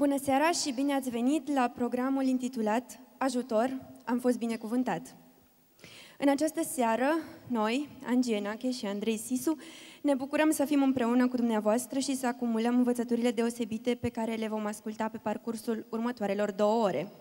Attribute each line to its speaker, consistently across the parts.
Speaker 1: Bună seara și bine ați venit la programul intitulat Ajutor, am fost binecuvântat. În această seară, noi, Angie Enache și Andrei Sisu, ne bucurăm să fim împreună cu dumneavoastră și să acumulăm învățăturile deosebite pe care le vom asculta pe parcursul următoarelor 2 ore.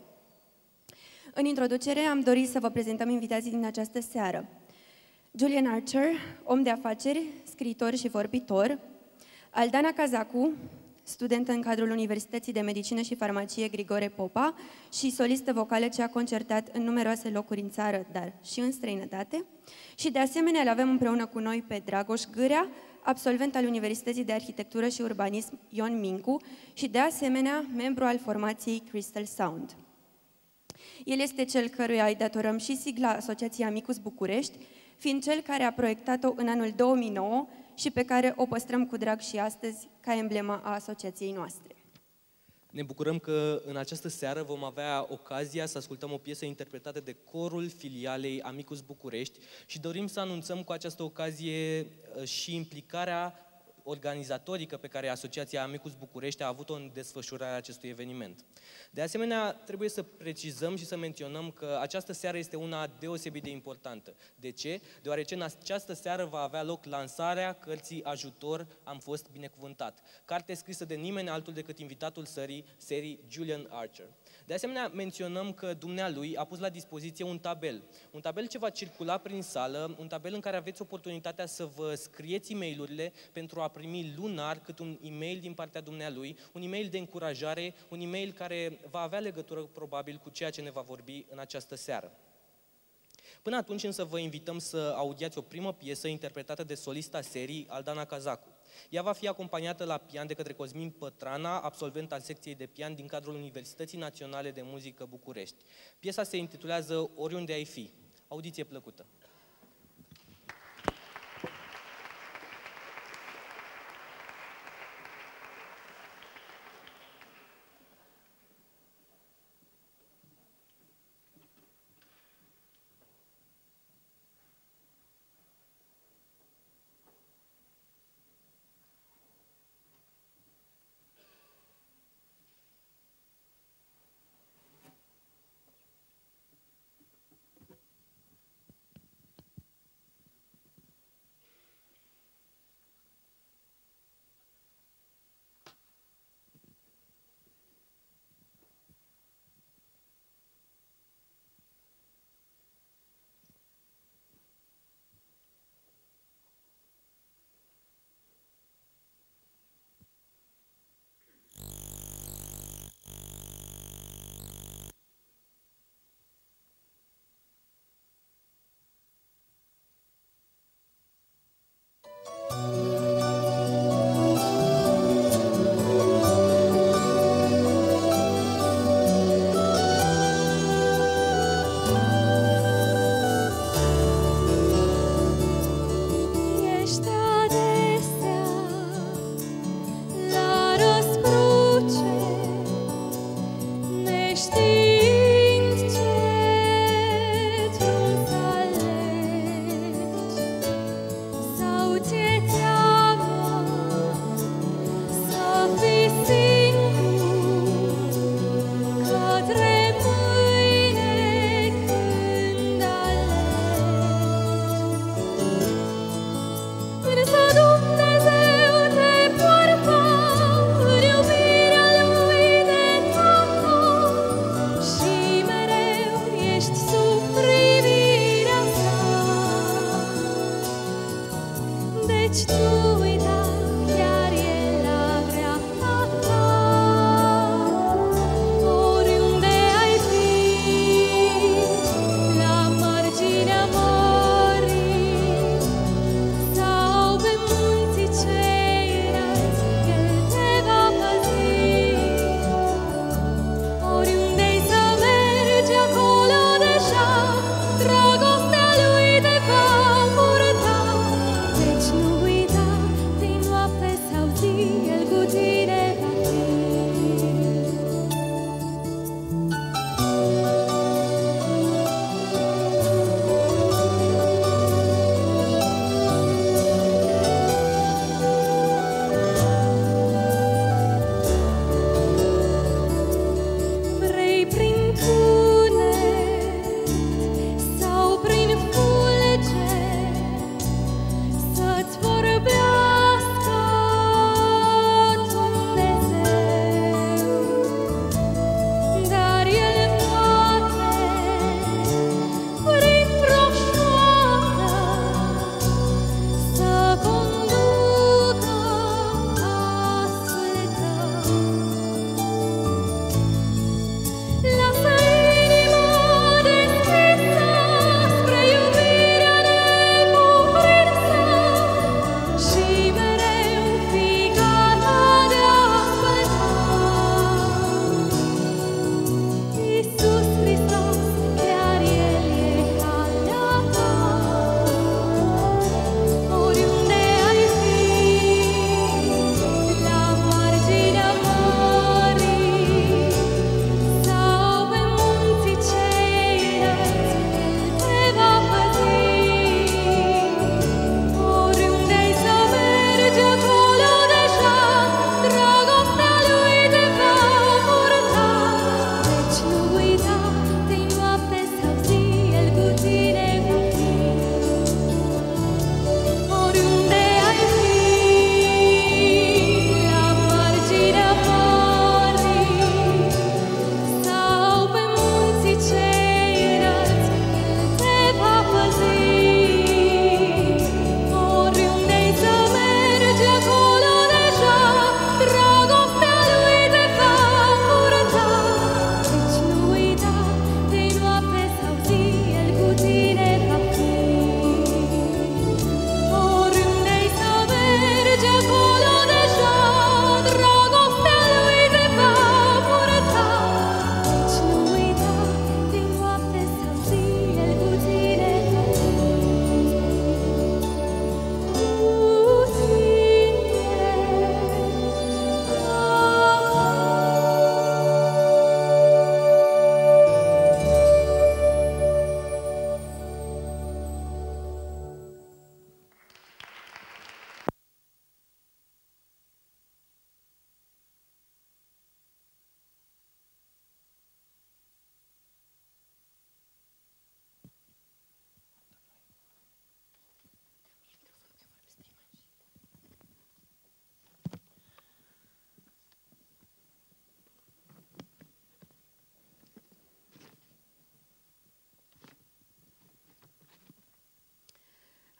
Speaker 1: În introducere am dorit să vă prezentăm invitații din această seară. Julian Archer, om de afaceri, scriitor și vorbitor, Aldana Cazacu, studentă în cadrul Universității de Medicină și Farmacie Grigore Popa și solistă vocală ce a concertat în numeroase locuri în țară, dar și în străinătate. Și de asemenea îl avem împreună cu noi pe Dragoș Gârea, absolvent al Universității de Arhitectură și Urbanism Ion Mincu și de asemenea membru al formației Crystal Sound. El este cel căruia îi datorăm și sigla Asociației Amicus București, fiind cel care a proiectat-o în anul 2009 și pe care o păstrăm cu drag și astăzi ca emblemă a asociației noastre.
Speaker 2: Ne bucurăm că în această seară vom avea ocazia să ascultăm o piesă interpretată de corul filialei Amicus București și dorim să anunțăm cu această ocazie și implicarea organizatorică pe care Asociația Amicus București a avut-o în desfășurarea acestui eveniment. De asemenea, trebuie să precizăm și să menționăm că această seară este una deosebit de importantă. De ce? Deoarece în această seară va avea loc lansarea cărții Ajutor, am fost binecuvântat. Carte scrisă de nimeni altul decât invitatul serii Julian Archer. De asemenea, menționăm că dumnealui a pus la dispoziție un tabel ce va circula prin sală, un tabel în care aveți oportunitatea să vă scrieți e-mail-urile pentru a primi lunar cât un e-mail din partea dumnealui, un e-mail de încurajare, un e-mail care va avea legătură probabil cu ceea ce ne va vorbi în această seară. Până atunci însă vă invităm să audiați o primă piesă interpretată de solista serii, Aldana Cazacu. Ea va fi acompaniată la pian de către Cosmin Pătrana, absolvent al secției de pian din cadrul Universității Naționale de Muzică București. Piesa se intitulează Oriunde ai fi. Audiție plăcută!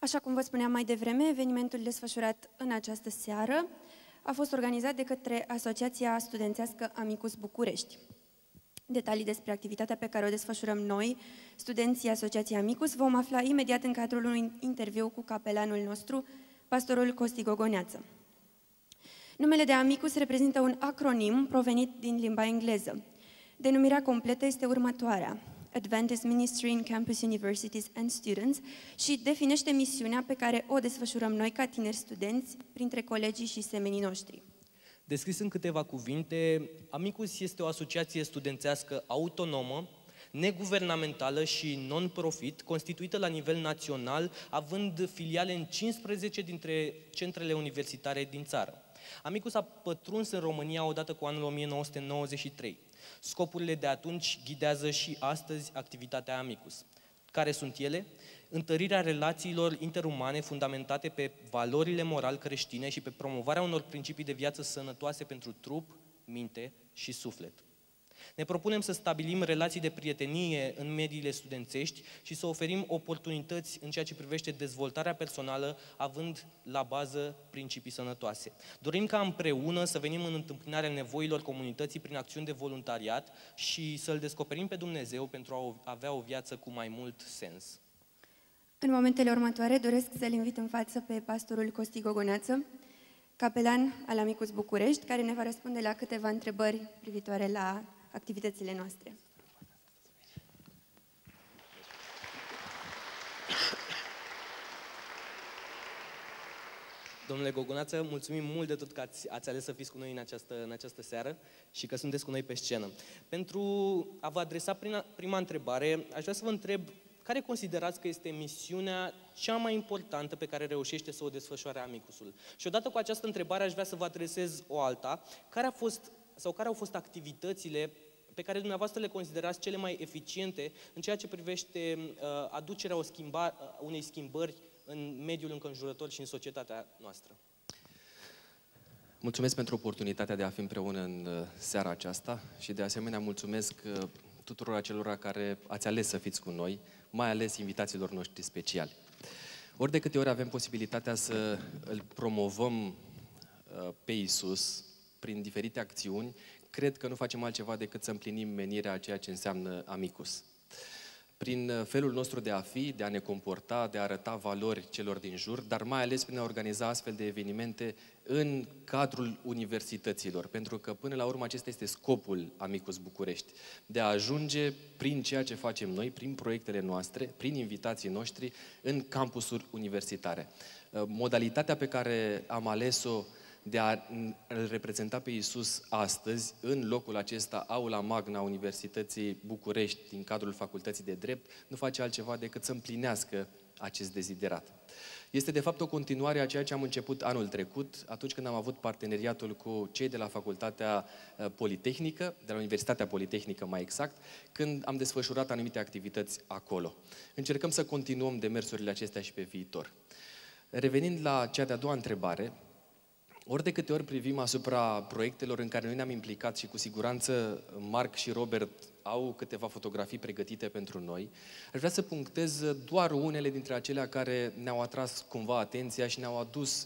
Speaker 1: Așa cum vă spuneam mai devreme, evenimentul desfășurat în această seară a fost organizat de către Asociația Studențească Amicus București. Detalii despre activitatea pe care o desfășurăm noi, studenții Asociației Amicus, vom afla imediat în cadrul unui interviu cu capelanul nostru, pastorul Costi Gogoneață. Numele de Amicus reprezintă un acronim provenit din limba engleză. Denumirea completă este următoarea: Adventist Ministry in Campus Universities and Students, și definește misiunea pe care o desfășurăm noi ca tineri studenți printre colegii și semenii noștri.
Speaker 2: Descris în câteva cuvinte, Amicus este o asociație studențească autonomă, neguvernamentală și non-profit, constituită la nivel național, având filiale în 15 dintre centrele universitare din țară. Amicus a pătruns în România odată cu anul 1993. Scopurile de atunci ghidează și astăzi activitatea Amicus. Care sunt ele? Întărirea relațiilor interumane fundamentate pe valorile moral creștine și pe promovarea unor principii de viață sănătoase pentru trup, minte și suflet. Ne propunem să stabilim relații de prietenie în mediile studențești și să oferim oportunități în ceea ce privește dezvoltarea personală, având la bază principii sănătoase. Dorim ca împreună să venim în întâmpinarea nevoilor comunității prin acțiuni de voluntariat și să-L descoperim pe Dumnezeu pentru a avea o viață cu mai mult sens.
Speaker 1: În momentele următoare doresc să-l invit în față pe pastorul Costi Gogoneață, capelan al Amicus București, care ne va răspunde la câteva întrebări privitoare la activitățile noastre.
Speaker 2: Domnule Gogoneață, mulțumim mult de tot că ați ales să fiți cu noi în această seară și că sunteți cu noi pe scenă. Pentru a vă adresa prima întrebare, aș vrea să vă întreb care considerați că este misiunea cea mai importantă pe care reușește să o desfășoare Amicusul? Și odată cu această întrebare aș vrea să vă adresez o alta. Care au fost activitățile pe care dumneavoastră le considerați cele mai eficiente în ceea ce privește aducerea unei schimbări în mediul înconjurător și în societatea noastră?
Speaker 3: Mulțumesc pentru oportunitatea de a fi împreună în seara aceasta și de asemenea mulțumesc tuturor acelora care ați ales să fiți cu noi, mai ales invitațiilor noștri speciali. Ori de câte ori avem posibilitatea să îl promovăm pe Iisus prin diferite acțiuni, cred că nu facem altceva decât să împlinim menirea a ceea ce înseamnă Amicus. Prin felul nostru de a fi, de a ne comporta, de a arăta valori celor din jur, dar mai ales prin a organiza astfel de evenimente în cadrul universităților, pentru că până la urmă acesta este scopul Amicus București, de a ajunge prin ceea ce facem noi, prin proiectele noastre, prin invitații noștri, în campusuri universitare. Modalitatea pe care am ales-o de a-L reprezenta pe Iisus astăzi, în locul acesta, Aula Magna a Universității București, din cadrul Facultății de Drept, nu face altceva decât să împlinească acest deziderat. Este de fapt o continuare a ceea ce am început anul trecut, atunci când am avut parteneriatul cu cei de la Facultatea Politehnică, de la Universitatea Politehnică mai exact, când am desfășurat anumite activități acolo. Încercăm să continuăm demersurile acestea și pe viitor. Revenind la cea de-a doua întrebare, ori de câte ori privim asupra proiectelor în care noi ne-am implicat și cu siguranță Marc și Robert au câteva fotografii pregătite pentru noi, aș vrea să punctez doar unele dintre acelea care ne-au atras cumva atenția și ne-au adus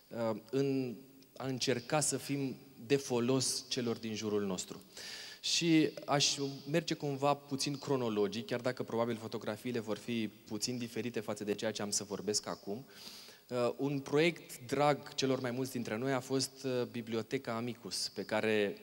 Speaker 3: în a încerca să fim de folos celor din jurul nostru. Și aș merge cumva puțin cronologic, chiar dacă probabil fotografiile vor fi puțin diferite față de ceea ce am să vorbesc acum. Un proiect drag celor mai mulți dintre noi a fost Biblioteca Amicus, pe care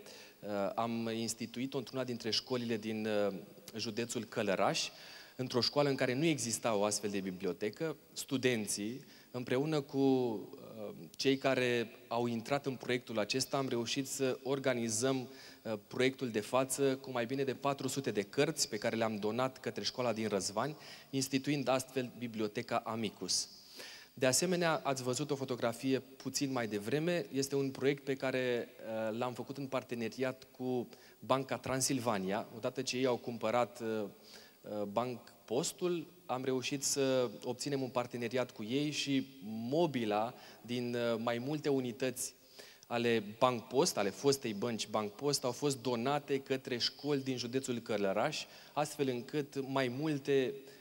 Speaker 3: am instituit-o într-una dintre școlile din județul Călăraș, într-o școală în care nu exista o astfel de bibliotecă. Studenții, împreună cu cei care au intrat în proiectul acesta, am reușit să organizăm proiectul de față cu mai bine de 400 de cărți pe care le-am donat către școala din Răzvani, instituind astfel Biblioteca Amicus. De asemenea, ați văzut o fotografie puțin mai devreme, este un proiect pe care l-am făcut în parteneriat cu Banca Transilvania. Odată ce ei au cumpărat Banc Postul, am reușit să obținem un parteneriat cu ei și mobila din mai multe unități ale Banc Post, ale fostei bănci Banc Post, au fost donate către școli din județul Călăraș, astfel încât mai multe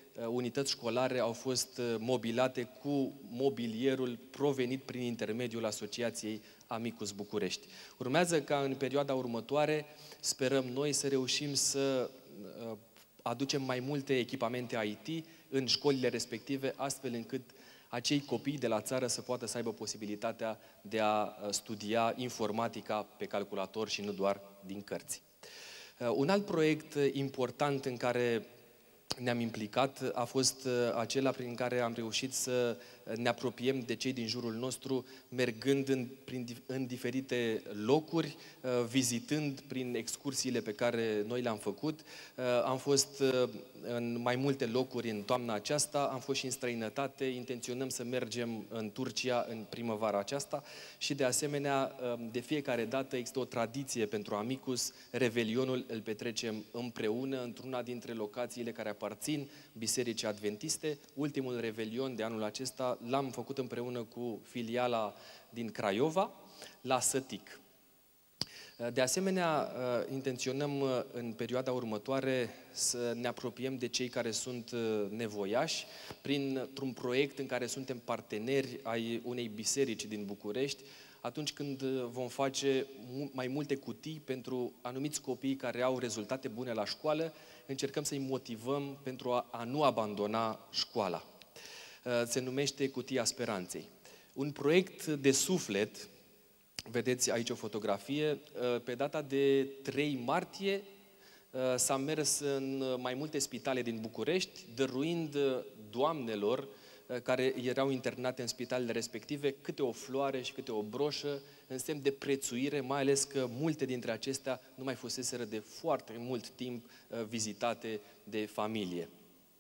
Speaker 3: unități școlare au fost mobilate cu mobilierul provenit prin intermediul Asociației Amicus București. Urmează ca în perioada următoare, sperăm noi, să reușim să aducem mai multe echipamente IT în școlile respective, astfel încât acei copii de la țară să poată să aibă posibilitatea de a studia informatica pe calculator și nu doar din cărți. Un alt proiect important în care ne-am implicat a fost acela prin care am reușit să ne apropiem de cei din jurul nostru, mergând în diferite locuri, vizitând prin excursiile pe care noi le-am făcut. Am fost în mai multe locuri în toamna aceasta, am fost și în străinătate, intenționăm să mergem în Turcia în primăvara aceasta și de asemenea, de fiecare dată există o tradiție pentru Amicus, Revelionul îl petrecem împreună într-una dintre locațiile care aparțin Bisericii Adventiste. Ultimul Revelion de anul acesta l-am făcut împreună cu filiala din Craiova, la Sătic. De asemenea, intenționăm în perioada următoare să ne apropiem de cei care sunt nevoiași printr-un proiect în care suntem parteneri ai unei biserici din București, atunci când vom face mai multe cutii pentru anumiți copii care au rezultate bune la școală, încercăm să-i motivăm pentru a nu abandona școala. Se numește Cutia Speranței. Un proiect de suflet, vedeți aici o fotografie, pe data de 3 martie s-a mers în mai multe spitale din București, dăruind doamnelor care erau internate în spitalele respective câte o floare și câte o broșă în semn de prețuire, mai ales că multe dintre acestea nu mai fuseseră de foarte mult timp vizitate de familie.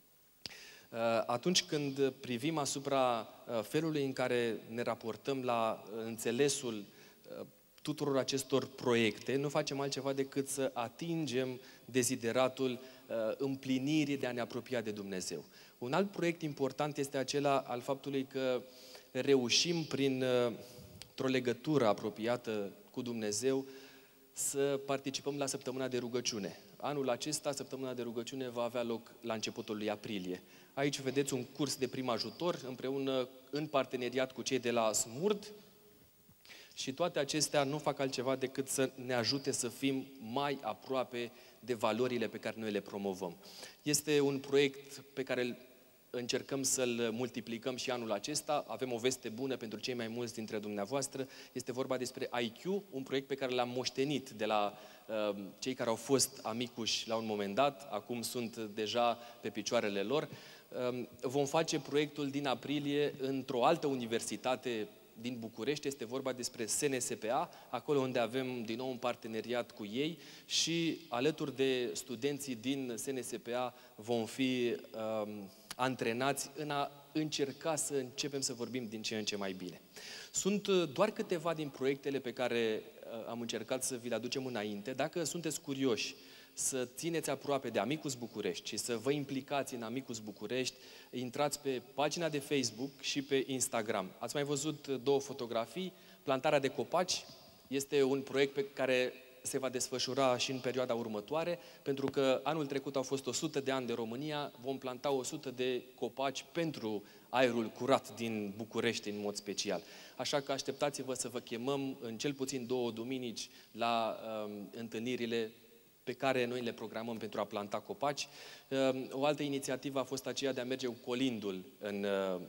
Speaker 3: Atunci când privim asupra felului în care ne raportăm la înțelesul tuturor acestor proiecte, nu facem altceva decât să atingem dezideratul împlinirii de a ne apropia de Dumnezeu. Un alt proiect important este acela al faptului că reușim printr-o legătură apropiată cu Dumnezeu să participăm la săptămâna de rugăciune. Anul acesta, săptămâna de rugăciune va avea loc la începutul lui aprilie. Aici vedeți un curs de prim ajutor împreună în parteneriat cu cei de la SMURD și toate acestea nu fac altceva decât să ne ajute să fim mai aproape de valorile pe care noi le promovăm. Este un proiect pe care încercăm să-l multiplicăm și anul acesta. Avem o veste bună pentru cei mai mulți dintre dumneavoastră. Este vorba despre IQ, un proiect pe care l-am moștenit de la cei care au fost amicuși la un moment dat, acum sunt deja pe picioarele lor. Vom face proiectul din aprilie într-o altă universitate din București, este vorba despre SNSPA, acolo unde avem din nou un parteneriat cu ei și alături de studenții din SNSPA vom fi antrenați în a încerca să începem să vorbim din ce în ce mai bine. Sunt doar câteva din proiectele pe care am încercat să vi le aducem înainte. Dacă sunteți curioși să țineți aproape de Amicus București și să vă implicați în Amicus București, intrați pe pagina de Facebook și pe Instagram. Ați mai văzut 2 fotografii. Plantarea de copaci este un proiect pe care se va desfășura și în perioada următoare, pentru că anul trecut au fost 100 de ani de România, vom planta 100 de copaci pentru aerul curat din București în mod special. Așa că așteptați-vă să vă chemăm în cel puțin 2 duminici la întâlnirile pe care noi le programăm pentru a planta copaci. O altă inițiativă a fost aceea de a merge cu colindul în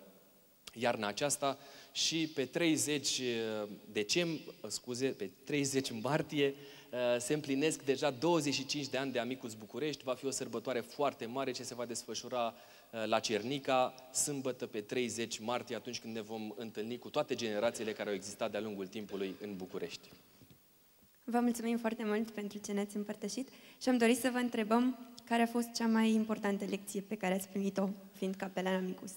Speaker 3: iarna aceasta și pe 30 pe 30 martie se împlinesc deja 25 de ani de Amicus București. Va fi o sărbătoare foarte mare ce se va desfășura la Cernica, sâmbătă pe 30 martie, atunci când ne vom întâlni cu toate generațiile care au existat de-a lungul timpului în București.
Speaker 1: Vă mulțumim foarte mult pentru ce ne-ați împărtășit și am dorit să vă întrebăm care a fost cea mai importantă lecție pe care ați primit-o fiind capelan Amicus.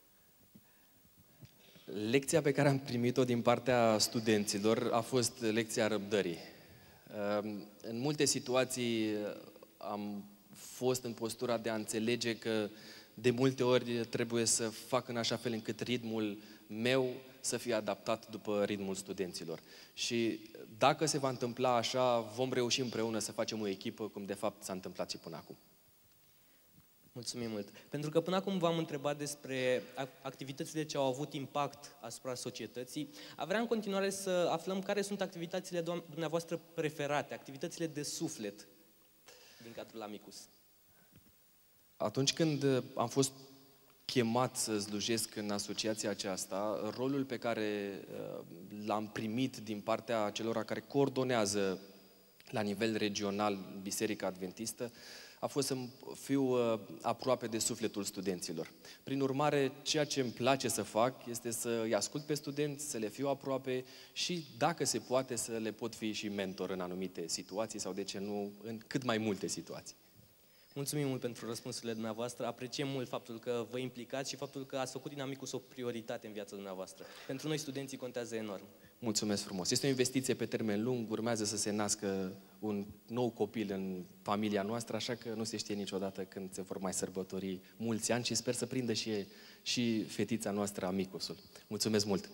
Speaker 3: Lecția pe care am primit-o din partea studenților a fost lecția răbdării. În multe situații am fost în postura de a înțelege că de multe ori trebuie să fac în așa fel încât ritmul meu să fie adaptat după ritmul studenților. Și dacă se va întâmpla așa, vom reuși împreună să facem o echipă, cum de fapt s-a întâmplat și până acum.
Speaker 2: Mulțumim mult. Pentru că până acum v-am întrebat despre activitățile ce au avut impact asupra societății, vreau în continuare să aflăm care sunt activitățile dumneavoastră preferate, activitățile de suflet din cadrul Amicus.
Speaker 3: Atunci când am fost chemat să slujesc în asociația aceasta, rolul pe care l-am primit din partea celor care coordonează la nivel regional Biserica Adventistă a fost să fiu aproape de sufletul studenților. Prin urmare, ceea ce îmi place să fac este să îi ascult pe studenți, să le fiu aproape și, dacă se poate, să le pot fi și mentor în anumite situații sau, de ce nu, în cât mai multe situații.
Speaker 2: Mulțumim mult pentru răspunsurile dumneavoastră, apreciem mult faptul că vă implicați și faptul că ați făcut din Amicus o prioritate în viața dumneavoastră. Pentru noi, studenții, contează enorm.
Speaker 3: Mulțumesc frumos! Este o investiție pe termen lung, urmează să se nască un nou copil în familia noastră, așa că nu se știe niciodată când se vor mai sărbători mulți ani și sper să prindă și fetița noastră Amicusul. Mulțumesc mult!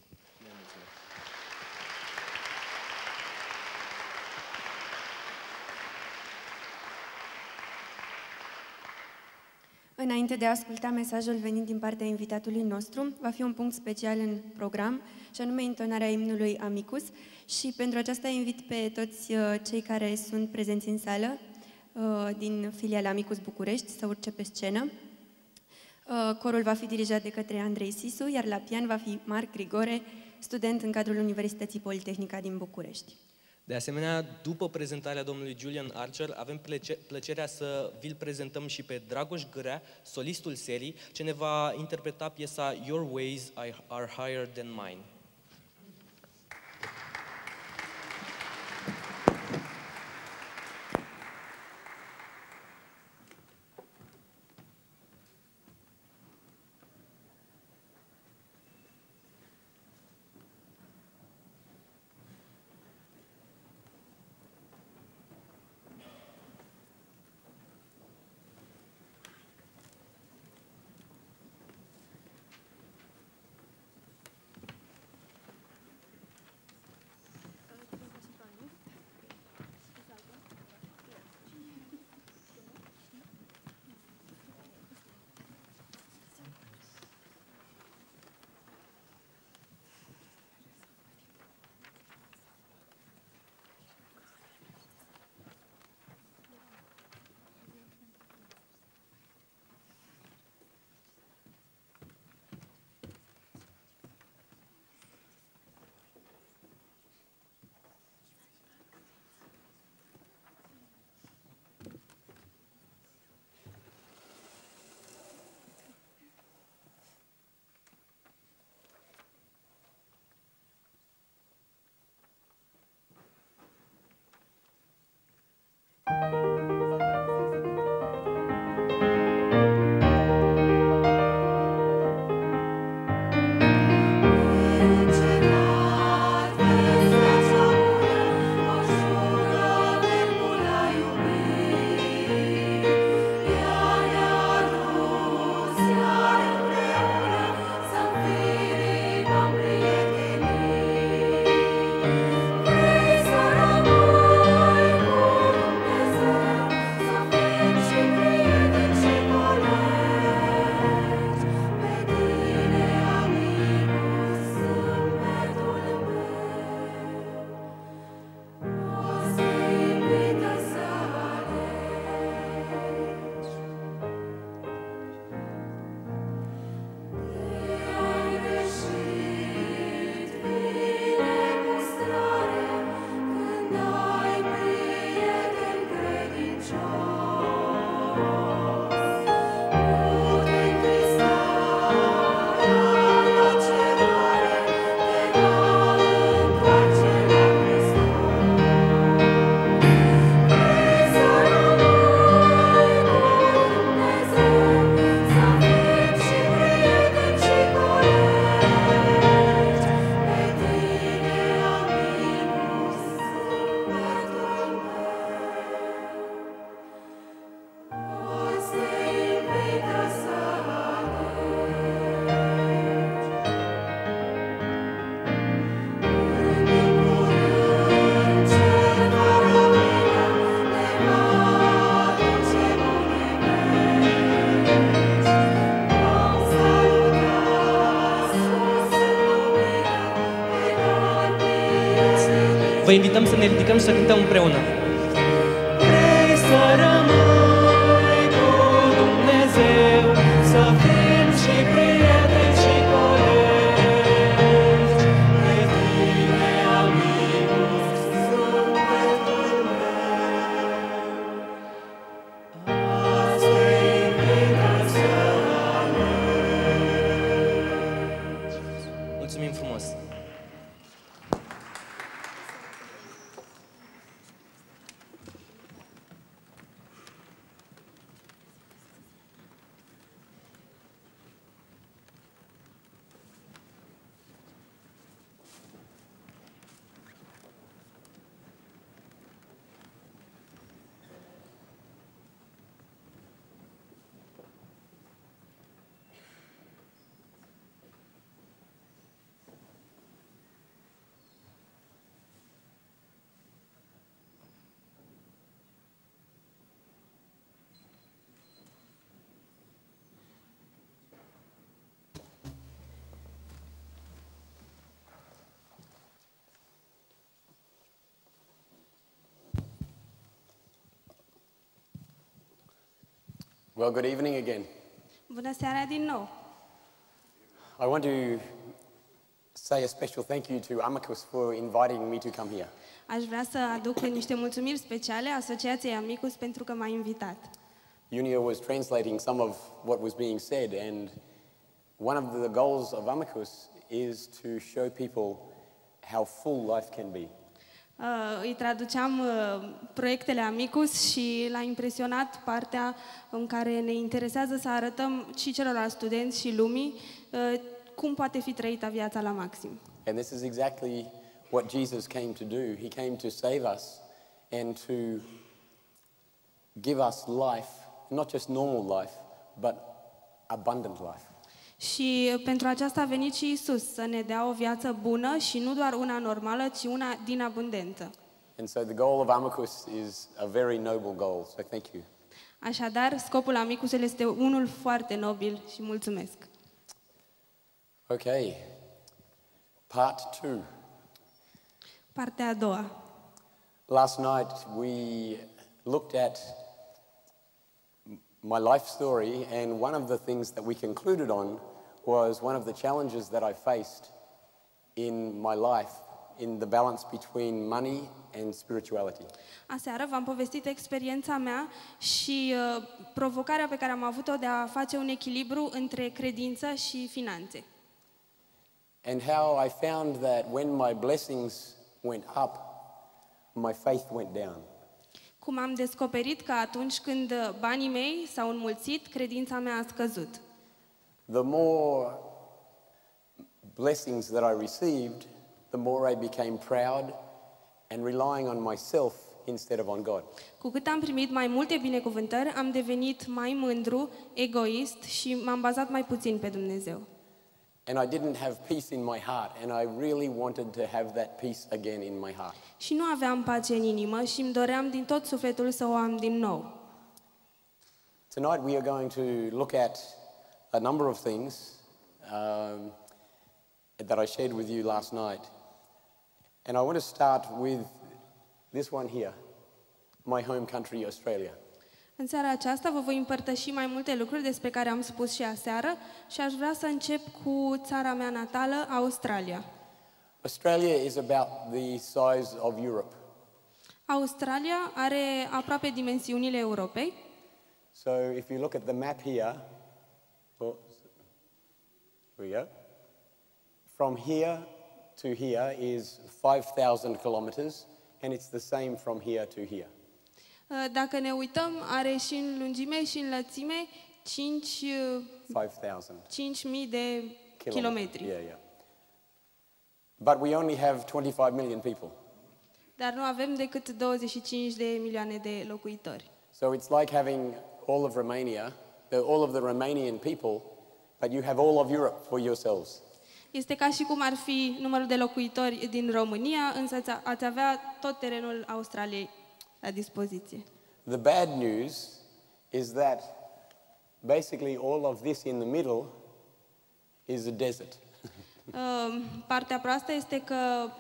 Speaker 1: Înainte de a asculta mesajul venit din partea invitatului nostru, va fi un punct special în program, și anume intonarea imnului Amicus. Și pentru aceasta invit pe toți cei care sunt prezenți în sală din filiala Amicus București să urce pe scenă. Corul va fi dirijat de către Andrei Sisu, iar la pian va fi Marc Grigore, student în cadrul Universității Politehnica din București.
Speaker 2: De asemenea, după prezentarea domnului Julian Archer, avem plăcerea să vi-l prezentăm și pe Dragoș Gârea, solistul serii, ce ne va interpreta piesa Your Ways Are Higher Than Mine. Vă invităm să ne ridicăm și să cântăm împreună. Vrei să rămâi cu Dumnezeu, să fim și prieteni și colegi. Pe tine, Amicus, sufletul meu. Azi te invită să alegi. Mulțumim frumos!
Speaker 4: Well, good evening again.
Speaker 5: Bună seara din nou!
Speaker 4: I want to say a special thank you to Amicus for inviting me to come here.
Speaker 5: Aș vrea să aduc niște mulțumiri speciale Asociației Amicus pentru că m-a invitat.
Speaker 4: Unia was translating some of what was being said, and one of the goals of Amicus is to show people how full life can be.
Speaker 5: Îi traduceam proiectele Amicus și l-a impresionat partea în care ne interesează să arătăm și celorlalți studenți și lumii cum poate fi trăită viața la maxim.
Speaker 4: And this is exactly what Jesus came to do. He came to save us and to give us life, not just normal life, but abundant life.
Speaker 5: Și pentru aceasta a venit și Isus, să ne dea o viață bună și nu doar una normală, ci una din abundență.
Speaker 4: And so the goal of Amicus is a very noble goal, so thank you.
Speaker 5: Așadar, scopul Amicus este unul foarte nobil și mulțumesc.
Speaker 4: Okay, part 2.
Speaker 5: Partea a doua.
Speaker 4: Last night we looked at my life story, and one of the things that we concluded on was one of the challenges that I faced in my life in the balance between money and spirituality.
Speaker 5: Aseară v-am povestit experiența mea și provocarea pe care am avut-o de a face un echilibru între credință și finanțe.
Speaker 4: And how I found that when my blessings went up, my faith went down.
Speaker 5: Cum am descoperit că atunci când banii mei s-au înmulțit, credința mea a scăzut.
Speaker 4: The more blessings that I received, the more I became proud and relying on myself instead of on God.
Speaker 5: Cu cât am primit mai multe binecuvântări, am devenit mai mândru, egoist și m-am bazat mai puțin pe Dumnezeu.
Speaker 4: And I didn't have peace in my heart, and I really wanted to have that peace again in my heart.
Speaker 5: Și nu aveam pace în inimă și îmi doream din tot sufletul să o am din nou.
Speaker 4: Tonight we are going to look at a number of things that I shared with you last night. And I want to start with this one here, my home country, Australia.
Speaker 5: În seara aceasta vă voi împărtăși mai multe lucruri despre care am spus și aseară și aș vrea să încep cu țara mea natală, Australia.
Speaker 4: Australia is about the size of Europe.
Speaker 5: Australia are aproape dimensiunile Europei.
Speaker 4: So if you look at the map here, here we go. From here to here is 5,000 kilometers, and it's the same from here to here.
Speaker 5: Dacă ne uităm, are și în lungime și în lățime 5.000 de kilometri.
Speaker 4: Yeah, yeah. But we only have 25 million people.
Speaker 5: Dar nu avem decât 25 de milioane de locuitori.
Speaker 4: So it's like having all of Romania, all of the Romanian people, but you have all of Europe for yourselves.
Speaker 5: Este ca și cum ar fi numărul de locuitori din România, însă ați avea tot terenul Australiei la dispoziție.
Speaker 4: The bad news is that basically all of this in the middle is a desert.
Speaker 5: Partea proastă este că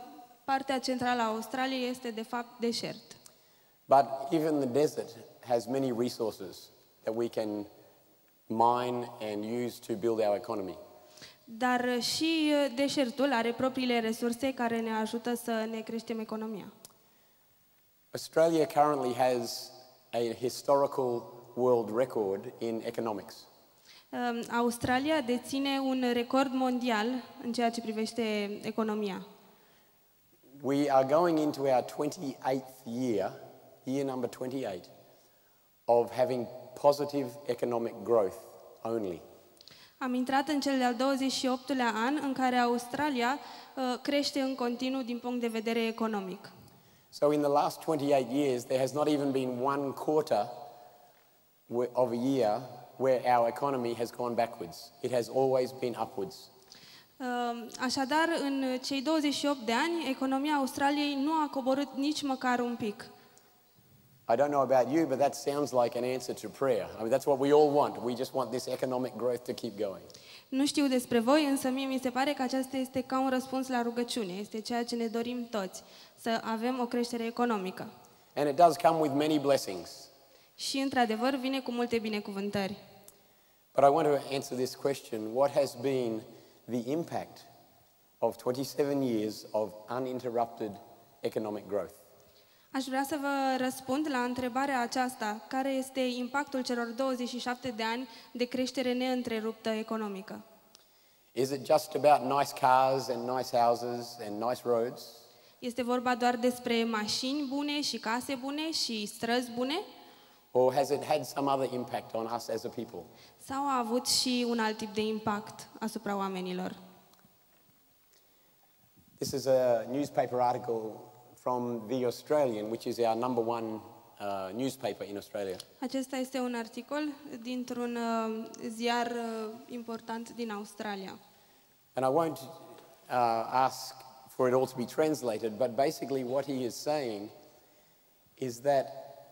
Speaker 5: Partea centrală a Australiei este de fapt deșert.
Speaker 4: But even the desert has many resources that we can mine and use to build our economy.
Speaker 5: Dar și deșertul are propriile resurse care ne ajută să ne creștem economia.
Speaker 4: Australia currently has a historical world record in economics.
Speaker 5: Australia deține un record mondial în ceea ce privește economia.
Speaker 4: We are going into our 28th year, year number 28, of having positive economic growth only.
Speaker 5: Am intrat în cel de-al 28-lea an în care Australia crește în continuu din punct de vedere economic.
Speaker 4: So in the last 28 years, there has not even been one quarter of a year where our economy has gone backwards. It has always been upwards.
Speaker 5: Așadar, în cei 28 de ani, economia Australiei nu a coborât nici măcar un pic.
Speaker 4: I don't know about you, but that sounds like an answer to prayer. I mean, that's what we all want. We just want this economic growth to keep going.
Speaker 5: Nu știu despre voi, însă mie mi se pare că aceasta este ca un răspuns la rugăciune. Este ceea ce ne dorim toți, să avem o creștere economică.
Speaker 4: And it does come with many blessings.
Speaker 5: Și, într-adevăr, vine cu multe binecuvântări.
Speaker 4: But I want to answer this question. What has been the impact of 27 years of uninterrupted economic growth?
Speaker 5: Aș vrea să vă răspund la întrebarea aceasta. Care este impactul celor 27 de ani de creștere neîntreruptă economică?
Speaker 4: Is it just about nice cars and nice houses and nice roads?
Speaker 5: Este vorba doar despre mașini bune și case bune și străzi bune?
Speaker 4: Or has it had some other impact on us as a people?
Speaker 5: Sau a avut și un alt tip de impact asupra oamenilor?
Speaker 4: This is a newspaper article from The Australian, which is our number one newspaper in Australia.
Speaker 5: Acesta este un articol dintr-un ziar important din Australia.
Speaker 4: And I won't ask for it all to be translated, but basically what he is saying is that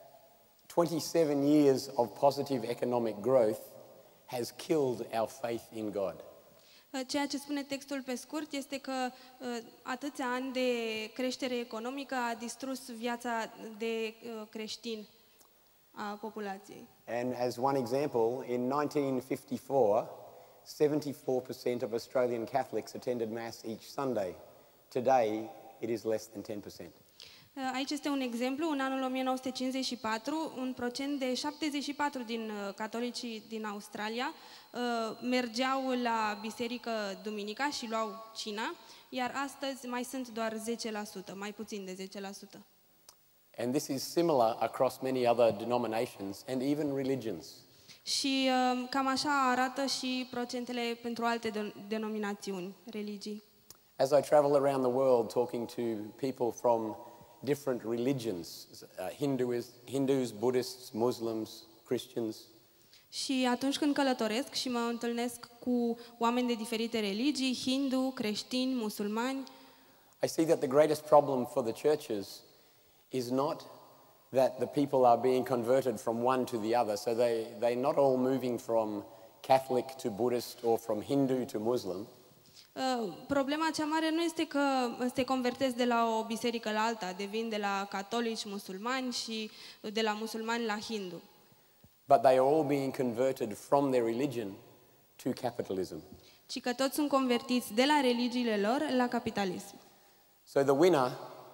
Speaker 4: 27 years of positive economic growth has killed our faith in God.
Speaker 5: Ceea ce spune textul pe scurt este că atâția ani de creștere economică a distrus viața de creștin a populației.
Speaker 4: And as one example, in 1954, 74% of Australian Catholics attended Mass each Sunday. Today, it is less than 10%.
Speaker 5: Aici este un exemplu, în anul 1954, un procent de 74 din catolicii din Australia mergeau la biserică duminica și luau cina, iar astăzi mai sunt doar 10%, mai puțin de 10%.
Speaker 4: And this is similar across many other denominations and even religions.
Speaker 5: Și cam așa arată și procentele pentru alte denominațiuni, religii.
Speaker 4: As I travel around the world talking to people from different religions, Hindus, Buddhists, Muslims, Christians.
Speaker 5: Și atunci când călătoresc și mă întâlnesc cu oameni de diferite religii, hindu, creștini, musulmani,
Speaker 4: I see that the greatest problem for the churches is not that the people are being converted from one to the other. So they're not all moving from Catholic to Buddhist or from Hindu to Muslim.
Speaker 5: Problema cea mare nu este că se convertesc de la o biserică la alta, devin de la catolici musulmani și de la musulmani la hindu.
Speaker 4: But they are all being converted from their religion to capitalism.
Speaker 5: Ci că toți sunt convertiți de la religiile lor la capitalism.
Speaker 4: So the winner,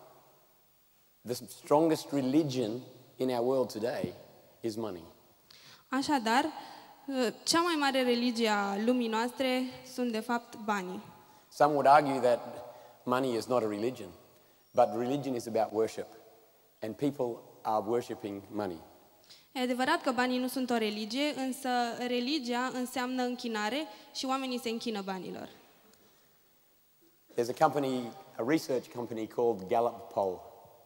Speaker 4: the strongest religion in our world today is money.
Speaker 5: Așadar, cea mai mare religie a lumii noastre sunt de fapt banii.
Speaker 4: Some would argue that money is not a religion, but religion is about worship, and people are worshipping money.
Speaker 5: E adevărat că banii nu sunt o religie, însă religia înseamnă închinare și oamenii se închină banilor.
Speaker 4: There's a company, a research company called Gallup Poll.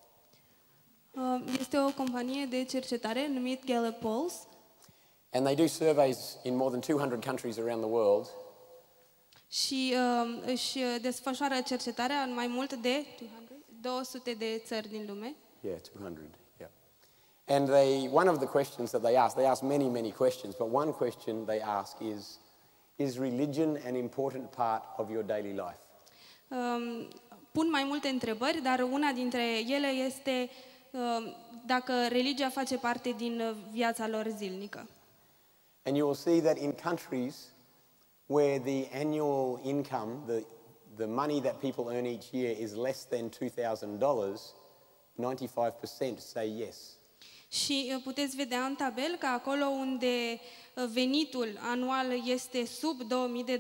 Speaker 5: Este o companie de cercetare numit Gallup Polls.
Speaker 4: And they do surveys in more than 200 countries around the world.
Speaker 5: Și își desfășoară cercetarea în mai mult de 200 de țări din lume.
Speaker 4: Yeah, 200. Yeah. And one of the questions that they ask many questions, but one question they ask is religion an important part of your daily life?
Speaker 5: pun mai multe întrebări, dar una dintre ele este dacă religia face parte din viața lor zilnică.
Speaker 4: And you will see that in countries where the annual income, the money that people earn each year is less than $2,000, 95% say yes.
Speaker 5: Și puteți vedea în tabel că acolo unde venitul anual este sub $2,000,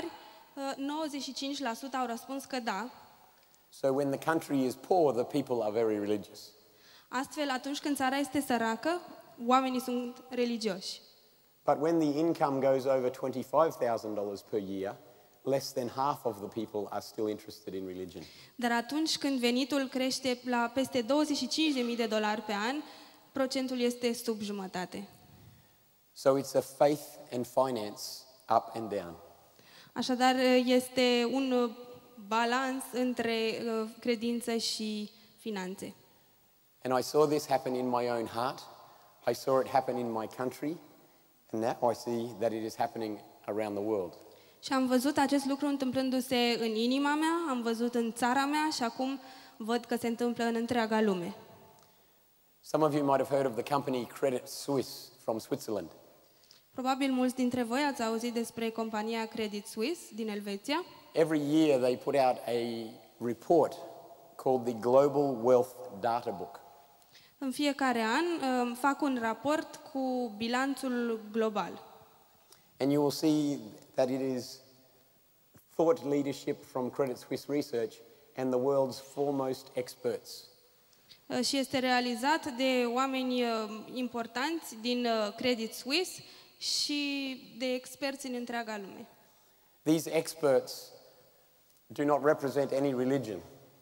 Speaker 5: 95% au răspuns că da.
Speaker 4: So when the country is poor, the people are very religious.
Speaker 5: Astfel, atunci când țara este săracă, oamenii sunt religioși.
Speaker 4: But when the income goes over $25,000 per year, less than half of the people are still interested in religion.
Speaker 5: Dar atunci când venitul crește la peste $25,000 pe an, procentul este sub jumătate.
Speaker 4: So it's a faith and finance up and down.
Speaker 5: Așadar, este un balans între credință și finanțe.
Speaker 4: And I saw this happen in my own heart. I saw it happen in my country. And now I see that it is happening around the world.
Speaker 5: Și am văzut acest lucru întâmplându-se în inima mea, am văzut în țara mea și acum văd că se întâmplă în întreaga lume.
Speaker 4: Some of you might have heard of the company Credit Suisse from Switzerland.
Speaker 5: Probabil mulți dintre voi ați auzit despre compania Credit Suisse din Elveția.
Speaker 4: Every year they put out a report called the Global Wealth Data Book.
Speaker 5: În fiecare an fac un raport cu bilanțul global.
Speaker 4: And you will see that it is thought leadership from Credit Suisse Research and the world's foremost experts.
Speaker 5: Și este realizat de oameni importanți din Credit Suisse și de experți în întreaga lume.
Speaker 4: These experts do not represent any religion.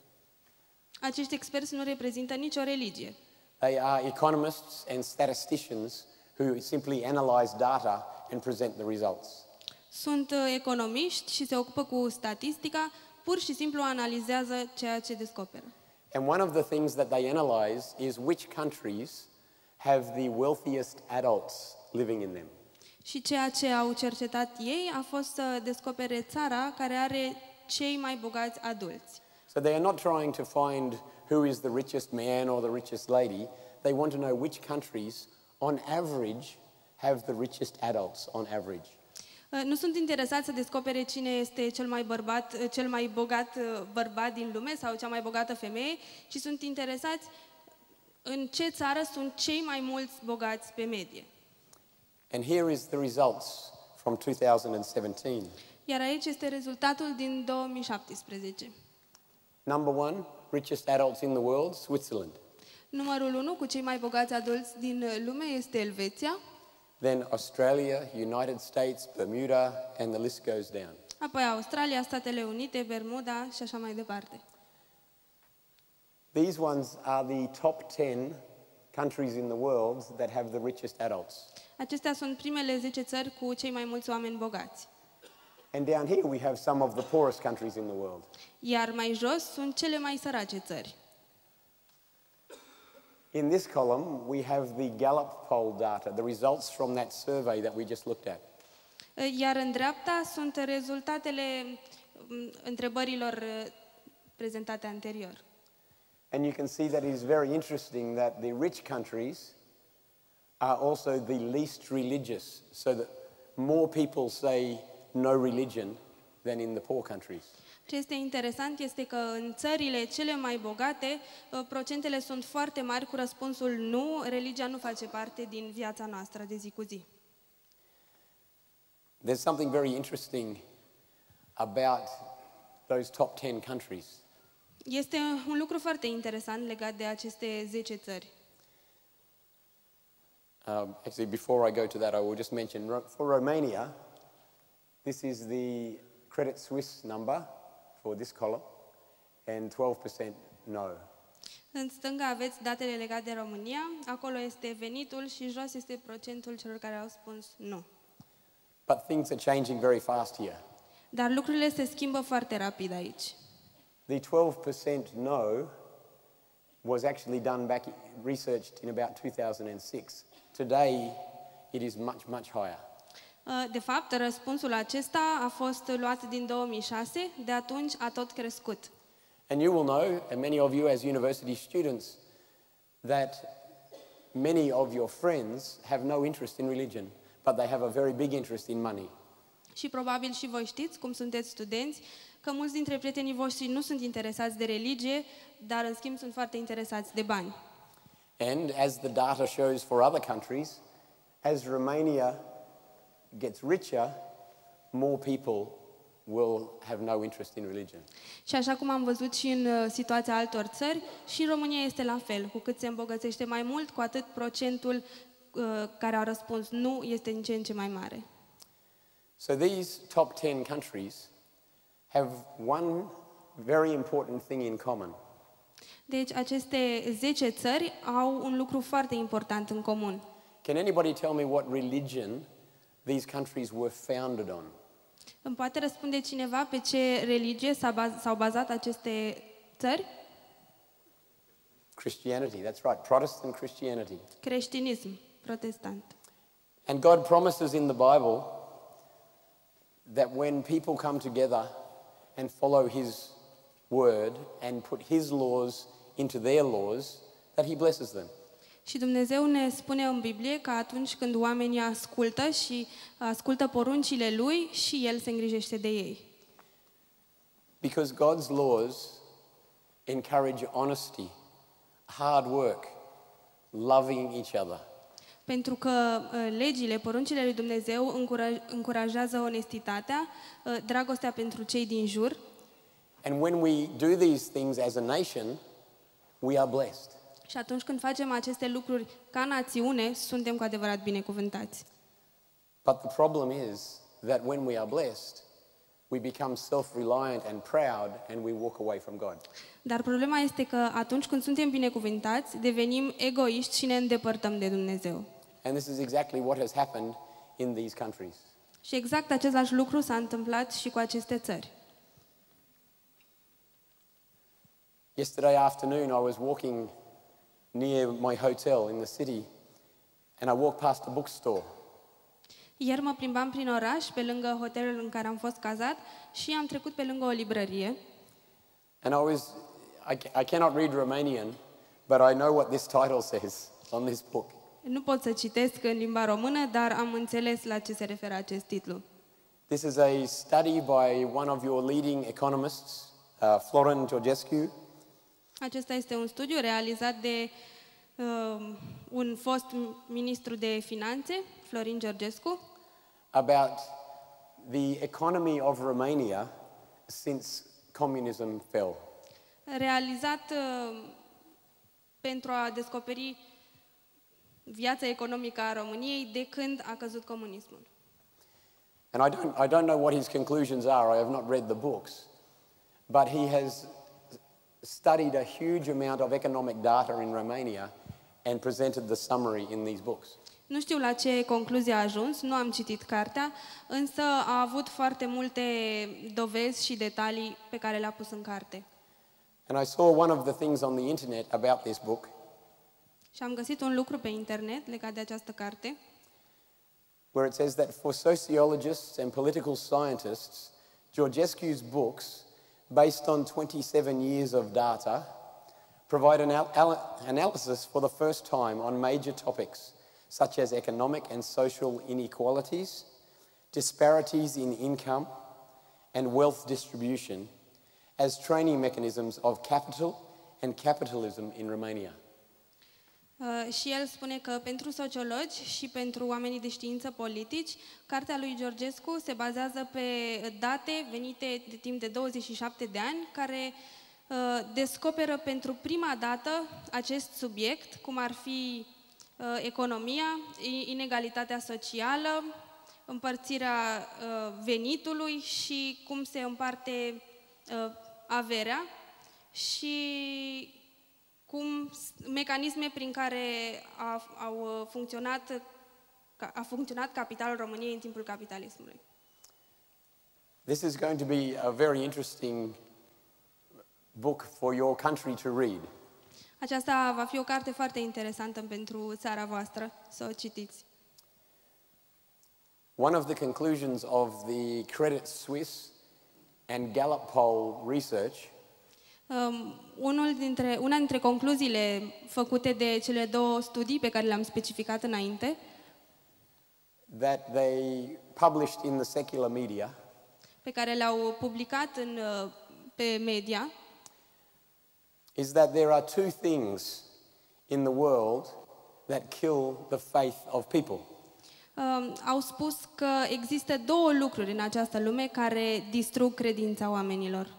Speaker 5: Acești experți nu reprezintă nicio religie.
Speaker 4: They are economists and statisticians who simply analyze data and present the results.
Speaker 5: Sunt economiști și se ocupă cu statistica, pur și simplu analizează ceea ce descoperă.
Speaker 4: And one of the things that they analyze is which countries have the wealthiest adults living in them.
Speaker 5: Și ceea ce au cercetat ei a fost să descopere țara care are cei mai bogați adulți.
Speaker 4: So they are not trying to find who is the richest man or the richest lady. They want to know which countries, on average, have the richest adults on average.
Speaker 5: Nu sunt interesați să descopere cine este cel mai bogat bărbat din lume sau cea mai bogată femeie, ci sunt interesați în ce țară sunt cei mai mulți bogați pe medie.
Speaker 4: And here is the results from 2017.
Speaker 5: Iar aici este rezultatul din 2017.
Speaker 4: Number one, richest adults in the world, Switzerland.
Speaker 5: Numărul 1 cu cei mai bogați adulți din lume este Elveția.
Speaker 4: Then Australia, United States, Bermuda, and the list goes down.
Speaker 5: Apoi Australia, Statele Unite, Bermuda și așa mai departe.
Speaker 4: These ones are the top 10 countries in the world that have the richest adults.
Speaker 5: Acestea sunt primele 10 țări cu cei mai mulți oameni bogați.
Speaker 4: And down here we have some of the poorest countries in the world.
Speaker 5: Iar mai jos sunt cele mai sărace țări.
Speaker 4: In this column, we have the Gallup poll data, the results from that survey that we just looked at.
Speaker 5: Iar în dreapta sunt rezultatele întrebărilor prezentate anterior.
Speaker 4: And you can see that it is very interesting that the rich countries are also the least religious, so that more people say no religion than in the poor countries.
Speaker 5: Ce este interesant este că în țările cele mai bogate, procentele sunt foarte mari cu răspunsul nu, religia nu face parte din viața noastră de zi cu zi.
Speaker 4: There's something very interesting about those top 10 countries.
Speaker 5: Este un lucru foarte interesant legat de aceste 10 țări.
Speaker 4: Actually, before I go to that, I will just mention, for Romania, this is the Credit Suisse number for this column, and 12% no.
Speaker 5: În stânga aveți datele legate de România, acolo este venitul și jos este procentul celor care au spus nu.
Speaker 4: But things are changing very fast here.
Speaker 5: Dar lucrurile se schimbă foarte rapid aici.
Speaker 4: The 12% no was actually done researched in about 2006. Today, it is much, much higher.
Speaker 5: De fapt, răspunsul acesta a fost luat din 2006, de atunci a tot crescut.
Speaker 4: And you will know, and many of you as university students, that many of your friends have no interest in religion, but they have a very big interest in money.
Speaker 5: Și probabil și voi știți, cum sunteți studenți, că mulți dintre prietenii voștri nu sunt interesați de religie, dar în schimb sunt foarte interesați de bani.
Speaker 4: And as the data shows for other countries, as Romania gets richer, more people will have no interest in religion.
Speaker 5: Și așa cum am văzut și în situația altor țări, și în România este la fel. Cu cât se îmbogățește mai mult, cu atât procentul care a răspuns nu este din ce în ce mai mare.
Speaker 4: So these top 10 countries have one very important thing in common.
Speaker 5: Deci aceste 10 țări au un lucru foarte important în comun.
Speaker 4: Can anybody tell me what religion these countries were founded on?
Speaker 5: Îmi poate răspunde cineva pe ce religie s-au bazat aceste țări?
Speaker 4: Christianity, that's right, Protestant Christianity.
Speaker 5: Creștinism, protestant.
Speaker 4: And God promises in the Bible that when people come together and follow His word and put His laws into their laws, that He blesses them.
Speaker 5: Și Dumnezeu ne spune în Biblie că atunci când oamenii ascultă și ascultă poruncile Lui, și El se îngrijește de ei.
Speaker 4: Because God's laws encourage honesty, hard work, loving each other.
Speaker 5: Pentru că legile, poruncile lui Dumnezeu încurajează onestitatea, dragostea pentru cei din jur.
Speaker 4: And when we do these things as a nation, we are blessed.
Speaker 5: Și atunci când facem aceste lucruri ca națiune, suntem cu adevărat binecuvântați.
Speaker 4: But the problem is that when we are blessed, we become self-reliant and proud and we walk away from God.
Speaker 5: Dar problema este că atunci când suntem binecuvântați, devenim egoiști și ne îndepărtăm de Dumnezeu.
Speaker 4: And this is exactly what has happened in these countries.
Speaker 5: Și exact același lucru s-a întâmplat și cu aceste țări.
Speaker 4: Yesterday afternoon I was walking near my hotel in the city and I walked past a bookstore.
Speaker 5: Ieri mă plimbam prin oraș, pe lângă hotelul în care am fost cazat, și am trecut pe lângă o librărie.
Speaker 4: And I cannot read Romanian, but I know what this title says on this book.
Speaker 5: Nu pot să citesc în limba română, dar am înțeles la ce se referă acest titlu.
Speaker 4: This is a study by one of your leading economists, Florin Georgescu.
Speaker 5: Acesta este un studiu realizat de un fost ministru de finanțe, Florin Georgescu,
Speaker 4: about the economy of Romania since communism fell.
Speaker 5: realizat pentru a descoperi viața economică a României de când a căzut comunismul.
Speaker 4: And I don't know what his conclusions are. I have not read the books. But he has studied a huge amount of economic data in Romania and presented the summary in these books.
Speaker 5: Nu știu la ce concluzie a ajuns, nu am citit cartea, însă a avut foarte multe dovezi și detalii pe care le-a pus în carte.
Speaker 4: And I saw one of the things on the internet about this book.
Speaker 5: Și am găsit un lucru pe internet legat de această carte,
Speaker 4: Where it says that for sociologists and political scientists, Georgescu's books, based on 27 years of data, provide an analysis for the first time on major topics such as economic and social inequalities, disparities in income, and wealth distribution as training mechanisms of capital and capitalism in Romania.
Speaker 5: Și el spune că pentru sociologi și pentru oamenii de știință politici, cartea lui Georgescu se bazează pe date venite de timp de 27 de ani, care descoperă pentru prima dată acest subiect, cum ar fi economia, inegalitatea socială, împărțirea venitului și cum se împarte averea și cum mecanisme prin care a funcționat capitalul României în timpul capitalismului.
Speaker 4: This is going to be a very interesting book for your country to read.
Speaker 5: Aceasta va fi o carte foarte interesantă pentru țara voastră, să o citiți.
Speaker 4: One of the conclusions of the Credit Suisse and Gallup poll research
Speaker 5: Una dintre concluziile făcute de cele două studii pe care le-am specificat înainte,
Speaker 4: that they published in the secular media,
Speaker 5: pe care le-au publicat pe media,
Speaker 4: is that there are two things in the world that kill the faith of people.
Speaker 5: Au spus că există două lucruri în această lume care distrug credința oamenilor.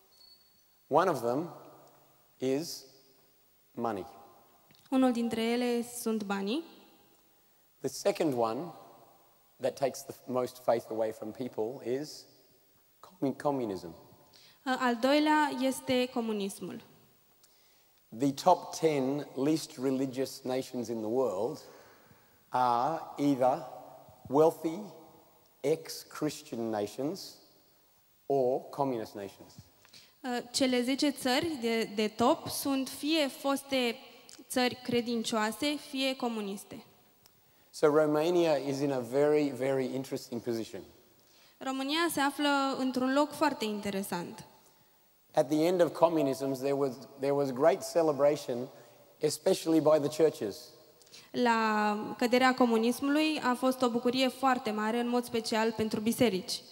Speaker 4: One of them is money.
Speaker 5: Unul dintre ele sunt banii.
Speaker 4: The second one that takes the most faith away from people is communism.
Speaker 5: Al doilea este comunismul.
Speaker 4: The top 10 least religious nations in the world are either wealthy ex-Christian nations or communist nations.
Speaker 5: Cele 10 țări de top sunt fie foste țări credincioase, fie comuniste.
Speaker 4: So Romania is in a very, very interesting position.
Speaker 5: România se află într-un loc foarte interesant.
Speaker 4: At the end of communism, there was great celebration, especially by the churches.
Speaker 5: La căderea comunismului a fost o bucurie foarte mare, în mod special pentru biserici.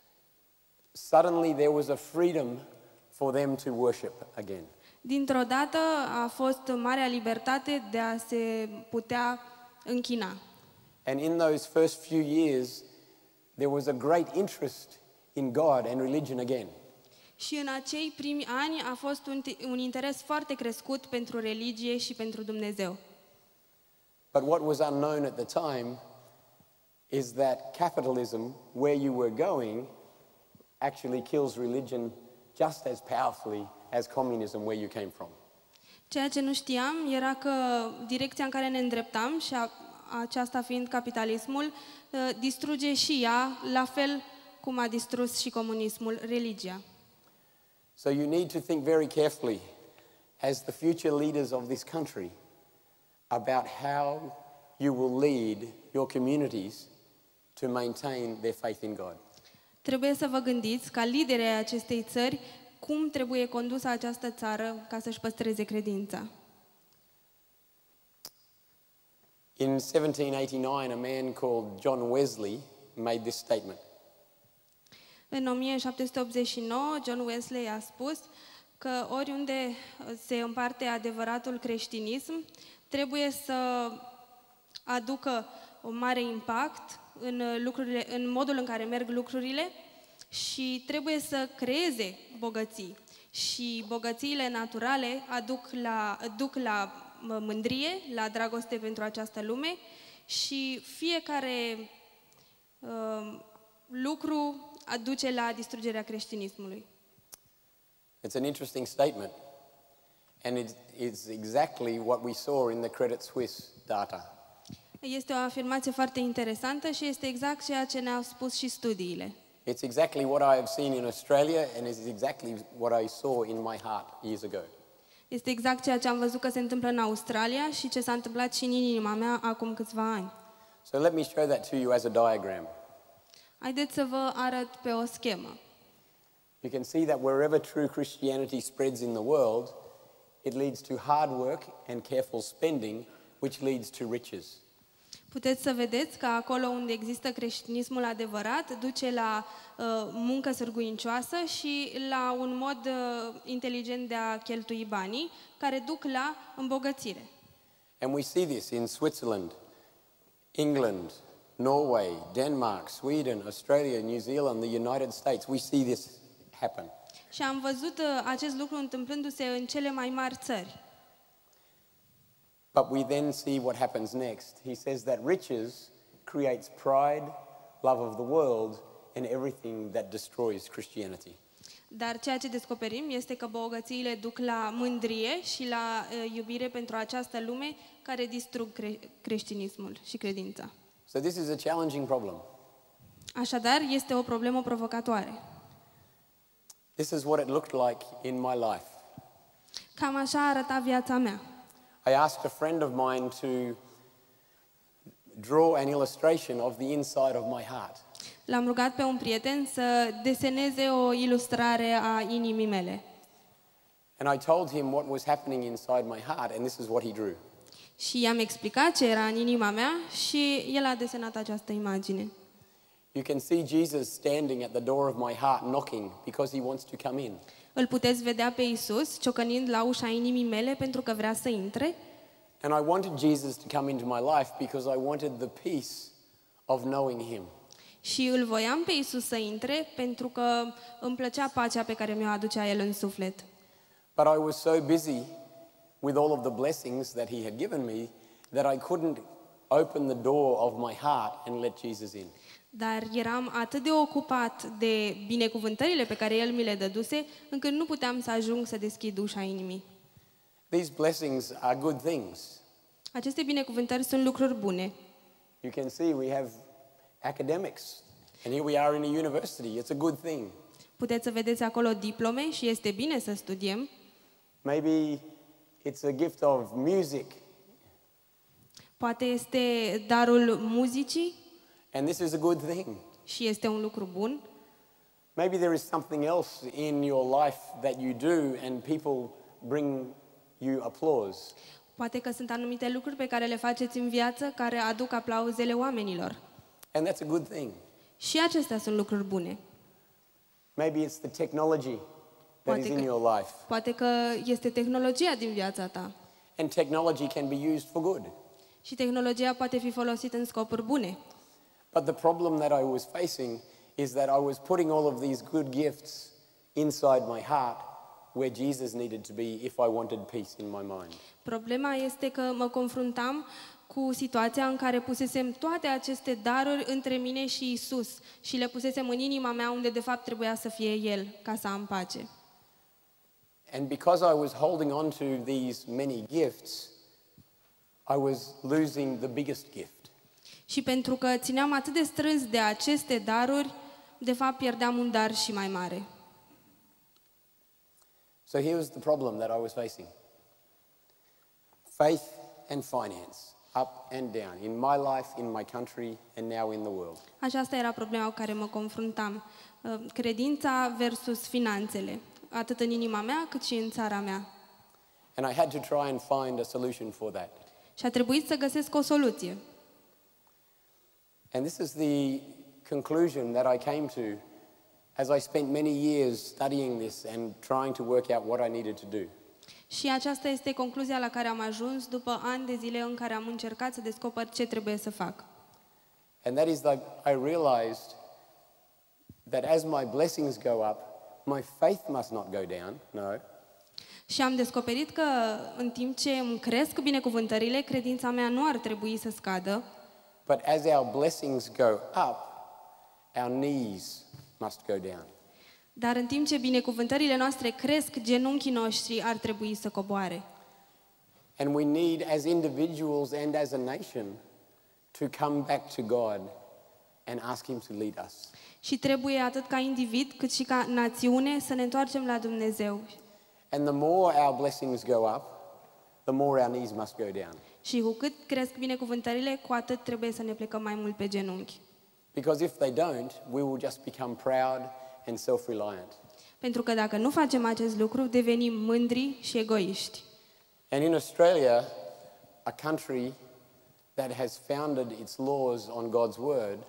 Speaker 4: Suddenly there was a freedom for them to worship again.
Speaker 5: Dintr-o dată a fost marea libertate de a se putea închina.
Speaker 4: And in those first few years, there was a great interest in God and religion again.
Speaker 5: Și în acei primi ani a fost un interes foarte crescut pentru religie și pentru Dumnezeu.
Speaker 4: But what was unknown at the time is that capitalism, where you were going, actually kills religion just as powerfully as communism, where you came from.
Speaker 5: Ceea ce nu știam era că direcția în care ne îndreptam, și aceasta fiind capitalismul, distruge și ea, la fel cum a distrus și comunismul, religia.
Speaker 4: So you need to think very carefully as the future leaders of this country about how you will lead your communities to maintain their faith in God.
Speaker 5: Trebuie să vă gândiți, ca lideri ai acestei țări, cum trebuie condusă această țară ca să-și păstreze credința.
Speaker 4: In 1789, a man called John Wesley made this statement.
Speaker 5: În 1789, John Wesley a spus că oriunde se împarte adevăratul creștinism, trebuie să aducă un mare impact în modul în care merg lucrurile și trebuie să creeze bogății. Și bogățiile naturale duc la mândrie, la dragoste pentru această lume și fiecare lucru aduce la distrugerea creștinismului.
Speaker 4: It's an interesting statement, and it's exactly what we saw in the Credit Suisse data.
Speaker 5: Este o afirmație foarte interesantă și este exact ceea ce ne-au spus și studiile.
Speaker 4: It's exactly what I have seen in Australia, and it's exactly what I saw in my heart years ago.
Speaker 5: Este exact ceea ce am văzut că se întâmplă în Australia și ce s-a întâmplat și în inima mea acum câțiva ani.
Speaker 4: So let me show that to you as a diagram.
Speaker 5: Haideți să vă arăt pe o schemă.
Speaker 4: You can see that wherever true Christianity spreads in the world, it leads to hard work and careful spending, which leads to riches.
Speaker 5: Puteți să vedeți că acolo unde există creștinismul adevărat, duce la muncă sârguincioasă și la un mod inteligent de a cheltui banii, care duc la îmbogățire.
Speaker 4: And we see this in Switzerland, England, Norway, Denmark, Sweden, Australia, New Zealand, the United States. We see this happen.
Speaker 5: Și am văzut acest lucru întâmplându-se în cele mai mari țări.
Speaker 4: But we then see what happens next. He says that riches creates pride, love of the world, and everything that destroys Christianity.
Speaker 5: Dar ceea ce descoperim este că bogățiile duc la mândrie și la iubire pentru această lume care distrug creștinismul și credința.
Speaker 4: So this is a challenging problem.
Speaker 5: Așadar, este o problemă provocatoare.
Speaker 4: This is what it looked like in my life.
Speaker 5: Cam așa arăta viața mea.
Speaker 4: I asked a friend of mine to draw an illustration of the inside of my heart.
Speaker 5: L-am rugat pe un prieten să deseneze o ilustrare a inimii mele.
Speaker 4: And I told him what was happening inside my heart, and this is what he drew.
Speaker 5: Și i-am explicat ce era în inima mea și el a desenat această imagine.
Speaker 4: You can see Jesus standing at the door of my heart knocking because he wants to come in.
Speaker 5: Îl puteți vedea pe Iisus ciocănind la ușa inimii mele pentru că vrea să intre.
Speaker 4: And I wanted Jesus to come into my life because I wanted the peace of knowing him.
Speaker 5: Și îl voiam pe Iisus să intre pentru că îmi plăcea pacea pe care mi-o aducea El în suflet.
Speaker 4: But I was so busy with all of the blessings that he had given me that I couldn't open the door of my heart and let Jesus in.
Speaker 5: Dar eram atât de ocupat de binecuvântările pe care El mi le dăduse, încât nu puteam să ajung să deschid ușa inimii.
Speaker 4: These blessings are good things.
Speaker 5: Aceste binecuvântări sunt lucruri bune.
Speaker 4: You can see we have academics, and here we are in a university. It's a good thing.
Speaker 5: Puteți să vedeți acolo diplome și este bine să studiem.
Speaker 4: Maybe it's a gift of music,
Speaker 5: Poate este darul muzicii
Speaker 4: and this is a good thing.
Speaker 5: și este un lucru bun.
Speaker 4: Maybe there is something else in your life that you do, and people bring you applause.
Speaker 5: Poate că sunt anumite lucruri pe care le faceți în viață care aduc aplauzele oamenilor.
Speaker 4: And that's a good thing.
Speaker 5: Și acestea sunt lucruri bune.
Speaker 4: Maybe it's the technology that is in your life.
Speaker 5: Poate că este tehnologia din viața ta.
Speaker 4: And technology can be used for good.
Speaker 5: Și tehnologia poate fi folosită în scopuri bune.
Speaker 4: But the problem that I was facing is that I was putting all of these good gifts inside my heart where Jesus needed to be if I wanted peace in my mind.
Speaker 5: Problema este că mă confruntam cu situația în care pusesem toate aceste daruri între mine și Isus și le pusesem în inima mea unde de fapt trebuia să fie El, ca să am pace.
Speaker 4: And because I was holding on to these many gifts, I was losing the biggest gift.
Speaker 5: Și pentru că țineam atât de strâns de aceste daruri, de fapt pierdeam un dar și mai mare.
Speaker 4: So here was the problem that I was facing. Faith and finance, up and down, in my life, in my country, and now in the world.
Speaker 5: Aceasta era problema cu care mă confruntam. Credința versus finanțele, atât în inima mea cât și în țara mea.
Speaker 4: And I had to try and find a solution for that.
Speaker 5: Și a trebuit să găsesc o soluție.
Speaker 4: And this is the conclusion that I came to as I spent many years studying this and trying to work out what I needed to do.
Speaker 5: Și aceasta este concluzia la care am ajuns după ani de zile în care am încercat să descoper ce trebuie să fac.
Speaker 4: And that is like I realized that as my blessings go up, my faith must not go down, no.
Speaker 5: Și am descoperit că în timp ce îmi cresc binecuvântările, credința mea nu ar trebui să scadă,
Speaker 4: But as our blessings go up, our knees must go down.
Speaker 5: dar în timp ce binecuvântările noastre cresc, genunchii noștri ar trebui să coboare.
Speaker 4: And we need, as individuals and as a nation, to come back to God and ask Him to lead us.
Speaker 5: Și trebuie atât ca individ cât și ca națiune să ne întoarcem la Dumnezeu.
Speaker 4: And the more our blessings go up, the more our knees must go down.
Speaker 5: Și cu cât cresc binecuvântările, cu atât trebuie să ne plecăm mai mult pe genunchi.
Speaker 4: Because if they don't, we will just become proud and self-reliant.
Speaker 5: Pentru că dacă nu facem acest lucru, devenim mândri și egoiști.
Speaker 4: And in Australia, a country that has founded its laws on God's word,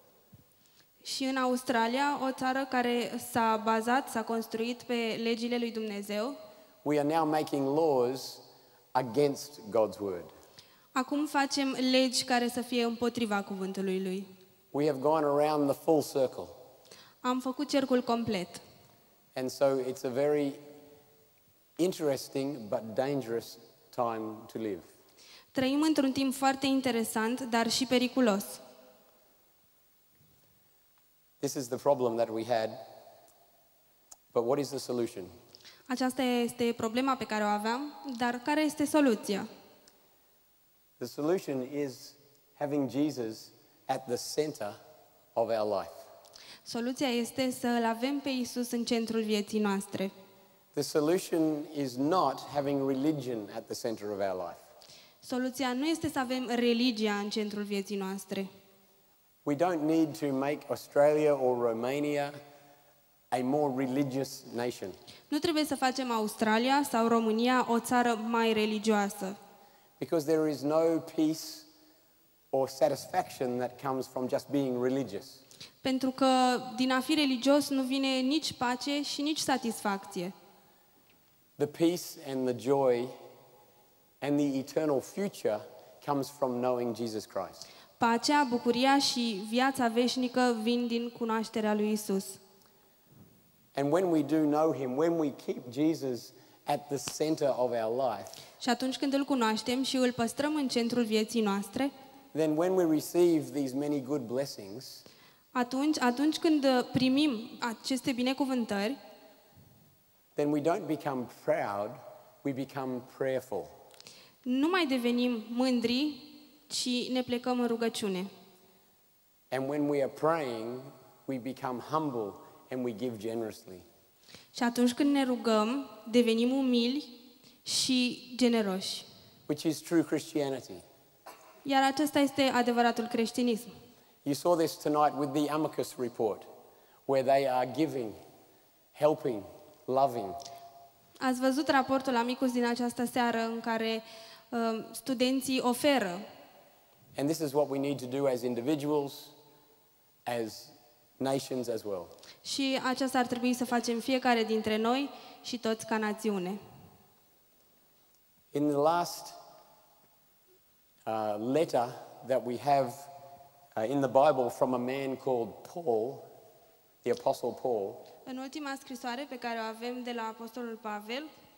Speaker 5: Și în Australia, o țară care s-a bazat, s-a construit pe legile lui Dumnezeu,
Speaker 4: we are now making laws against God's word.
Speaker 5: acum facem legi care să fie împotriva cuvântului lui.
Speaker 4: We have gone around the full circle.
Speaker 5: Am făcut cercul complet.
Speaker 4: And so it's a very interesting but dangerous time to live.
Speaker 5: Trăim într-un timp foarte interesant, dar și periculos.
Speaker 4: This is the problem that we had. But what is the solution?
Speaker 5: Aceasta este problema pe care o aveam, dar care este soluția?
Speaker 4: The solution is having Jesus at the center of our life.
Speaker 5: Soluția este să îl avem pe Isus în centrul vieții noastre.
Speaker 4: The solution is not having religion at the center of our life.
Speaker 5: Soluția nu este să avem religia în centrul vieții noastre.
Speaker 4: We don't need to make Australia or Romania a more religious nation.
Speaker 5: Nu trebuie să facem Australia sau România o țară mai religioasă,
Speaker 4: Because there is no peace or satisfaction that comes from just being religious.
Speaker 5: pentru că din a fi religios nu vine nici pace și nici satisfacție.
Speaker 4: The peace and the joy and the eternal future comes from knowing Jesus Christ.
Speaker 5: Pacea, bucuria și viața veșnică vin din cunoașterea lui Isus.
Speaker 4: And when we do know him, when we keep Jesus at the center of our life,
Speaker 5: Și atunci când îl cunoaștem și îl păstrăm în centrul vieții noastre,
Speaker 4: then when we receive these many good blessings,
Speaker 5: atunci când primim aceste binecuvântări,
Speaker 4: then we don't become proud, we become prayerful.
Speaker 5: nu mai devenim mândri, ci ne plecăm în rugăciune.
Speaker 4: And when we are praying, we become humble and we give generously.
Speaker 5: Și atunci când ne rugăm, devenim umili și generoși.
Speaker 4: Which is true Christianity.
Speaker 5: Iar acesta este adevăratul creștinism.
Speaker 4: You saw this tonight with the Amicus report, where they are giving, helping, loving.
Speaker 5: Ați văzut raportul Amicus din această seară în care studenții oferă.
Speaker 4: And this is what we need to do as individuals, as nations as well.
Speaker 5: Și aceasta ar trebui să facem fiecare dintre noi și toți ca națiune.
Speaker 4: In the last letter that we have in the Bible from a man called Paul, the Apostle Paul,
Speaker 5: În ultima scrisoare pe care o avem de la Apostolul Pavel,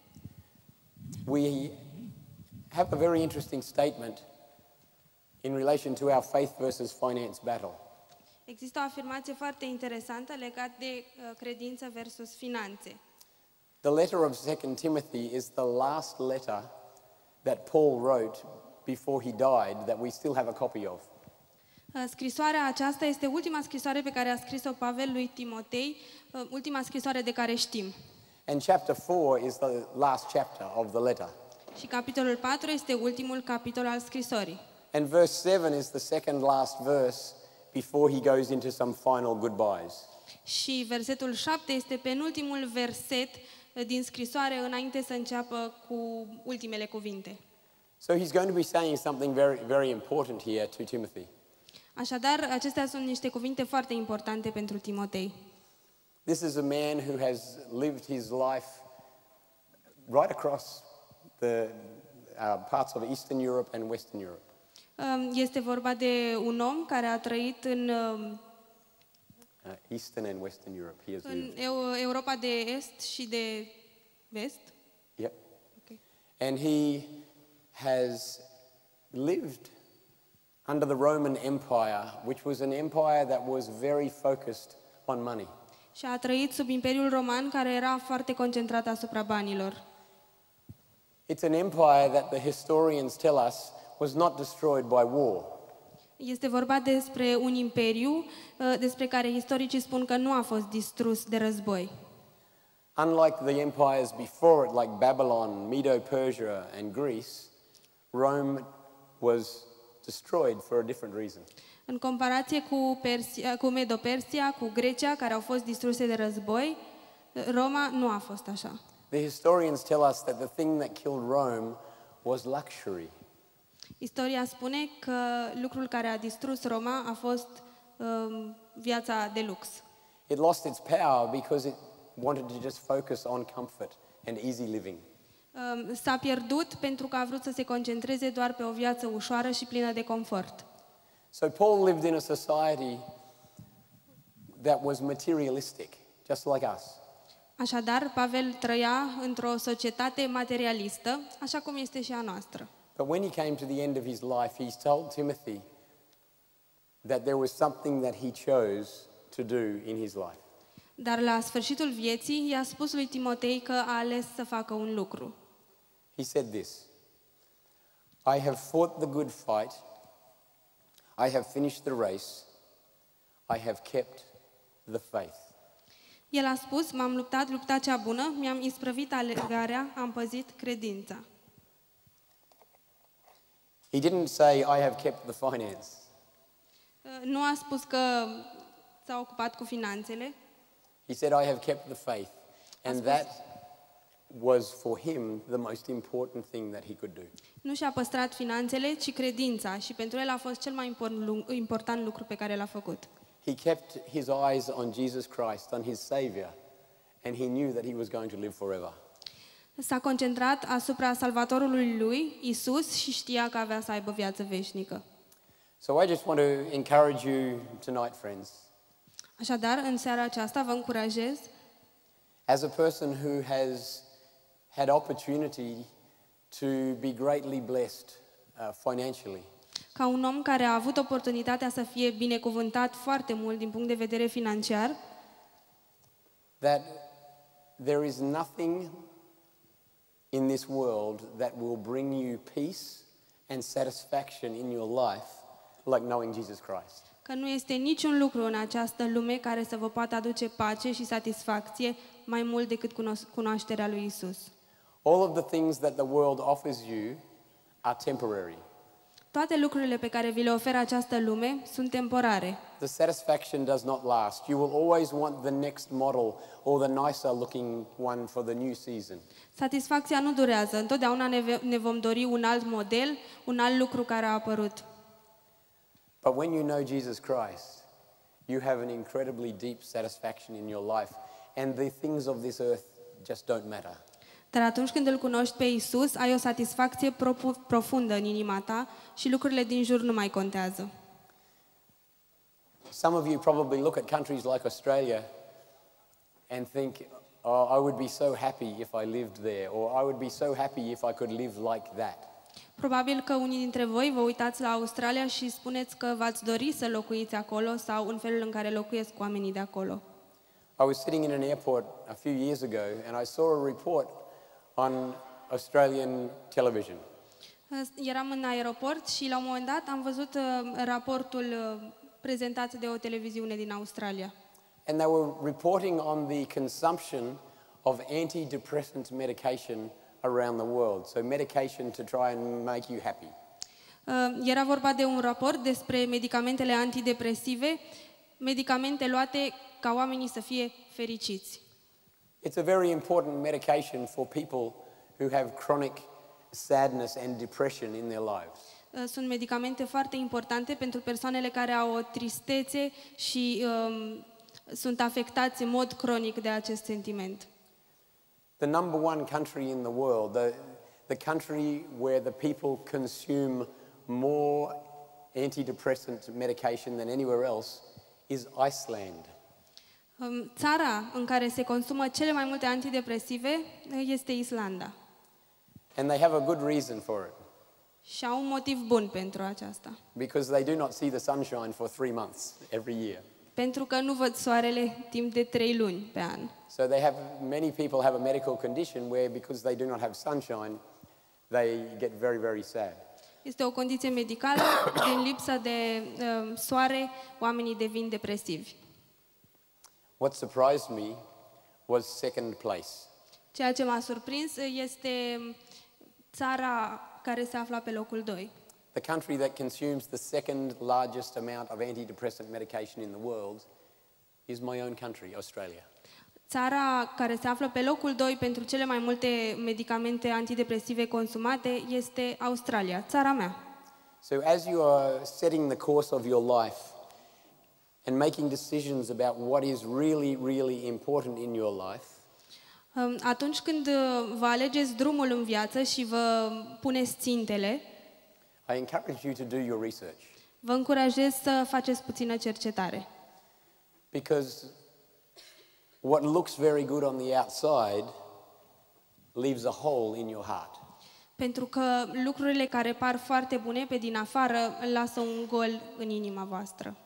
Speaker 4: we have a very interesting statement in relation to our faith versus finance battle.
Speaker 5: există o afirmație foarte interesantă legată de credință versus finanțe.
Speaker 4: The letter of 2 Timothy is the last letter that Paul wrote before he died that we still have a copy of.
Speaker 5: Scrisoarea aceasta este ultima scrisoare pe care a scris-o Pavel lui Timotei, ultima scrisoare de care știm.
Speaker 4: And chapter 4 is the last chapter of the letter.
Speaker 5: Și capitolul 4 este ultimul capitol al scrisorii.
Speaker 4: And verse 7 is the second last verse before he goes into some final goodbyes.
Speaker 5: Și versetul 7 este penultimul verset din scrisoare înainte să înceapă cu ultimele cuvinte.
Speaker 4: So he's going to be saying something very, very important here to Timothy.
Speaker 5: Așadar, acestea sunt niște cuvinte foarte importante pentru Timotei.
Speaker 4: This is a man who has lived his life right across the parts of Eastern Europe and Western Europe.
Speaker 5: Este vorba de un om care a trăit în
Speaker 4: Eastern and Western Europe. He has
Speaker 5: în
Speaker 4: lived.
Speaker 5: Europa de Est și de Vest.
Speaker 4: Yep.
Speaker 5: Okay.
Speaker 4: And he has lived under the Roman Empire, which was an empire that was very focused on money.
Speaker 5: Și a trăit sub Imperiul Roman, care era foarte concentrat asupra banilor.
Speaker 4: It's an empire that the historians tell us was not destroyed by war.
Speaker 5: Este vorba despre un imperiu despre care istoricii spun că nu a fost distrus de război.
Speaker 4: Unlike the empires before it, like Babylon, Medo-Persia, and Greece, Rome was destroyed for a different reason.
Speaker 5: În comparație cu Medo-Persia, cu Grecia, care au fost distruse de război, Roma nu a fost așa.
Speaker 4: The historians tell us that the thing that killed Rome was luxury.
Speaker 5: Istoria spune că lucrul care a distrus Roma a fost viața de lux.
Speaker 4: It lost its power because it wanted to just focus on comfort and easy living.
Speaker 5: S-a pierdut pentru că a vrut să se concentreze doar pe o viață ușoară și plină de confort.
Speaker 4: So Paul lived in a society that was materialistic, just like us.
Speaker 5: Așadar, Pavel trăia într-o societate materialistă, așa cum este și a noastră.
Speaker 4: But when he came to the end of his life, he told Timothy that there was something that he chose to do in his life.
Speaker 5: Dar la sfârșitul vieții i-a spus lui Timotei că a ales să facă un lucru.
Speaker 4: He said this: I have fought the good fight, I have finished the race, I have kept the faith.
Speaker 5: El a spus, m-am luptat lupta cea bună, mi-am isprăvit alergarea, am păzit credința.
Speaker 4: He didn't say, I have kept the finance.
Speaker 5: Nu a spus că s-a ocupat cu finanțele.
Speaker 4: He said, I have kept the faith. And that was for him the most important thing that he could do.
Speaker 5: Nu și-a păstrat finanțele, ci credința, și pentru el a fost cel mai important lucru pe care l-a făcut.
Speaker 4: He kept his eyes on Jesus Christ, on his Savior, and he knew that he was going to live forever.
Speaker 5: S-a concentrat asupra Salvatorului lui, Isus, și știa că avea să aibă viață veșnică.
Speaker 4: So I just want to encourage you tonight, friends,
Speaker 5: Așadar, în seara aceasta vă încurajez,
Speaker 4: as a person who has had opportunity to be greatly blessed financially,
Speaker 5: ca un om care a avut oportunitatea să fie binecuvântat foarte mult din punct de vedere financiar,
Speaker 4: that there is nothing in this world that will bring you peace and satisfaction in your life like knowing Jesus Christ.
Speaker 5: că nu este niciun lucru în această lume care să vă poată aduce pace și satisfacție mai mult decât cunoașterea lui Isus.
Speaker 4: All of the things that the world offers you are temporary.
Speaker 5: Toate lucrurile pe care vi le oferă această lume sunt temporare.
Speaker 4: The satisfaction does not last. You will always want the next model or the nicer looking one for the new season.
Speaker 5: Satisfacția nu durează. Întotdeauna ne vom dori un alt model, un alt lucru care a apărut.
Speaker 4: But when you know Jesus Christ, you have an incredibly deep satisfaction in your life, and the things of this earth just don't matter.
Speaker 5: Dar atunci când îl cunoști pe Isus, ai o satisfacție profundă în inima ta și lucrurile din jur nu mai contează.
Speaker 4: Some of you probably look at countries like Australia and think, oh, I would be so happy if I lived there, or I would be so happy if I could live like that.
Speaker 5: Probabil că unii dintre voi vă uitați la Australia și spuneți că v-ați dori să locuiți acolo sau în felul în care locuiesc oamenii de acolo.
Speaker 4: I was sitting in an airport a few years ago and I saw a report on Australian television.
Speaker 5: Eram în aeroport și la un moment dat am văzut raportul prezentat de o televiziune din Australia.
Speaker 4: And they were reporting on the consumption of antidepressant medication around the world. So medication to try and make you happy.
Speaker 5: Era vorba de un raport despre medicamentele antidepresive, medicamente luate ca oamenii să fie fericiți.
Speaker 4: It's a very important medication for people who have chronic sadness and depression in their lives.
Speaker 5: Sunt medicamente foarte importante pentru persoanele care au o tristețe și sunt afectați în mod cronic de acest sentiment.
Speaker 4: The number one country in the world, the country where the people consume more antidepressant medication than anywhere else is Iceland.
Speaker 5: Țara în care se consumă cele mai multe antidepresive este Islanda.
Speaker 4: And they have a good reason for it.
Speaker 5: Și au un motiv bun pentru aceasta.
Speaker 4: Because they do not see the sunshine for 3 months every year.
Speaker 5: Pentru că nu văd soarele timp de 3 luni pe an.
Speaker 4: So many people have a medical condition where because they do not have sunshine, they get very, very sad.
Speaker 5: Este o condiție medicală, din lipsa de soare, oamenii devin depresivi.
Speaker 4: What surprised me was second place.
Speaker 5: Ceea ce m-a surprins este țara care se afla pe locul 2.
Speaker 4: The country that consumes the second largest amount of antidepressant medication in the world is my own country, Australia.
Speaker 5: Țara care se află pe locul 2 pentru cele mai multe medicamente antidepresive consumate este Australia, țara mea.
Speaker 4: So as you are setting the course of your life and making decisions about what is really, really important in your life,
Speaker 5: atunci când vă alegeți drumul în viață și vă puneți țintele,
Speaker 4: I encourage you to do your research.
Speaker 5: vă încurajez să faceți puțină cercetare.
Speaker 4: Because what looks very good on the outside leaves a hole in your heart.
Speaker 5: Pentru că lucrurile care par foarte bune pe din afară lasă un gol în inima voastră.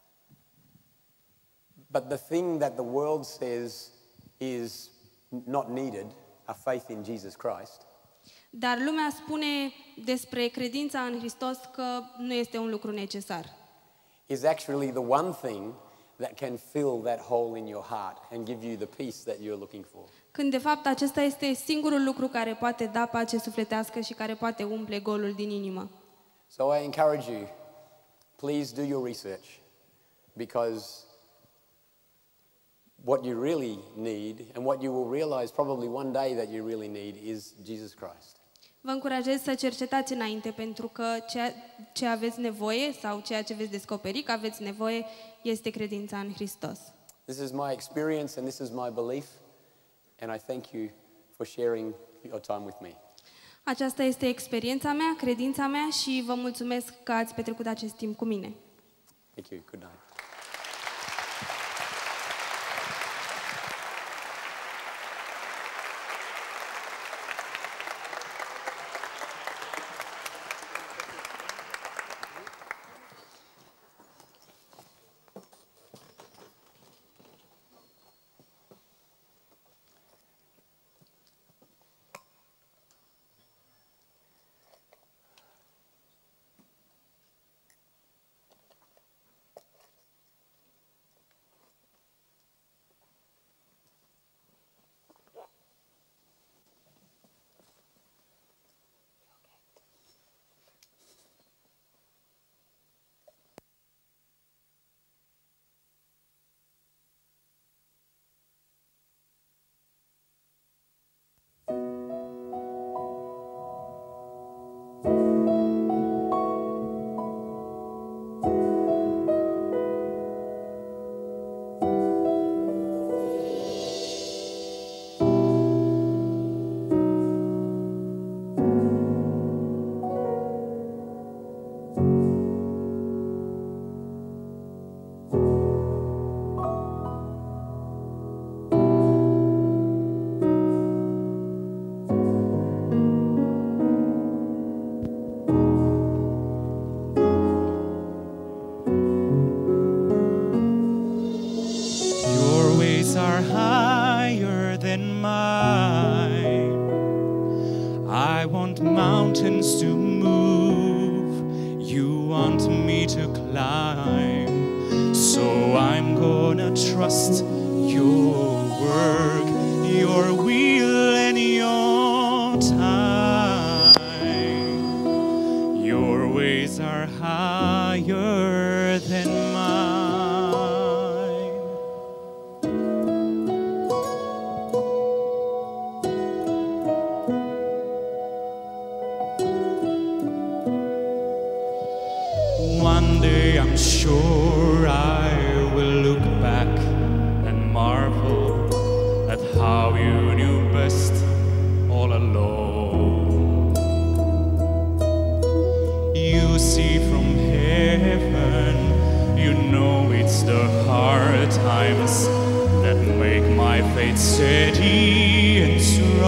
Speaker 4: But the thing that the world says is not needed, a faith in Jesus Christ,
Speaker 5: Dar lumea spune despre credința în Hristos că nu este un lucru necesar.
Speaker 4: is actually the one thing that can fill that hole in your heart and give you the peace that you're looking for.
Speaker 5: Când de fapt acesta este singurul lucru care poate da pace sufletească și care poate umple golul din inimă.
Speaker 4: So I encourage you, please do your research, because what you really need and what you will realize probably one day that you really need is Jesus Christ.
Speaker 5: Vă încurajez să cercetați înainte, pentru că ce aveți nevoie sau ceea ce veți descoperi că aveți nevoie este credința în Hristos.
Speaker 4: This is my experience and this is my belief, and I thank you for sharing your time with me.
Speaker 5: Aceasta este experiența mea, credința mea și vă mulțumesc că ați petrecut acest timp cu mine.
Speaker 4: Thank you. Good night.
Speaker 6: mountains to move, you want me to climb, so I'm gonna trust your work, your will and your time. Your ways are higher than mine. One day I'm sure I will look back and marvel at how you knew best all along. You see from heaven, you know it's the hard times that make my faith steady and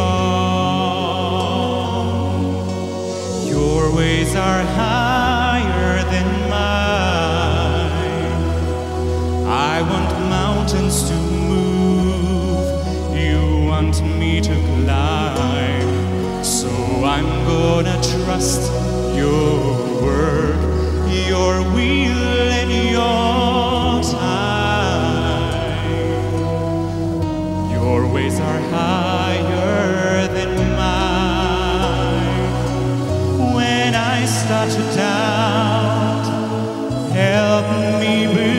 Speaker 6: strong. Your ways are higher than mine. I want mountains to move, you want me to climb, so I'm gonna trust your word, your will and your time. Your ways are higher than mine. When I start to doubt, help me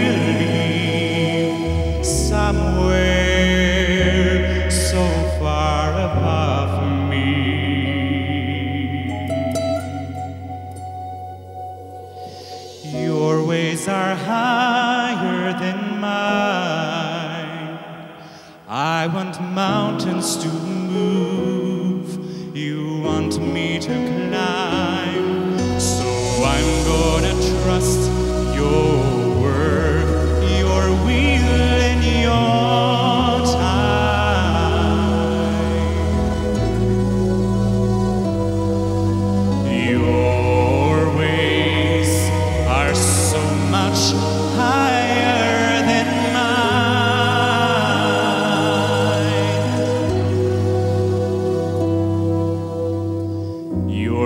Speaker 6: believe somewhere so far above me. Your ways are higher than mine. I want mountains to move, you want me to climb, so I'm gonna trust your word, your will and your time. Your ways are so much higher than mine. Your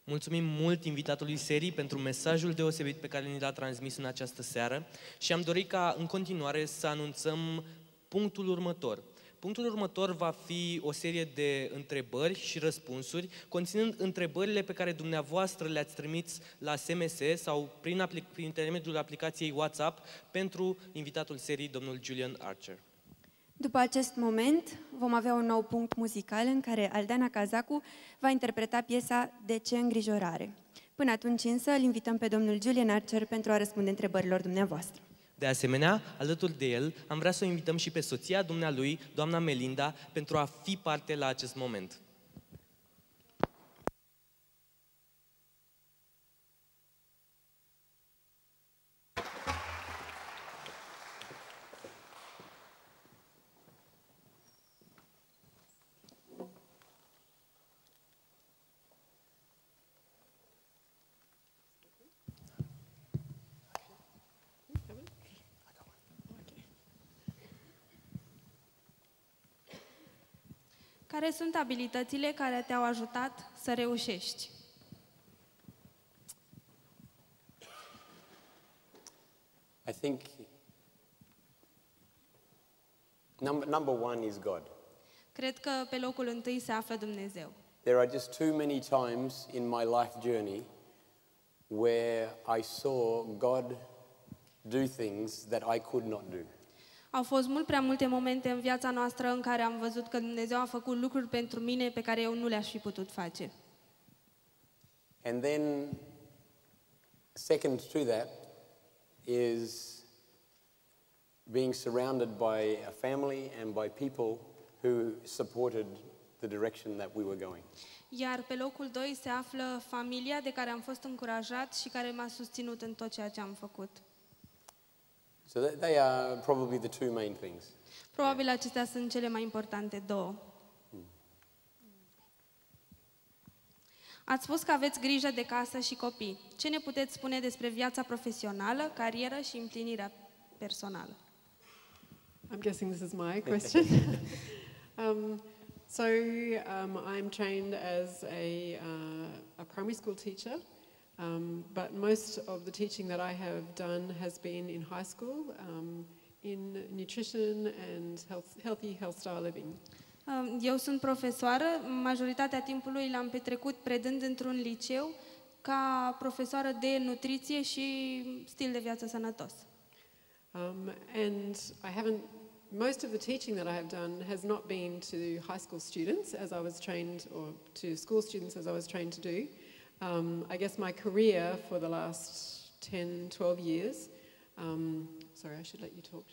Speaker 2: Mulțumim mult invitatului serii pentru mesajul deosebit pe care ni l-a transmis în această seară și am dorit ca în continuare să anunțăm punctul următor. Punctul următor va fi o serie de întrebări și răspunsuri, conținând întrebările pe care dumneavoastră le-ați trimis la SMS sau prin intermediul aplicației WhatsApp pentru invitatul serii, domnul Julian Archer.
Speaker 1: După acest moment, vom avea un nou punct muzical în care Aldana Cazacu va interpreta piesa De ce îngrijorare. Până atunci însă, îl invităm pe domnul Julian Archer pentru a răspunde întrebărilor dumneavoastră.
Speaker 2: De asemenea, alături de el, am vrea să o invităm și pe soția dumnealui, doamna Melinda, pentru a fi parte la acest moment.
Speaker 5: Care sunt abilitățile care te-au ajutat să reușești?
Speaker 4: I think number one is God.
Speaker 5: Cred că pe locul întâi se află Dumnezeu.
Speaker 4: There are just too many times in my life journey where I saw God do things that I could not do.
Speaker 5: Au fost mult prea multe momente în viața noastră în care am văzut că Dumnezeu a făcut lucruri pentru mine pe care eu nu le-aș fi putut face.
Speaker 4: And then, second to that, is being surrounded by a family and by people who supported the direction that we were going.
Speaker 5: Iar pe locul 2 se află familia de care am fost încurajat și care m-a susținut în tot ceea ce am făcut.
Speaker 4: So they are probably the two main things.
Speaker 5: Probabil acestea sunt cele mai importante două. Ați spus că aveți grijă de casă și copii. Ce ne puteți spune despre viața profesională, carieră și împlinirea personală?
Speaker 7: I'm guessing this is my question. I'm trained as a primary school teacher, but most of the teaching that I have done has been in high school, in nutrition and healthy health-style living.
Speaker 5: Eu sunt profesoară, majoritatea timpului l-am petrecut predând într-un liceu ca profesoară de nutriție și stil de viață sănătos.
Speaker 7: And most of the teaching that I have done has not been to high school students as I was trained, or to school students as I was trained to do. I guess my career for the last 10-12 years, sorry, I should let you talk.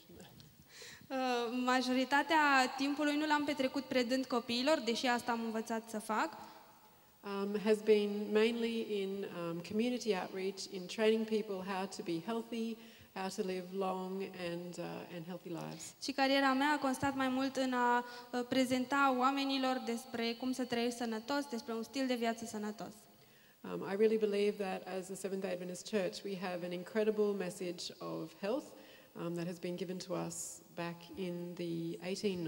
Speaker 5: Majoritatea timpului nu l-am petrecut predând copiilor, deși asta am învățat să fac.
Speaker 7: Has been mainly in community outreach, in training people how to be healthy, how to live long and healthy lives.
Speaker 5: Și cariera mea a constat mai mult în a prezenta oamenilor despre cum să trăiești sănătos, despre un stil de viață sănătos.
Speaker 7: I really believe that as the Seventh-day Adventist Church we have an incredible message of health that has been given to us back in the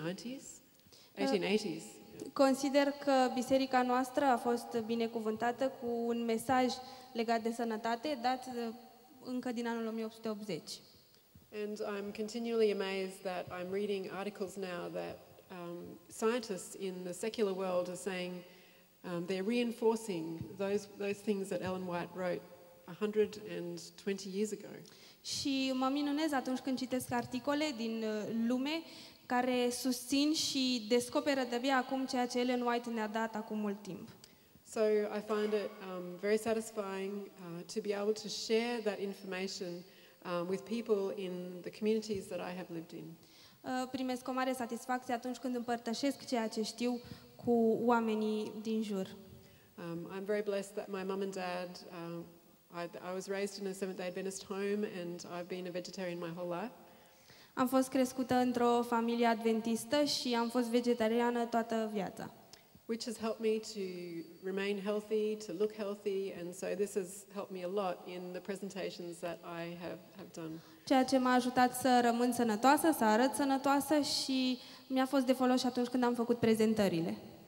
Speaker 7: 1880s.
Speaker 5: Consider că biserica noastră a fost binecuvântată cu un mesaj legat de sănătate dat încă din anul 1880.
Speaker 7: And I'm continually amazed that I'm reading articles now that scientists in the secular world are saying they're reinforcing those things that Ellen White wrote 120 years ago.
Speaker 5: Și mă minunez atunci când citesc articole din lume care susțin și descoperă de-abia acum ceea ce Ellen White ne-a dat acum mult timp.
Speaker 7: So I find it very satisfying to be able to share that information with people in the communities that I have lived in.
Speaker 5: Primesc o mare satisfacție atunci când împărtășesc ceea ce știu cu oamenii din jur.
Speaker 7: I'm very blessed that my mum and dad, I was raised in a Seventh-day Adventist home and I've been a vegetarian my whole life.
Speaker 5: Am fost crescută într-o familie adventistă și am fost vegetariană toată viața.
Speaker 7: Which has helped me to remain healthy, to look healthy, and so this has helped me a lot in the presentations that I have done.
Speaker 5: Ceea ce m-a ajutat să rămân sănătoasă, să arăt sănătoasă și mi-a fost de folos atunci când am făcut prezentările.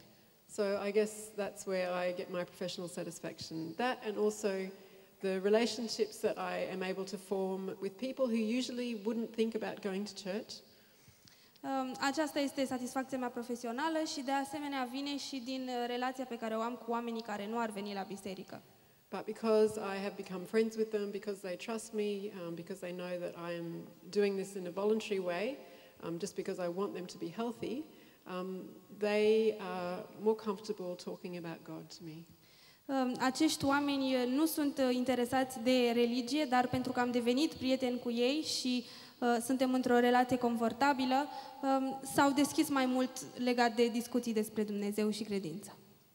Speaker 7: So I guess that's where I get my professional satisfaction. That and also the relationships that I am able to form with people who usually wouldn't think about going to church.
Speaker 5: Aceasta este satisfacția mea profesională și de asemenea vine și din relația pe care o am cu oamenii care nu ar veni la biserică.
Speaker 7: But because I have become friends with them, because they trust me, because they know that I am doing this in a voluntary way, just because I want them to be healthy, they are more comfortable talking about God to me.
Speaker 5: Acești oameni nu sunt interesați de religie, dar pentru că am devenit prieteni cu ei și suntem într-o relație confortabilă, s-au deschis mai mult legat de discuții despre Dumnezeu și credință.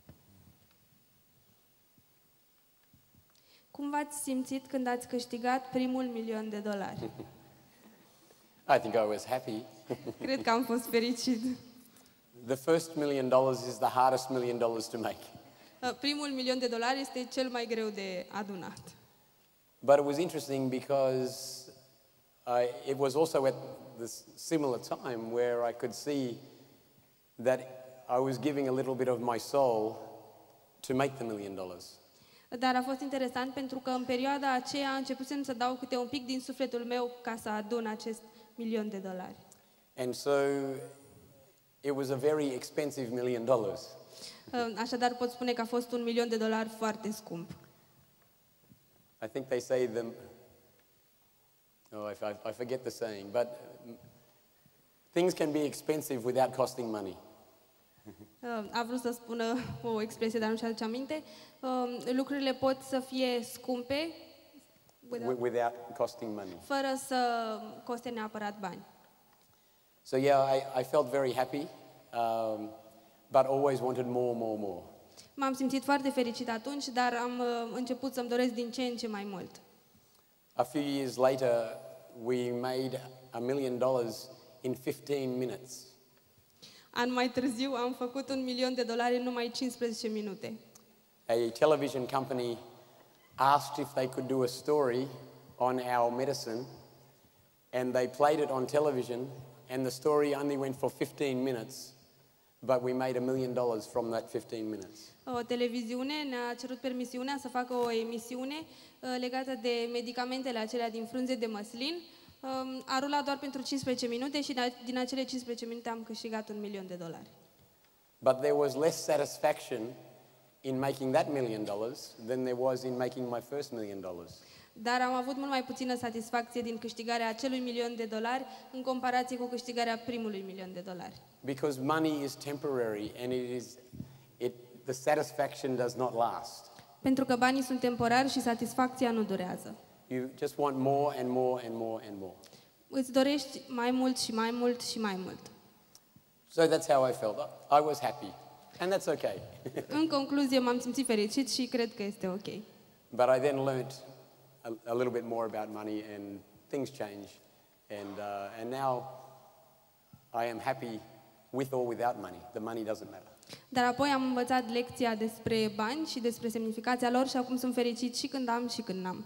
Speaker 5: Cum v-ați simțit când ați câștigat primul $1.000.000?
Speaker 4: I think I was happy.
Speaker 5: Cred că am fost fericit.
Speaker 4: The first $1 million is the hardest $1 million to make.
Speaker 5: Primul $1.000.000 este cel mai greu de adunat.
Speaker 4: But it was interesting because it was also at this similar time where I could see that I was giving a little bit of my soul to make the $1 million.
Speaker 5: Dar a fost interesant pentru că în perioada aceea începusem să dau câte un pic din sufletul meu ca să adun acest $1.000.000.
Speaker 4: And so it was a very expensive $1 million.
Speaker 5: Așadar pot spune că a fost $1.000.000 foarte scump.
Speaker 4: I think they say I forget the saying, but things can be expensive without costing money.
Speaker 5: A vrut să spună o expresie, dar nu și-aduce aminte. Lucrurile pot să fie scumpe
Speaker 4: without costing money.
Speaker 5: Fără să coste neapărat bani.
Speaker 4: So yeah, I felt very happy, but always wanted more.
Speaker 5: M-am simțit foarte fericit atunci, dar am început să-mi doresc din ce în ce mai mult.
Speaker 4: A few years later, we made $1 million in 15 minutes.
Speaker 5: An mai târziu am făcut $1 milion în numai 15 minute.
Speaker 4: A television company asked if they could do a story on our medicine, and they played it on television, and the story only went for 15 minutes, but we made $1 million from that 15 minutes.
Speaker 5: O televiziune ne-a cerut permisiunea să facă o emisiune legată de medicamentele acelea din frunze de măslin. A rulat doar pentru 15 minute și din acele 15 minute am câștigat $1 milion.
Speaker 4: But there was less satisfaction in making that $1 million than there was in making my first $1 million.
Speaker 5: Dar am avut mult mai puțină satisfacție din câștigarea acelui $1 milion în comparație cu câștigarea primului $1 milion.
Speaker 4: Because money is temporary and the satisfaction does not last.
Speaker 5: Pentru că banii sunt temporari și satisfacția nu durează.
Speaker 4: You just want more and more and more and more.
Speaker 5: Îți dorești mai mult și mai mult și mai mult.
Speaker 4: So that's how I felt. I was happy. And that's okay.
Speaker 5: În concluzie, m-am simțit fericit și cred că este ok.
Speaker 4: But I then learnt a little bit more about money, and things change. And now I am happy with or without money. The money doesn't matter.
Speaker 5: Dar apoi am învățat lecția despre bani și despre semnificația lor și acum sunt fericit și când am și când n-am.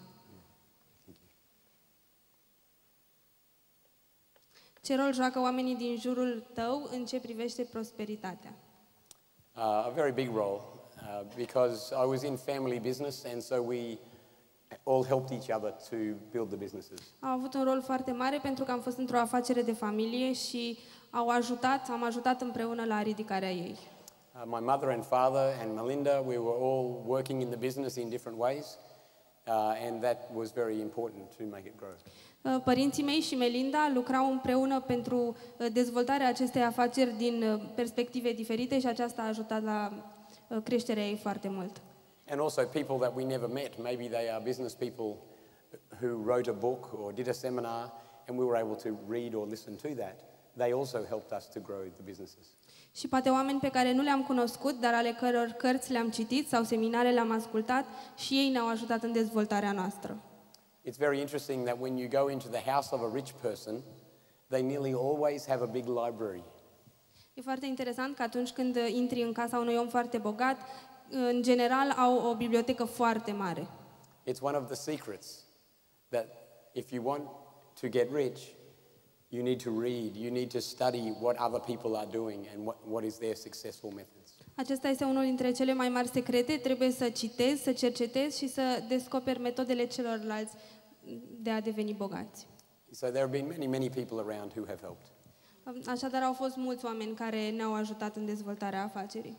Speaker 5: Ce rol joacă oamenii din jurul tău în ce privește prosperitatea?
Speaker 4: A very big role, because I was in family business, and so we all helped each other to build the businesses.
Speaker 5: Au avut un rol foarte mare pentru că am fost într-o afacere de familie și am ajutat împreună la ridicarea ei.
Speaker 4: My mother and father and Melinda, we were all working in the business in different ways, and that was very important to make it grow.
Speaker 5: Părinții mei și Melinda lucrau împreună pentru dezvoltarea acestei afaceri din perspective diferite și aceasta a ajutat la creșterea ei foarte mult.
Speaker 4: And also people that we never met, maybe they are business people who wrote a book or did a seminar, and we were able to read or listen to that. They also helped us to grow the businesses.
Speaker 5: Și poate oameni pe care nu le-am cunoscut, dar ale căror cărți le-am citit sau seminare le-am ascultat și ei ne-au ajutat în dezvoltarea noastră.
Speaker 4: It's very interesting that when you go into the house of a rich person, they nearly always have a big library.
Speaker 5: E foarte interesant că atunci când intri în casa unui om foarte bogat, în general au o bibliotecă foarte mare.
Speaker 4: It's one of the secrets that if you want to get rich, you need to read, you need to study what other people are doing and what is their successful methods.
Speaker 5: Acesta este unul dintre cele mai mari secrete. Trebuie să citezi, să cercetezi și să descoperi metodele celorlalți de a deveni bogați.
Speaker 4: So there have been many, many people around who have helped.
Speaker 5: Așadar, au fost mulți oameni care ne-au ajutat în dezvoltarea afacerii.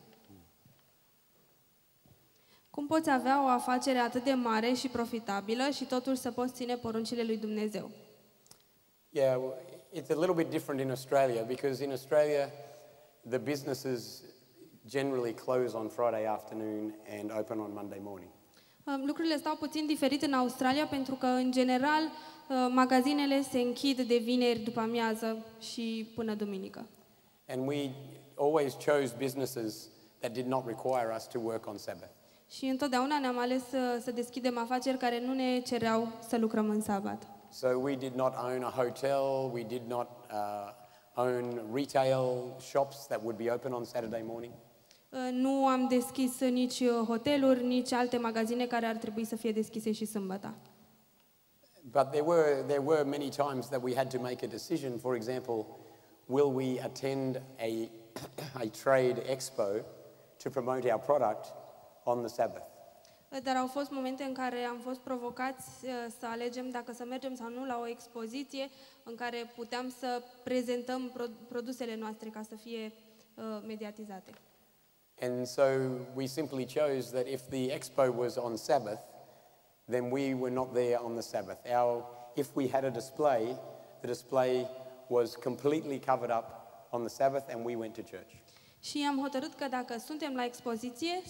Speaker 5: Cum poți avea o afacere atât de mare și profitabilă și totuși să poți ține poruncile lui Dumnezeu?
Speaker 4: Yeah, well, it's a little bit different in Australia because in Australia the businesses generally close on Friday afternoon and open on Monday morning.
Speaker 5: Lucrurile stau puțin diferit în Australia pentru că, în general, magazinele se închid de vineri după amiază și până duminică.
Speaker 4: And we always chose businesses that did not require us to work on Sabbath.
Speaker 5: Și întotdeauna ne-am ales să deschidem afaceri care nu ne cereau să lucrăm în sabat.
Speaker 4: So we did not own a hotel, we did not own retail shops that would be open on Saturday morning.
Speaker 5: Nu am deschis nici hoteluri, nici alte magazine care ar trebui să fie deschise și sâmbătă.
Speaker 4: But there were many times that we had to make a decision. For example, will we attend a trade expo to promote our product on the Sabbath?
Speaker 5: Dar au fost momente în care am fost provocați să alegem dacă să mergem sau nu la o expoziție în care puteam să prezentăm produsele noastre ca să fie mediatizate.
Speaker 4: And so we simply chose that if the expo was on Sabbath, then we were not there on the Sabbath. If we had a display, the display was completely covered up on the Sabbath and we went to church.
Speaker 5: Și am hotărât că dacă suntem la expoziție,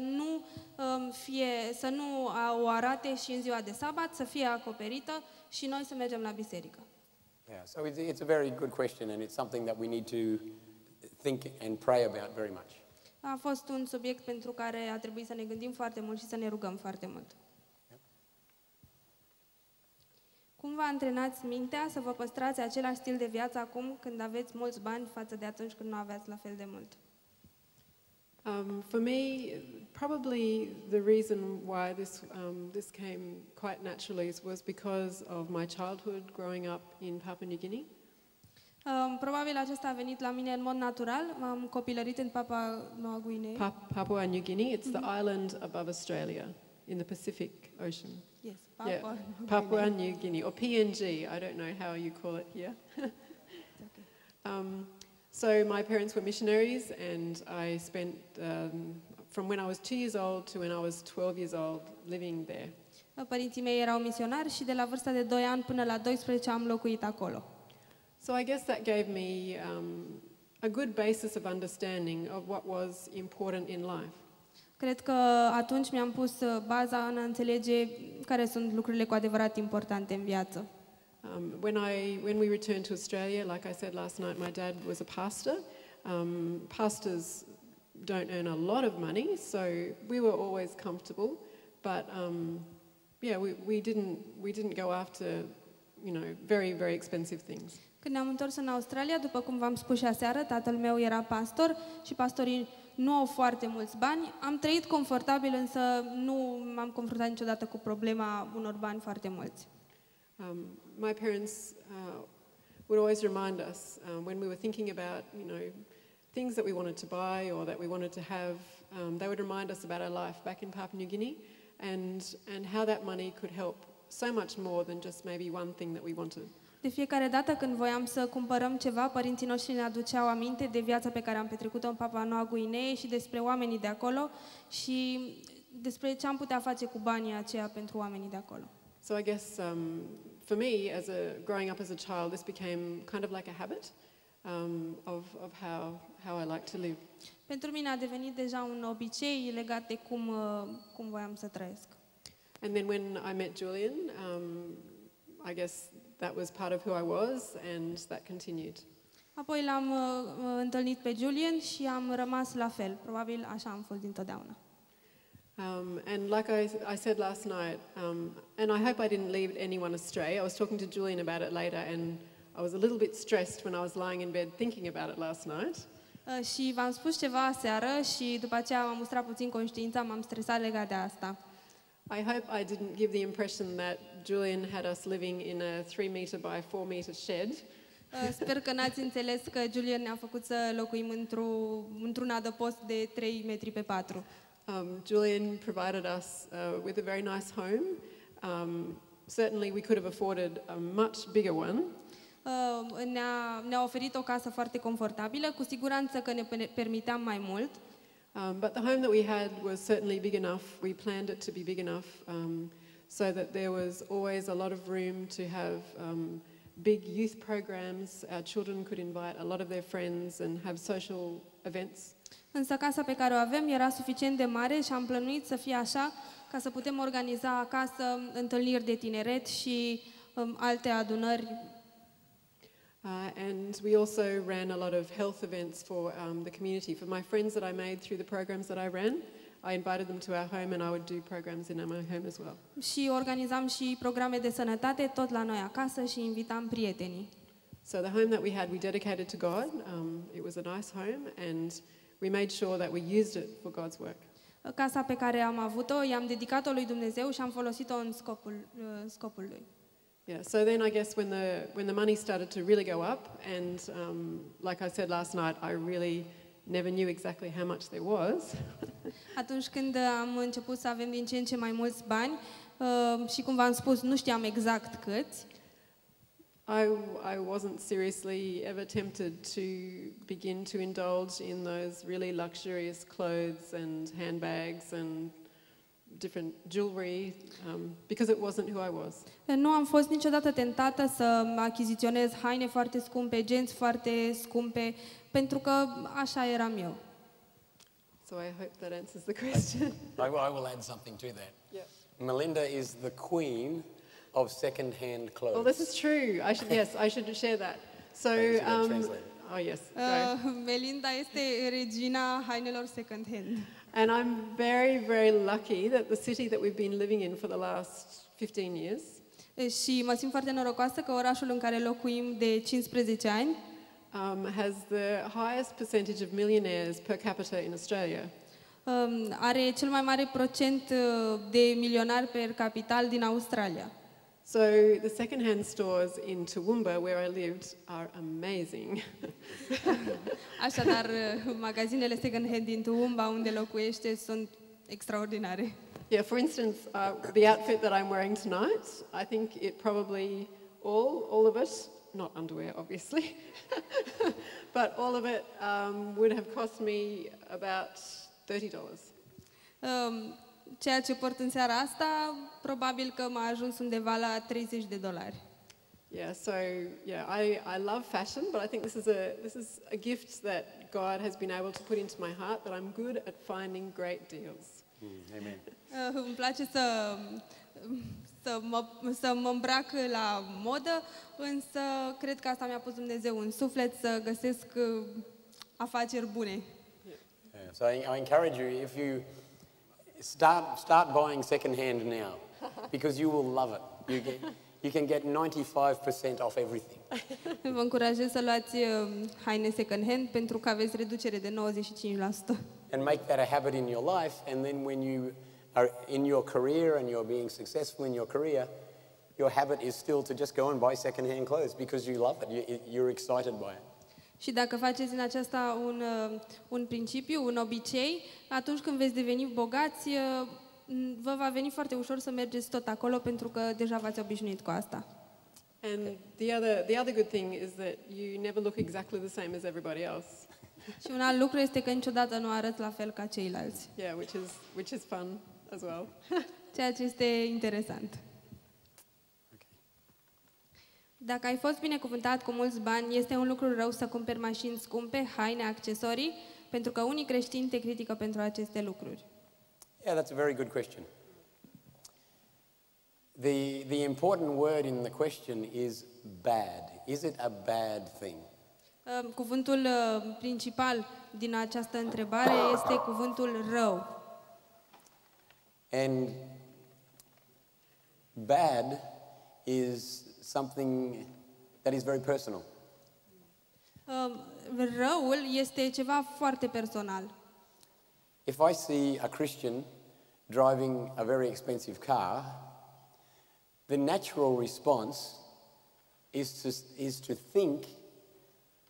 Speaker 5: să nu o arate și în ziua de sabat, să fie acoperită și noi să mergem la biserică.
Speaker 4: Yeah, so it's a very good question and it's something that we need to think and pray about very much.
Speaker 5: A fost un subiect pentru care a trebuit să ne gândim foarte mult și să ne rugăm foarte mult. Cum vă antrenați mintea să vă păstrați același stil de viață acum când aveți mulți bani față de atunci când nu aveați la fel de mult?
Speaker 7: For me, probably the reason why this came quite naturally was because of my childhood growing up in Papua New Guinea.
Speaker 5: Probabil acesta a venit la mine în mod natural. M-am copilărit în Papua Noua Guinee.
Speaker 7: Papua New Guinea, it's the island above Australia in the Pacific Ocean.
Speaker 5: Yes,
Speaker 7: Papua New Guinea, or PNG, I don't know how you call it here. So my parents were missionaries and I spent from when I was 2 years old to when I was 12 years old living there.
Speaker 5: Părinții mei erau misionari și de la vârsta de 2 ani până la 12 am locuit acolo.
Speaker 7: So I guess that gave me a good basis of understanding of what was important in life.
Speaker 5: Cred că atunci mi-am pus baza în a înțelege care sunt lucrurile cu adevărat importante în viață.
Speaker 7: When we returned to Australia, like I said last night, my dad was a pastor. Pastors don't earn a lot of money, so we were always comfortable. But we didn't go after, very, very expensive things.
Speaker 5: Când ne-am întors în Australia, după cum v-am spus și aseară, tatăl meu era pastor și pastorii nu au foarte mulți bani. Am trăit confortabil, însă nu m-am confruntat niciodată cu problema unor bani foarte mulți.
Speaker 7: My parents would always remind us when we were thinking about, things that we wanted to buy or that we wanted to have. They would remind us about our life back in Papua New Guinea and how that money could help so much more than just maybe one thing that we wanted.
Speaker 5: De fiecare dată când voiam să cumpărăm ceva, părinții noștri ne aduceau aminte de viața pe care am petrecut-o în Papua Noua Guinee și despre oamenii de acolo și despre ce am putea face cu banii aceia pentru oamenii de acolo.
Speaker 7: So I guess for me, growing up as a child, this became kind of like a habit of how I like to live.
Speaker 5: Pentru mine a devenit deja un obicei legat de cum voiam să trăiesc.
Speaker 7: And then when I met Julian, I guess that was part of who I was, and that continued.
Speaker 5: Apoi l-am întâlnit pe Julian și am rămas la fel. Probabil așa am fost dintotdeauna.
Speaker 7: And like I said last night, and I hope I didn't lead anyone astray. I was talking to Julian about it later, and I was a little bit stressed when I was lying in bed thinking about it last night.
Speaker 5: Și v-am spus ceva aseară și după aceea m-am mustrat puțin conștiința, m-am stresat legat de asta.
Speaker 7: I hope I didn't give the impression that Julian had us living in a 3 meter by 4 meter shed.
Speaker 5: Sper că n-ați înțeles că Julian ne-a făcut să locuim într-un adăpost de 3 metri pe 4.
Speaker 7: Julian provided us with a very nice home. Certainly we could have afforded a much bigger one.
Speaker 5: Ne-a oferit o casă foarte confortabilă, cu siguranță că ne permiteam mai mult.
Speaker 7: But the home that we had was certainly big enough. We planned it to be big enough so that there was always a lot of room to have big youth programs. Our children could invite a lot of their friends and have social events.
Speaker 5: Însă casa pe care o avem era suficient de mare și am plănuit să fie așa ca să putem organiza acasă întâlniri de tineret și alte adunări.
Speaker 7: And we also ran a lot of health events for the community. For my friends that I made through the programs that I ran, I invited them to our home and I would do programs in my home as well.
Speaker 5: Și organizam și programe de sănătate tot la noi acasă și invitam prietenii.
Speaker 7: So the home that we had, we dedicated to God. It was a nice home and we made sure that we used it for God's work.
Speaker 5: Casa pe care am avut-o, i-am dedicat-o lui Dumnezeu și am folosit-o în scopul lui.
Speaker 7: Yeah, so then I guess when the money started to really go up, and like I said last night, I really never knew exactly how much there was.
Speaker 5: Atunci când am început să avem din ce în ce mai mulți bani și cum v-am spus, nu știam exact câți.
Speaker 7: I wasn't seriously ever tempted to begin to indulge in those really luxurious clothes and handbags and different jewelry because it wasn't who I was.
Speaker 5: Nu am fost niciodată tentată să achiziționez haine foarte scumpe, genți foarte scumpe, pentru că așa eram eu.
Speaker 7: So I hope that answers the question.
Speaker 4: I will add something to that.
Speaker 7: Yeah.
Speaker 4: Melinda is the queen of second-hand clothes.
Speaker 7: Oh, this is true. I should share that. So, oh yes.
Speaker 5: Melinda este regina hainelor second hand.
Speaker 7: And I'm very, very lucky that the city that we've been living in for the last 15 years
Speaker 5: Și mă simt foarte norocoasă că orașul în care locuim de 15 ani
Speaker 7: has the highest percentage of millionaires per capita in Australia.
Speaker 5: Are cel mai mare procent de milionari per capital din Australia.
Speaker 7: So the second-hand stores in Toowoomba, where I lived, are amazing.
Speaker 5: Așadar, magazinele second hand din Toowoomba, unde locuiește, sunt extraordinare.
Speaker 7: Yeah, for instance, the outfit that I'm wearing tonight, I think it probably all of it, not underwear obviously, but all of it would have cost me about $30.
Speaker 5: Ceea ce port în seara asta, probabil că m-a ajuns undeva la $30.
Speaker 7: Yeah, so I love fashion, but I think this is a gift that God has been able to put into my heart, that I'm good at finding great deals.
Speaker 4: Amen.
Speaker 5: Îmi place să mă îmbrac la modă, însă cred că asta mi-a pus Dumnezeu în suflet, să găsesc afaceri bune.
Speaker 4: Yeah, so I encourage you, if you start buying second hand now, because you will love it. You can get 95% off everything.
Speaker 5: Vă încurajez să luați haine second hand pentru că aveți reducere de 95%.
Speaker 4: And make that a habit in your life, and then when you are in your career and you're being successful in your career, your habit is still to just go and buy second hand clothes because you love it. You're excited by it.
Speaker 5: Și dacă faceți din aceasta un principiu, un obicei, atunci când veți deveni bogați, vă va veni foarte ușor să mergeți tot acolo pentru că deja v-ați obișnuit cu asta.
Speaker 7: And the other good thing is that you never look exactly the same as everybody else.
Speaker 5: Și un alt lucru este că niciodată nu arăți la fel ca ceilalți.
Speaker 7: Yeah, which is fun as well.
Speaker 5: Ceea ce este interesant. Dacă ai fost binecuvântat cu mulți bani, este un lucru rău să cumperi mașini scumpe, haine, accesorii, pentru că unii creștini te critică pentru aceste lucruri.
Speaker 4: Yeah, that's a very good question. The important word in the question is bad. Is it a bad thing?
Speaker 5: Cuvântul principal din această întrebare este cuvântul rău.
Speaker 4: And bad is something that is very personal.
Speaker 5: Răul este ceva foarte personal.
Speaker 4: If I see a Christian driving a very expensive car, the natural response is to think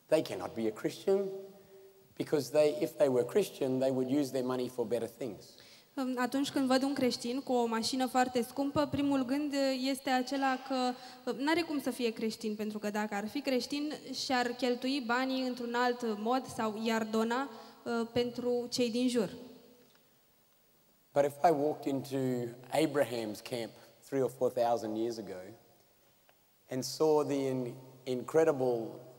Speaker 4: they cannot be a Christian because if they were Christian, they would use their money for better things.
Speaker 5: Atunci când văd un creștin cu o mașină foarte scumpă, primul gând este acela că n-are cum să fie creștin, pentru că dacă ar fi creștin, și-ar cheltui banii într-un alt mod sau i-ar dona pentru cei din jur.
Speaker 4: But if I walked into Abraham's camp 3,000 or 4,000 years ago and saw the incredible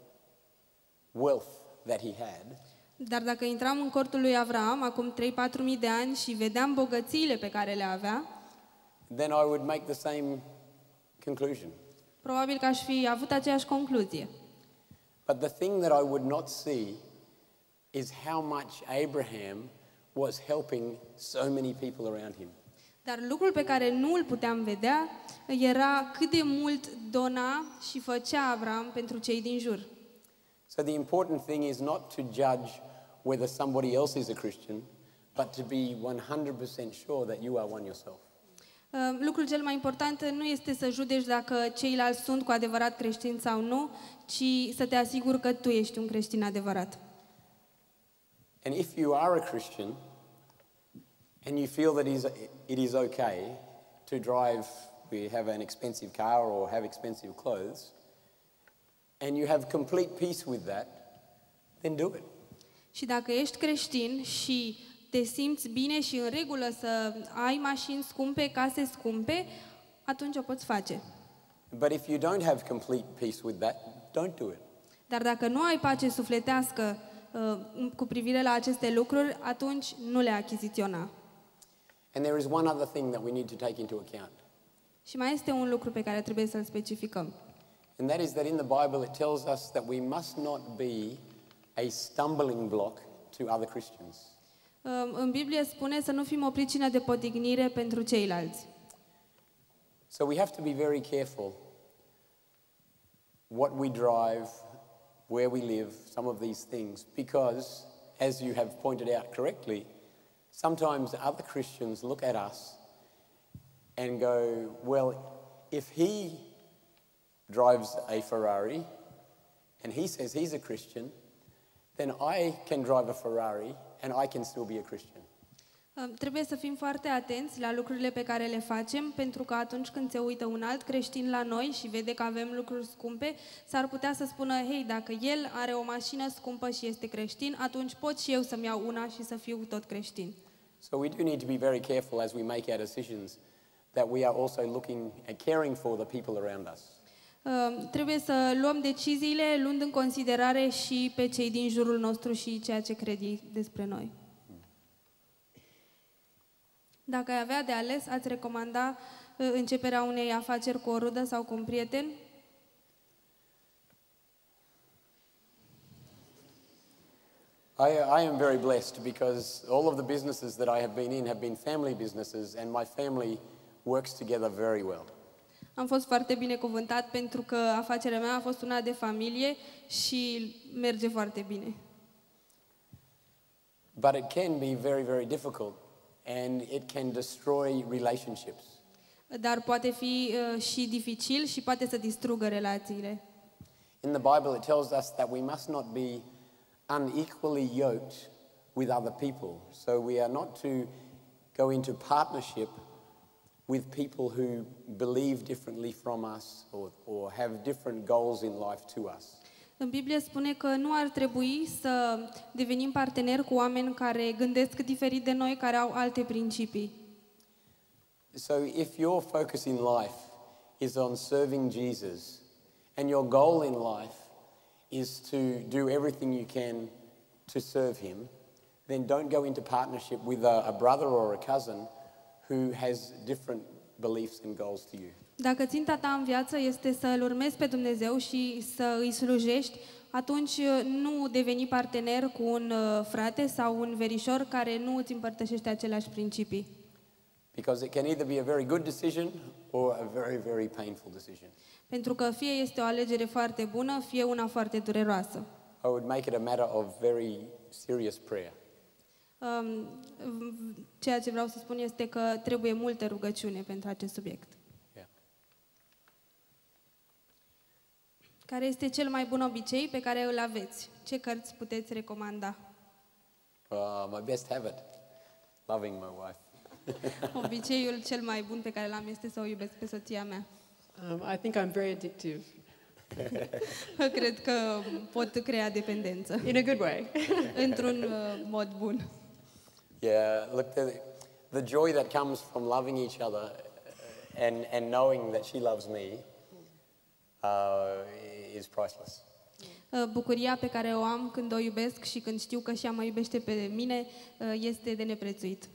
Speaker 4: wealth that he had,
Speaker 5: Dar dacă intram în cortul lui Avraam acum 3-4 mii de ani și vedeam bogățiile pe care le avea,
Speaker 4: then I would make the same conclusion.
Speaker 5: probabil că aș fi avut aceeași concluzie.
Speaker 4: But the thing that I would not see is how much Abraham was helping so many people around him.
Speaker 5: Dar lucrul pe care nu îl puteam vedea era cât de mult dona și făcea Avram pentru cei din jur.
Speaker 4: So the important thing is not to judge whether somebody else is a Christian, but to be 100% sure that you are one yourself.
Speaker 5: Lucrul cel mai important nu este să judeci dacă ceilalți sunt cu adevărat creștini sau nu, ci să te asiguri că tu ești un creștin adevărat.
Speaker 4: And if you are a Christian and you feel that it is okay to drive, we have an expensive car or have expensive clothes, and you have complete peace with that, then do it.
Speaker 5: Și dacă ești creștin și te simți bine și în regulă să ai mașini scumpe, case scumpe, atunci o poți face.
Speaker 4: But if you don't have complete peace with that, don't do it.
Speaker 5: Dar dacă nu ai pace sufletească cu privire la aceste lucruri, atunci nu le achiziționa.
Speaker 4: And there is one other thing that we need to take into account.
Speaker 5: Și mai este un lucru pe care trebuie să-l specificăm.
Speaker 4: And that is that in the Bible it tells us that we must not be a stumbling block to other Christians.
Speaker 5: În Biblie spune să nu fim o pricină de potignire pentru ceilalți.
Speaker 4: So we have to be very careful what we drive, where we live, some of these things, because, as you have pointed out correctly, sometimes other Christians look at us and go, well, if he drives a Ferrari and he says he's a Christian, then I can drive a Ferrari and I can still be a Christian.
Speaker 5: Trebuie să fim foarte atenți la lucrurile pe care le facem, pentru că atunci când se uită un alt creștin la noi și vede că avem lucruri scumpe, s-ar putea să spună, hei, dacă el are o mașină scumpă și este creștin, atunci pot și eu să-mi iau una și să fiu tot creștin.
Speaker 4: So we do need to be very careful as we make our decisions that we are also looking at caring for the people around us.
Speaker 5: Trebuie să luăm deciziile luând în considerare și pe cei din jurul nostru și ceea ce cred ei despre noi. Dacă ai avea de ales, ați recomanda începerea unei afaceri cu o rudă sau cu un prieten?
Speaker 4: I am very blessed because all of the businesses that I have been in have been family businesses and my family works together very well.
Speaker 5: Am fost foarte binecuvântat pentru că afacerea mea a fost una de familie și merge foarte bine.
Speaker 4: But it can be very, very difficult and it can destroy relationships.
Speaker 5: Dar poate fi și dificil și poate să distrugă relațiile.
Speaker 4: In the Bible it tells us that we must not be unequally yoked with other people. So we are not to go into partnership with people who believe differently from us or have different goals in life to us.
Speaker 5: În Biblie spune că nu ar trebui să devenim parteneri cu oameni care gândesc diferit de noi, care au alte principii.
Speaker 4: So if your focus in life is on serving Jesus and your goal in life is to do everything you can to serve him, then don't go into partnership with a brother or a cousin who has different beliefs and goals to you.
Speaker 5: Dacă ținta ta în viață este să îl urmezi pe Dumnezeu și să îi slujești, atunci nu deveni partener cu un frate sau un verișor care nu îți împărtășește aceleași principii.
Speaker 4: Because it can either be a very good decision or a very, very painful decision.
Speaker 5: Pentru că fie este o alegere foarte bună, fie una foarte dureroasă.
Speaker 4: I would make it a matter of very serious prayer.
Speaker 5: Ceea ce vreau să spun este că trebuie multă rugăciune pentru acest subiect.
Speaker 4: Yeah.
Speaker 5: Care este cel mai bun obicei pe care îl aveți? Ce cărți puteți recomanda?
Speaker 4: My best habit, loving my wife.
Speaker 5: Obiceiul cel mai bun pe care l-am este să o iubesc pe soția mea.
Speaker 7: I think I'm very addictive.
Speaker 5: Cred că pot crea dependență.
Speaker 7: In a good way.
Speaker 5: Într-un mod bun.
Speaker 4: Yeah, look, the joy that comes from loving each other and knowing that she loves me is priceless.
Speaker 5: Bucuria pe care o am când o iubesc și când știu că și ea mă iubește pe mine este de neprețuit.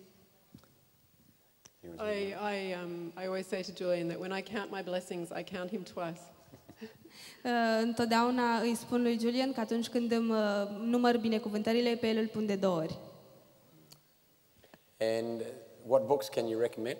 Speaker 7: I always say to Julian that when I count my blessings, I count him twice.
Speaker 5: Întotdeauna îi spun lui Julian că atunci când îmi număr binecuvântările, pe el îl pun de 2 ori.
Speaker 4: And what books can you recommend?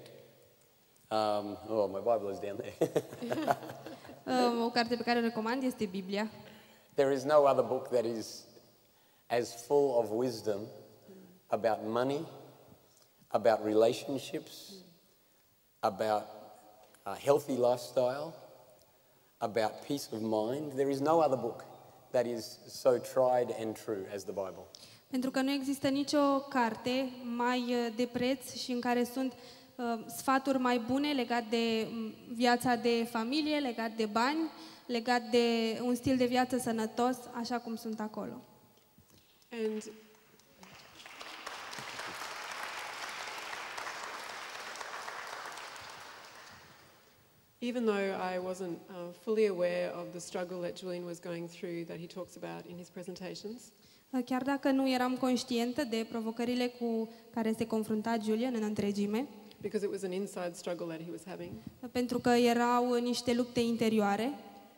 Speaker 4: My Bible is down there.
Speaker 5: O carte pe care o recomand este Biblia.
Speaker 4: There is no other book that is as full of wisdom about money, about relationships, about a healthy lifestyle, about peace of mind. There is no other book that is so tried and true as the Bible.
Speaker 5: Pentru că nu există nicio carte mai de preț și în care sunt sfaturi mai bune legat de viața de familie, legat de bani, legat de un stil de viață sănătos, așa cum sunt acolo.
Speaker 7: And even though I wasn't fully aware of the struggle that Julian was going through that he talks about in his presentations,
Speaker 5: Chiar dacă nu eram conștientă de provocările cu care se confrunta Julian în întregime,
Speaker 7: because it was an inside struggle that he was having,
Speaker 5: pentru că erau niște lupte interioare,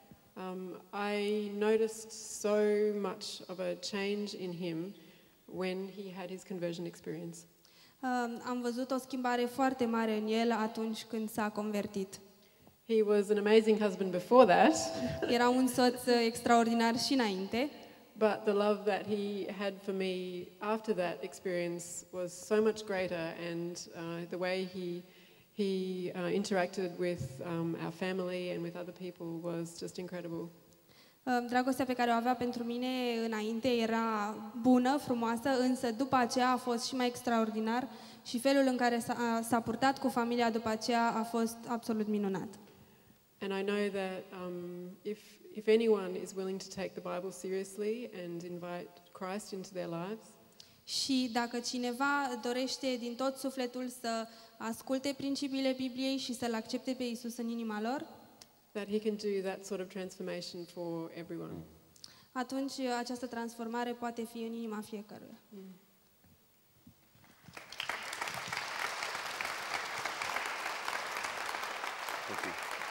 Speaker 7: I noticed so much of a change in him when he had his conversion experience.
Speaker 5: am văzut o schimbare foarte mare în el atunci când s-a convertit.
Speaker 7: He was an amazing husband before that,
Speaker 5: Era un soț extraordinar și înainte,
Speaker 7: but the love that he had for me after that experience was so much greater, and the way he interacted with our family and with other people was just incredible.
Speaker 5: Dragostea pe care o avea pentru mine înainte era bună, frumoasă, însă după aceea a fost și mai extraordinar și felul în care s-a purtat cu familia după aceea a fost absolut minunat.
Speaker 7: And I know that if anyone is willing to take the Bible seriously and invite Christ into their lives,
Speaker 5: Și dacă cineva dorește din tot sufletul să asculte principiile Bibliei și să-L accepte pe Iisus în inima lor,
Speaker 7: that he can do that sort of transformation for everyone.
Speaker 5: atunci această transformare poate fi în inima fiecăruia.
Speaker 4: Thank you.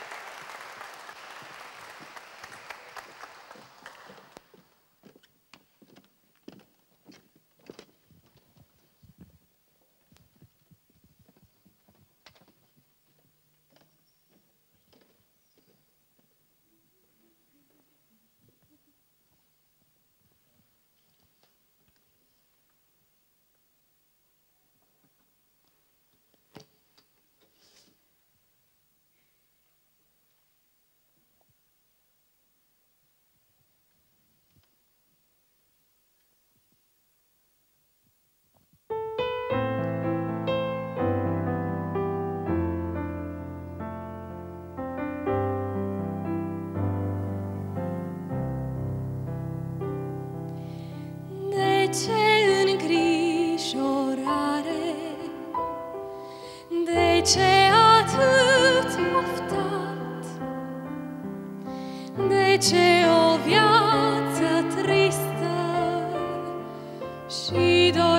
Speaker 8: ce atât oftat, de ce o viață tristă și dor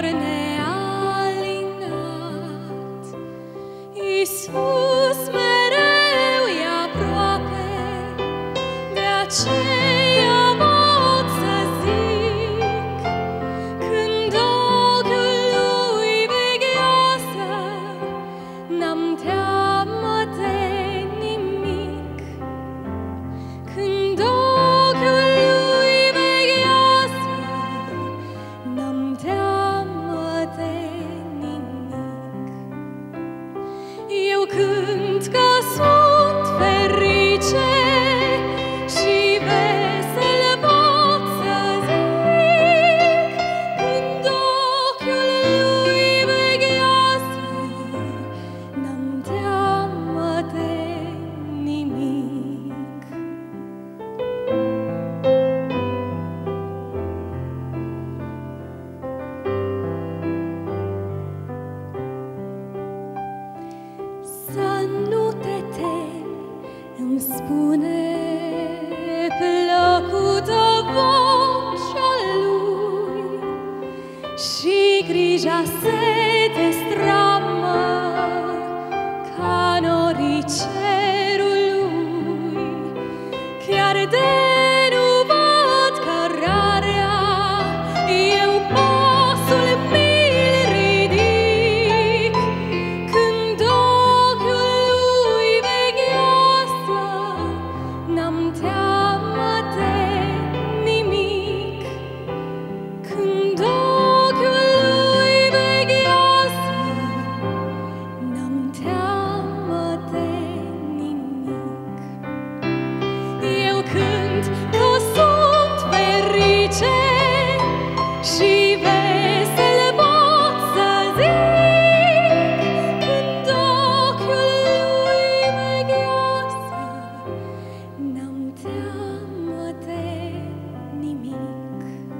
Speaker 8: nealinat. Iisus mereu e aproape, de aceea pot să zic, când ochiul lui veghează, n-am teamă de nimic. Când ochiul lui veghează, n-am teamă de nimic. Eu când grija se destramă ca norii cerului, chiar de nu văd cărarea, eu pasul mi-l ridic, când ochiul lui veghează, n-am teamă de nimic. Când ochiul lui veghează, n-am teamă de nimic. Eu cânt că sunt ferice și vesel pot să zic, când ochiul lui veghează, n-am teamă de nimic.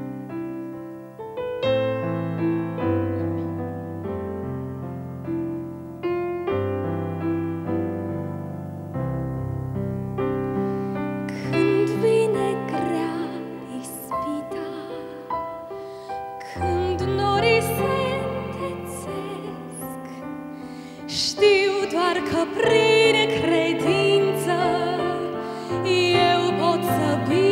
Speaker 8: Când vine grea ispita, când norii se întețesc, știu doar că prin credință eu pot să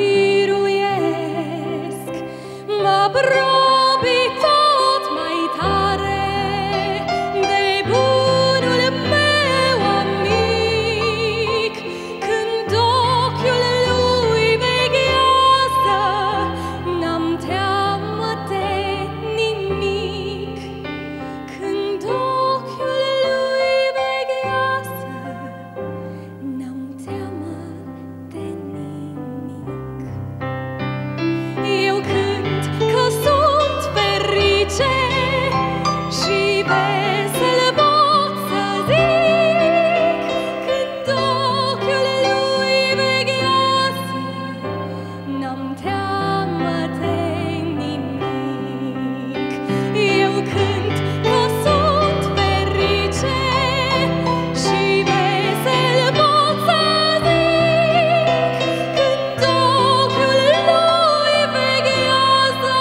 Speaker 8: biruiesc. Mă apropii tot mai tare de bunul meu amic, când ochiul lui veghează, n-am teamă de nimic. Când ochiul lui veghează, n-am teamă de nimic. Eu cânt că sunt ferice și vesel pot să zic, când ochiul lui veghează, n-am teamă de nimic. Eu cânt că sunt ferice și vesel pot să zic, când ochiul lui veghează,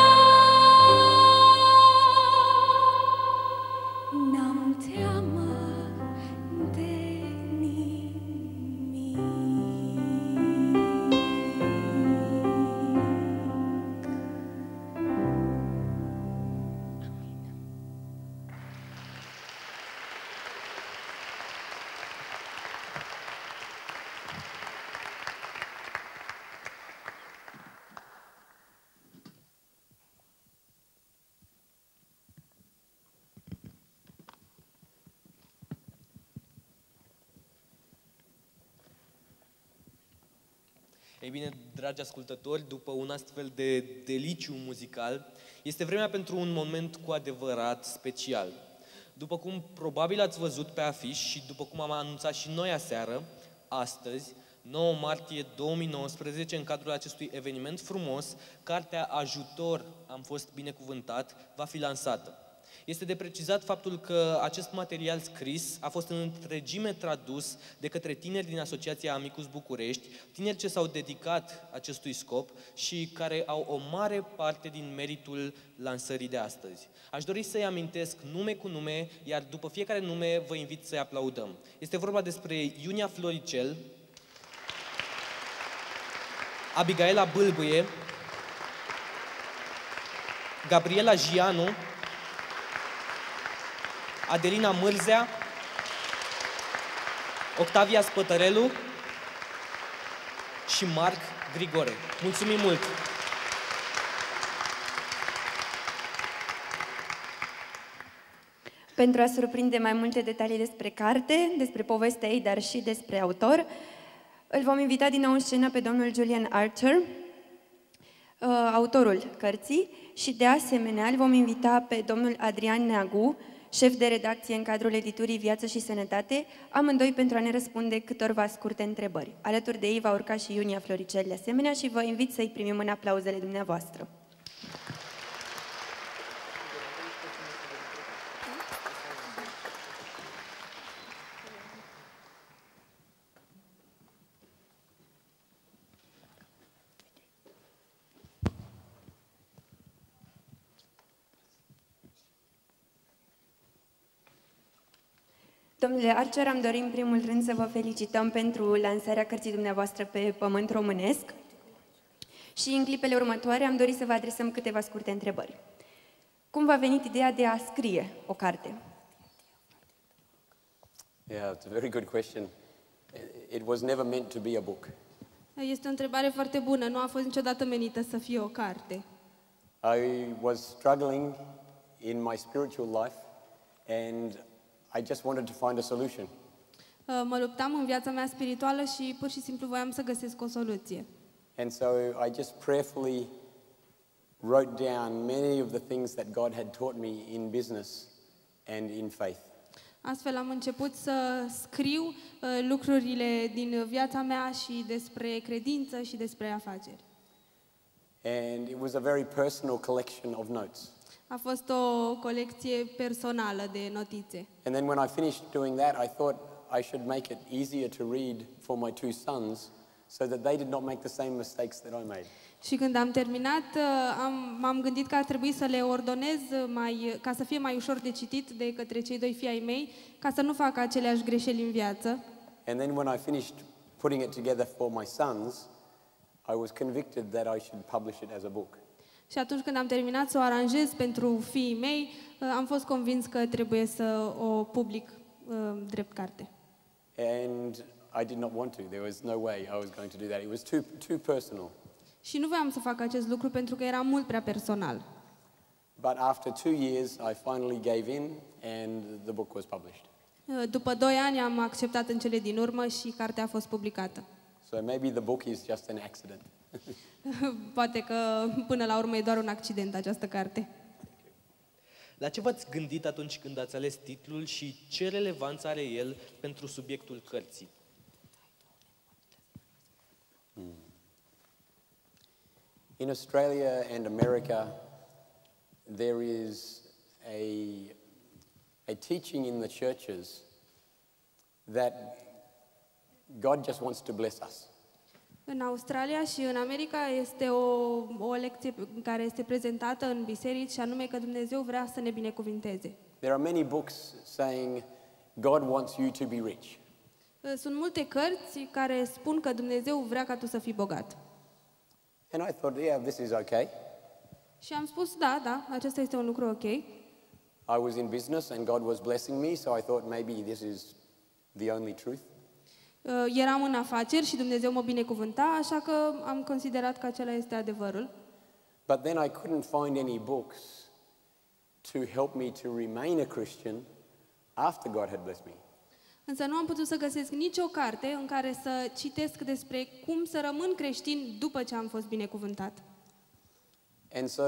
Speaker 8: n-am teamă de nimic.
Speaker 2: Ei bine, dragi ascultători, după un astfel de deliciu muzical, este vremea pentru un moment cu adevărat special. După cum probabil ați văzut pe afiș și după cum am anunțat și noi aseară, astăzi, 9 martie 2019, în cadrul acestui eveniment frumos, cartea Ajutor, am fost binecuvântat, va fi lansată. Este de precizat faptul că acest material scris a fost în întregime tradus de către tineri din Asociația Amicus București, tineri ce s-au dedicat acestui scop și care au o mare parte din meritul lansării de astăzi. Aș dori să-i amintesc nume cu nume, iar după fiecare nume vă invit să-i aplaudăm. Este vorba despre Iunia Floricel, Abigaela Bâlbâie, Gabriela Gianu, Adelina Mârzea, Octavia Spătărelu și Marc Grigore. Mulțumim mult!
Speaker 1: Pentru a surprinde mai multe detalii despre carte, despre povestea ei, dar și despre autor, îl vom invita din nou în scenă pe domnul Julian Archer, autorul cărții, și de asemenea îl vom invita pe domnul Adrian Neagu, șef de redacție în cadrul editurii Viață și Sănătate, amândoi pentru a ne răspunde câtorva scurte întrebări. Alături de ei va urca și Iunia Floricel de asemenea și vă invit să-i primim în aplauzele dumneavoastră. Domnule Archer, am dorit în primul rând să vă felicităm pentru lansarea cărții dumneavoastră pe pământ românesc și în clipele următoare am dorit să vă adresăm câteva scurte întrebări. Cum v-a venit ideea de a scrie o carte?
Speaker 4: Yeah, it's a very good question. It was never meant to be a book.
Speaker 5: Este o întrebare foarte bună. Nu a fost niciodată menită să fie o carte.
Speaker 4: I was struggling in my spiritual life and I just wanted to find a solution.
Speaker 5: Mă luptam în viața mea spirituală și pur și simplu voiam să găsesc o soluție.
Speaker 4: And so I just prayerfully wrote down many of the things that God had taught me in business and in faith.
Speaker 5: Astfel am început să scriu lucrurile din viața mea și despre credință și despre afaceri.
Speaker 4: And it was a very personal collection of notes.
Speaker 5: A fost o colecție personală de notițe.
Speaker 4: And then when I finished doing that, I thought I should make it easier to read for my two sons so that they did not make the same mistakes that I made.
Speaker 5: Și când am terminat, m-am gândit că ar trebui să le ordonez ca să fie mai ușor de citit de către cei doi fii ai mei, ca să nu facă aceleași greșeli în viață.
Speaker 4: And then when I finished putting it together for my sons, I was convicted that I should publish it as a book.
Speaker 5: Și atunci când am terminat să o aranjez pentru fiii mei, am fost convins că trebuie să o public drept carte.
Speaker 4: And I did not want to. There was no way I was going to do that. It was too personal.
Speaker 5: Și nu voiam să fac acest lucru pentru că era mult prea personal.
Speaker 4: But after 2 years, I finally gave in and the book was published.
Speaker 5: După 2 ani am acceptat în cele din urmă și cartea a fost publicată.
Speaker 4: So maybe the book is just an accident.
Speaker 5: Poate că până la urmă e doar un accident această carte.
Speaker 2: La ce v-ați gândit atunci când ați ales titlul și ce relevanță are el pentru subiectul cărții?
Speaker 4: In Australia and America, there is a teaching in the churches that God just wants to bless us.
Speaker 5: În Australia și în America este o lecție care este prezentată în biserici și anume că Dumnezeu vrea să ne binecuvinteze.
Speaker 4: There are many books saying God wants you to be rich.
Speaker 5: Sunt multe cărți care spun că Dumnezeu vrea ca tu să fii bogat.
Speaker 4: And I thought, yeah, this is okay.
Speaker 5: Și am spus, da, acesta este un lucru ok.
Speaker 4: I was in business and God was blessing me, so I thought maybe this is the only truth.
Speaker 5: Eram în afaceri și Dumnezeu mă binecuvânta, așa că am considerat că acela este adevărul.
Speaker 4: But then I couldn't find any books to help me to remain a Christian after God had blessed me.
Speaker 5: Însă nu am putut să găsesc nicio carte în care să citesc despre cum să rămân creștin după ce am fost binecuvântat.
Speaker 4: And so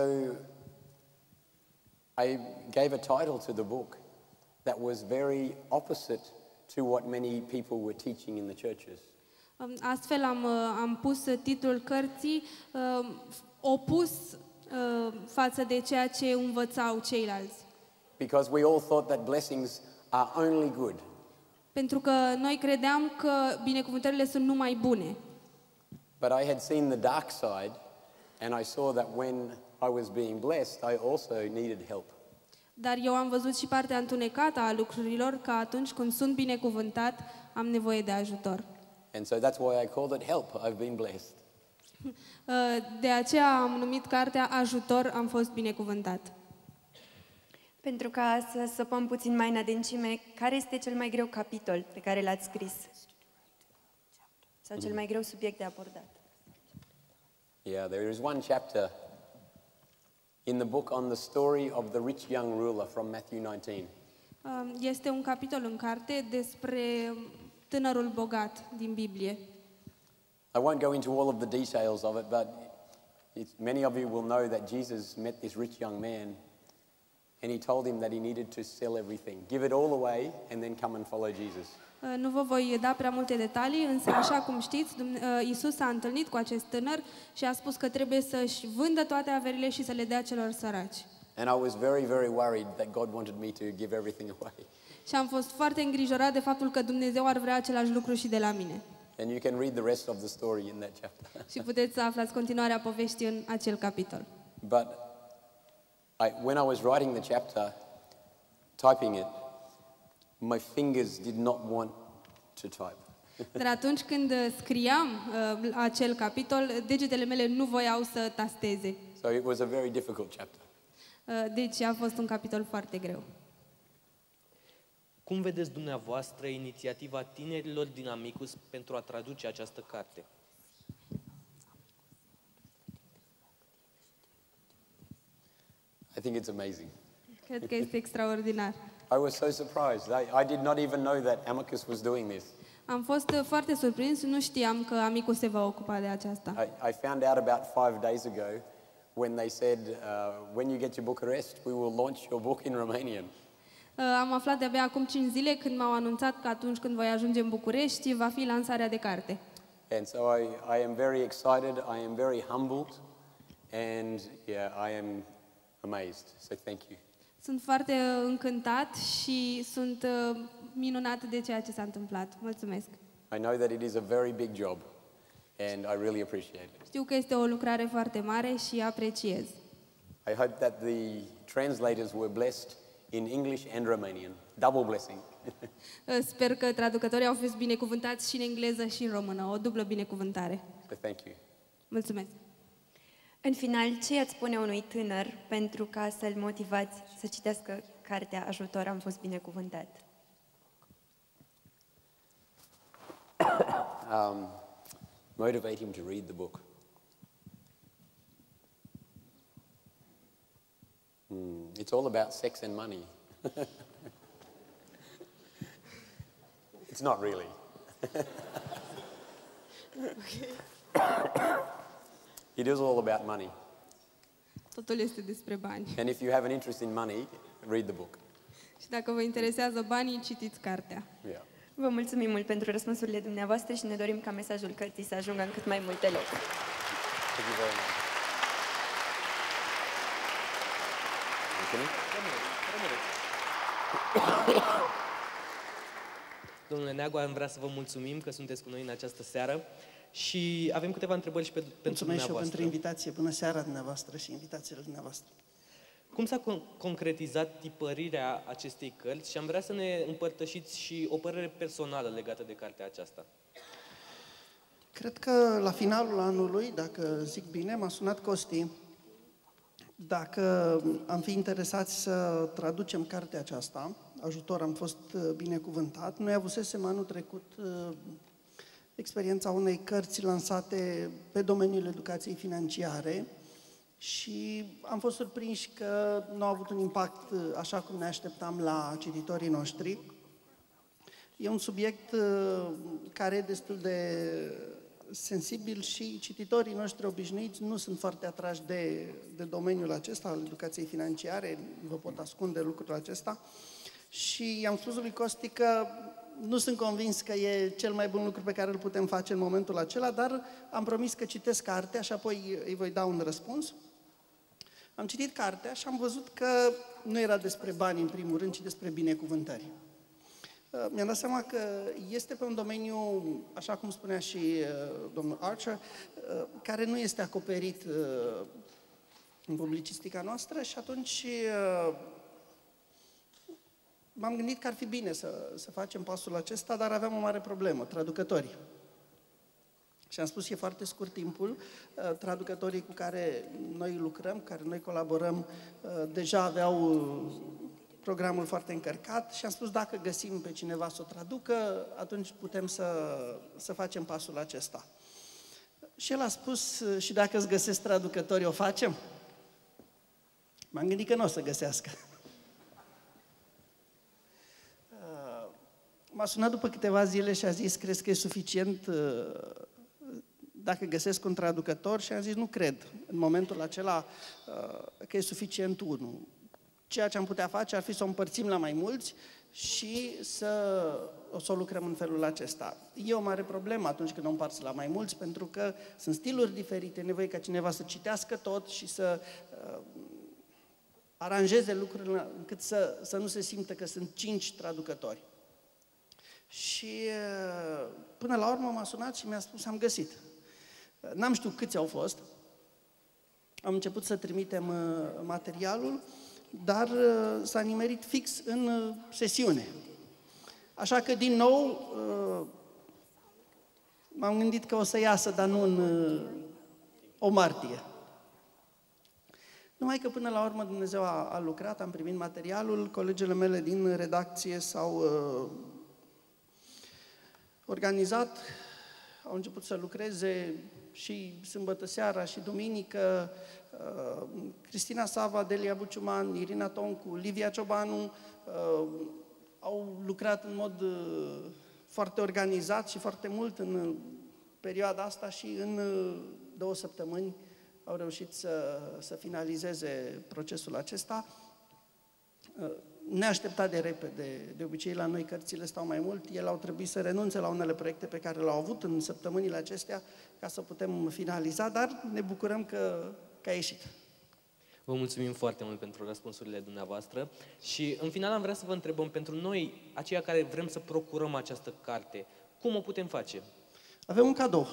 Speaker 4: I gave a title to the book that was very opposite to what many people were teaching in the churches.
Speaker 5: Astfel am pus titlul cărții opus față de ceea ce învățau ceilalți.
Speaker 4: Because we all thought that blessings are only good.
Speaker 5: Pentru că noi credeam că binecuvântările sunt numai bune.
Speaker 4: But I had seen the dark side and I saw that when I was being blessed, I also needed help.
Speaker 5: Dar eu am văzut și partea întunecată a lucrurilor, că atunci când sunt binecuvântat, am nevoie de ajutor.
Speaker 4: And so that's why I called it Help, I've been blessed.
Speaker 5: De aceea am numit cartea Ajutor, am fost binecuvântat.
Speaker 1: Pentru ca să săpăm puțin mai în adâncime, care este cel mai greu capitol pe care l-ați scris? Sau cel mai greu subiect de abordat?
Speaker 4: Yeah, there is one chapter in the book on the story of the rich young ruler from Matthew 19.
Speaker 5: Este un capitol în carte despre tânărul bogat din Biblie.
Speaker 4: I won't go into all of the details of it, but many of you will know that Jesus met this rich young man and he told him that he needed to sell everything, give it all away and then come and follow Jesus.
Speaker 5: Nu vă voi da prea multe detalii, însă așa cum știți, Iisus s-a întâlnit cu acest tânăr și a spus că trebuie să-și vândă toate averile și să le dea celor săraci.
Speaker 4: And I was very, very worried that God wanted me to give everything away.
Speaker 5: Și am fost foarte îngrijorat de faptul că Dumnezeu ar vrea același lucru și de la mine.
Speaker 4: And you can read the rest of the story in that chapter.
Speaker 5: Și puteți să aflați continuarea poveștii în acel capitol.
Speaker 4: But when I was writing the chapter, typing it, my fingers did not want to type.
Speaker 5: Dar atunci când scriam acel capitol, degetele mele nu voiau să tasteze.
Speaker 4: So it was a very difficult chapter.
Speaker 5: Deci a fost un capitol foarte greu.
Speaker 2: Cum vedeți dumneavoastră inițiativa tinerilor din Amicus pentru a traduce această carte?
Speaker 4: I think it's amazing.
Speaker 5: Cred că este extraordinar.
Speaker 4: I was so surprised. I did not even know that Amicus was doing this.
Speaker 5: Am fost foarte surprins, nu știam că Amicus se va ocupa de aceasta.
Speaker 4: I found out about 5 days ago when they said, when you get to Bucharest, we will launch your book in Romanian.
Speaker 5: Am aflat de-abia acum 5 zile când m-au anunțat că atunci când voi ajunge în București va fi lansarea de carte.
Speaker 4: And so I am very excited, I am very humbled, and yeah, I am amazed. So thank you.
Speaker 5: Sunt foarte încântat și sunt minunat de ceea ce s-a întâmplat. Mulțumesc.
Speaker 4: I know that it is a very big job, and I really appreciate it.
Speaker 5: Știu că este o lucrare foarte mare și apreciez.
Speaker 4: I hope that the translators were blessed in English and Romanian. Double blessing.
Speaker 5: Sper că traducătorii au fost binecuvântați și în engleză și în română, o dublă binecuvântare.
Speaker 4: So thank you.
Speaker 5: Mulțumesc.
Speaker 1: În final, ce i-ați spune unui tânăr pentru ca să-l motivați să citească cartea Ajutor, am fost binecuvântat?
Speaker 4: Motivate him to read the book. It's all about sex and money. It's not really. It is all about money.
Speaker 5: Totul este despre bani.
Speaker 4: And if you have an interest in money, read the book.
Speaker 5: Și dacă vă interesează banii, citiți cartea.
Speaker 4: Yeah.
Speaker 1: Vă mulțumim mult pentru răspunsurile dumneavoastră și ne dorim ca mesajul cărții să ajungă în cât mai multe locuri.
Speaker 4: Thank you very much.
Speaker 2: Domnule Neagu, am vrea să vă mulțumim că sunteți cu noi în această seară și avem câteva întrebări și pentru
Speaker 9: Mulțumesc și eu
Speaker 2: dumneavoastră.
Speaker 9: pentru invitație. Bună seara dumneavoastră și invitațiile dumneavoastră.
Speaker 2: Cum s-a concretizat tipărirea acestei cărți și am vrea să ne împărtășiți și o părere personală legată de cartea aceasta?
Speaker 9: Cred că la finalul anului, dacă zic bine, m-a sunat Costi dacă am fi interesați să traducem cartea aceasta. Ajutor, am fost binecuvântat. Noi avusesem anul trecut experiența unei cărți lansate pe domeniul educației financiare și am fost surprinși că nu a avut un impact așa cum ne așteptam la cititorii noștri. E un subiect care e destul de sensibil și cititorii noștri obișnuiți nu sunt foarte atrași de domeniul acesta al educației financiare, vă pot ascunde lucrul acesta. Și i-am spus lui Costi că nu sunt convins că e cel mai bun lucru pe care îl putem face în momentul acela, dar am promis că citesc cartea și apoi îi voi da un răspuns. Am citit cartea și am văzut că nu era despre bani în primul rând, ci despre binecuvântări. Mi-am dat seama că este pe un domeniu, așa cum spunea și domnul Archer, care nu este acoperit în publicistica noastră și atunci m-am gândit că ar fi bine să facem pasul acesta, dar aveam o mare problemă, traducătorii. Și am spus, e foarte scurt timpul, traducătorii cu care noi lucrăm, cu care noi colaborăm, deja aveau programul foarte încărcat și am spus, dacă găsim pe cineva să o traducă, atunci putem să facem pasul acesta. Și el a spus, și dacă îți găsesc traducătorii, o facem? M-am gândit că nu o să găsească. M-a sunat după câteva zile și a zis, crezi că e suficient dacă găsesc un traducător? Și am zis, nu cred în momentul acela că e suficient unul. Ceea ce am putea face ar fi să o împărțim la mai mulți și să o lucrăm în felul acesta. E o mare problemă atunci când o împarți la mai mulți, pentru că sunt stiluri diferite, e nevoie ca cineva să citească tot și să aranjeze lucrurile încât să nu se simtă că sunt 5 traducători. Și până la urmă m-a sunat și mi-a spus, am găsit. N-am știut câți au fost. Am început să trimitem materialul, dar s-a nimerit fix în sesiune. Așa că, din nou, m-am gândit că o să iasă, dar nu în o martie. Numai că până la urmă Dumnezeu a lucrat, am primit materialul, colegele mele din redacție s-au organizat, au început să lucreze și sâmbătă seara și duminică. Cristina Sava, Delia Buciuman, Irina Toncu, Livia Ciobanu au lucrat în mod foarte organizat și foarte mult în perioada asta și în 2 săptămâni au reușit să finalizeze procesul acesta. Neașteptat de repede, de obicei la noi cărțile stau mai mult, ele au trebuit să renunțe la unele proiecte pe care le-au avut în săptămânile acestea ca să putem finaliza, dar ne bucurăm că a ieșit.
Speaker 2: Vă mulțumim foarte mult pentru răspunsurile dumneavoastră și în final am vrea să vă întrebăm pentru noi, aceia care vrem să procurăm această carte, cum o putem face?
Speaker 9: Avem un cadou.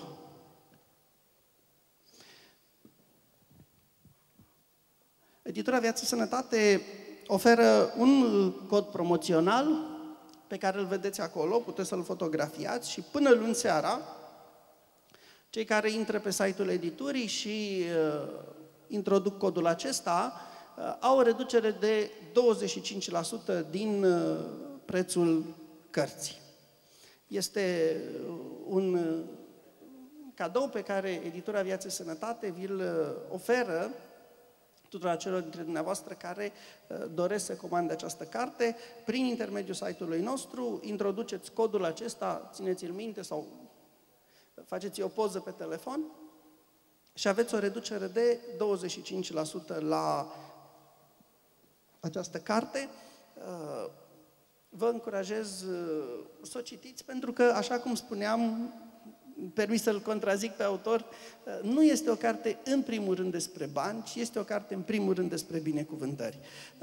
Speaker 9: Editura Viață Sănătate oferă un cod promoțional pe care îl vedeți acolo, puteți să-l fotografiați și până luni seara, cei care intră pe site-ul editurii și introduc codul acesta, au o reducere de 25% din prețul cărții. Este un cadou pe care Editura Viață Sănătate vi-l oferă tuturor celor dintre dumneavoastră care doresc să comande această carte. Prin intermediul site-ului nostru, introduceți codul acesta, țineți-l minte sau faceți o poză pe telefon și aveți o reducere de 25% la această carte. Vă încurajez să o citiți pentru că, așa cum spuneam, permis să-l contrazic pe autor, nu este o carte în primul rând despre bani, ci este o carte în primul rând despre binecuvântări.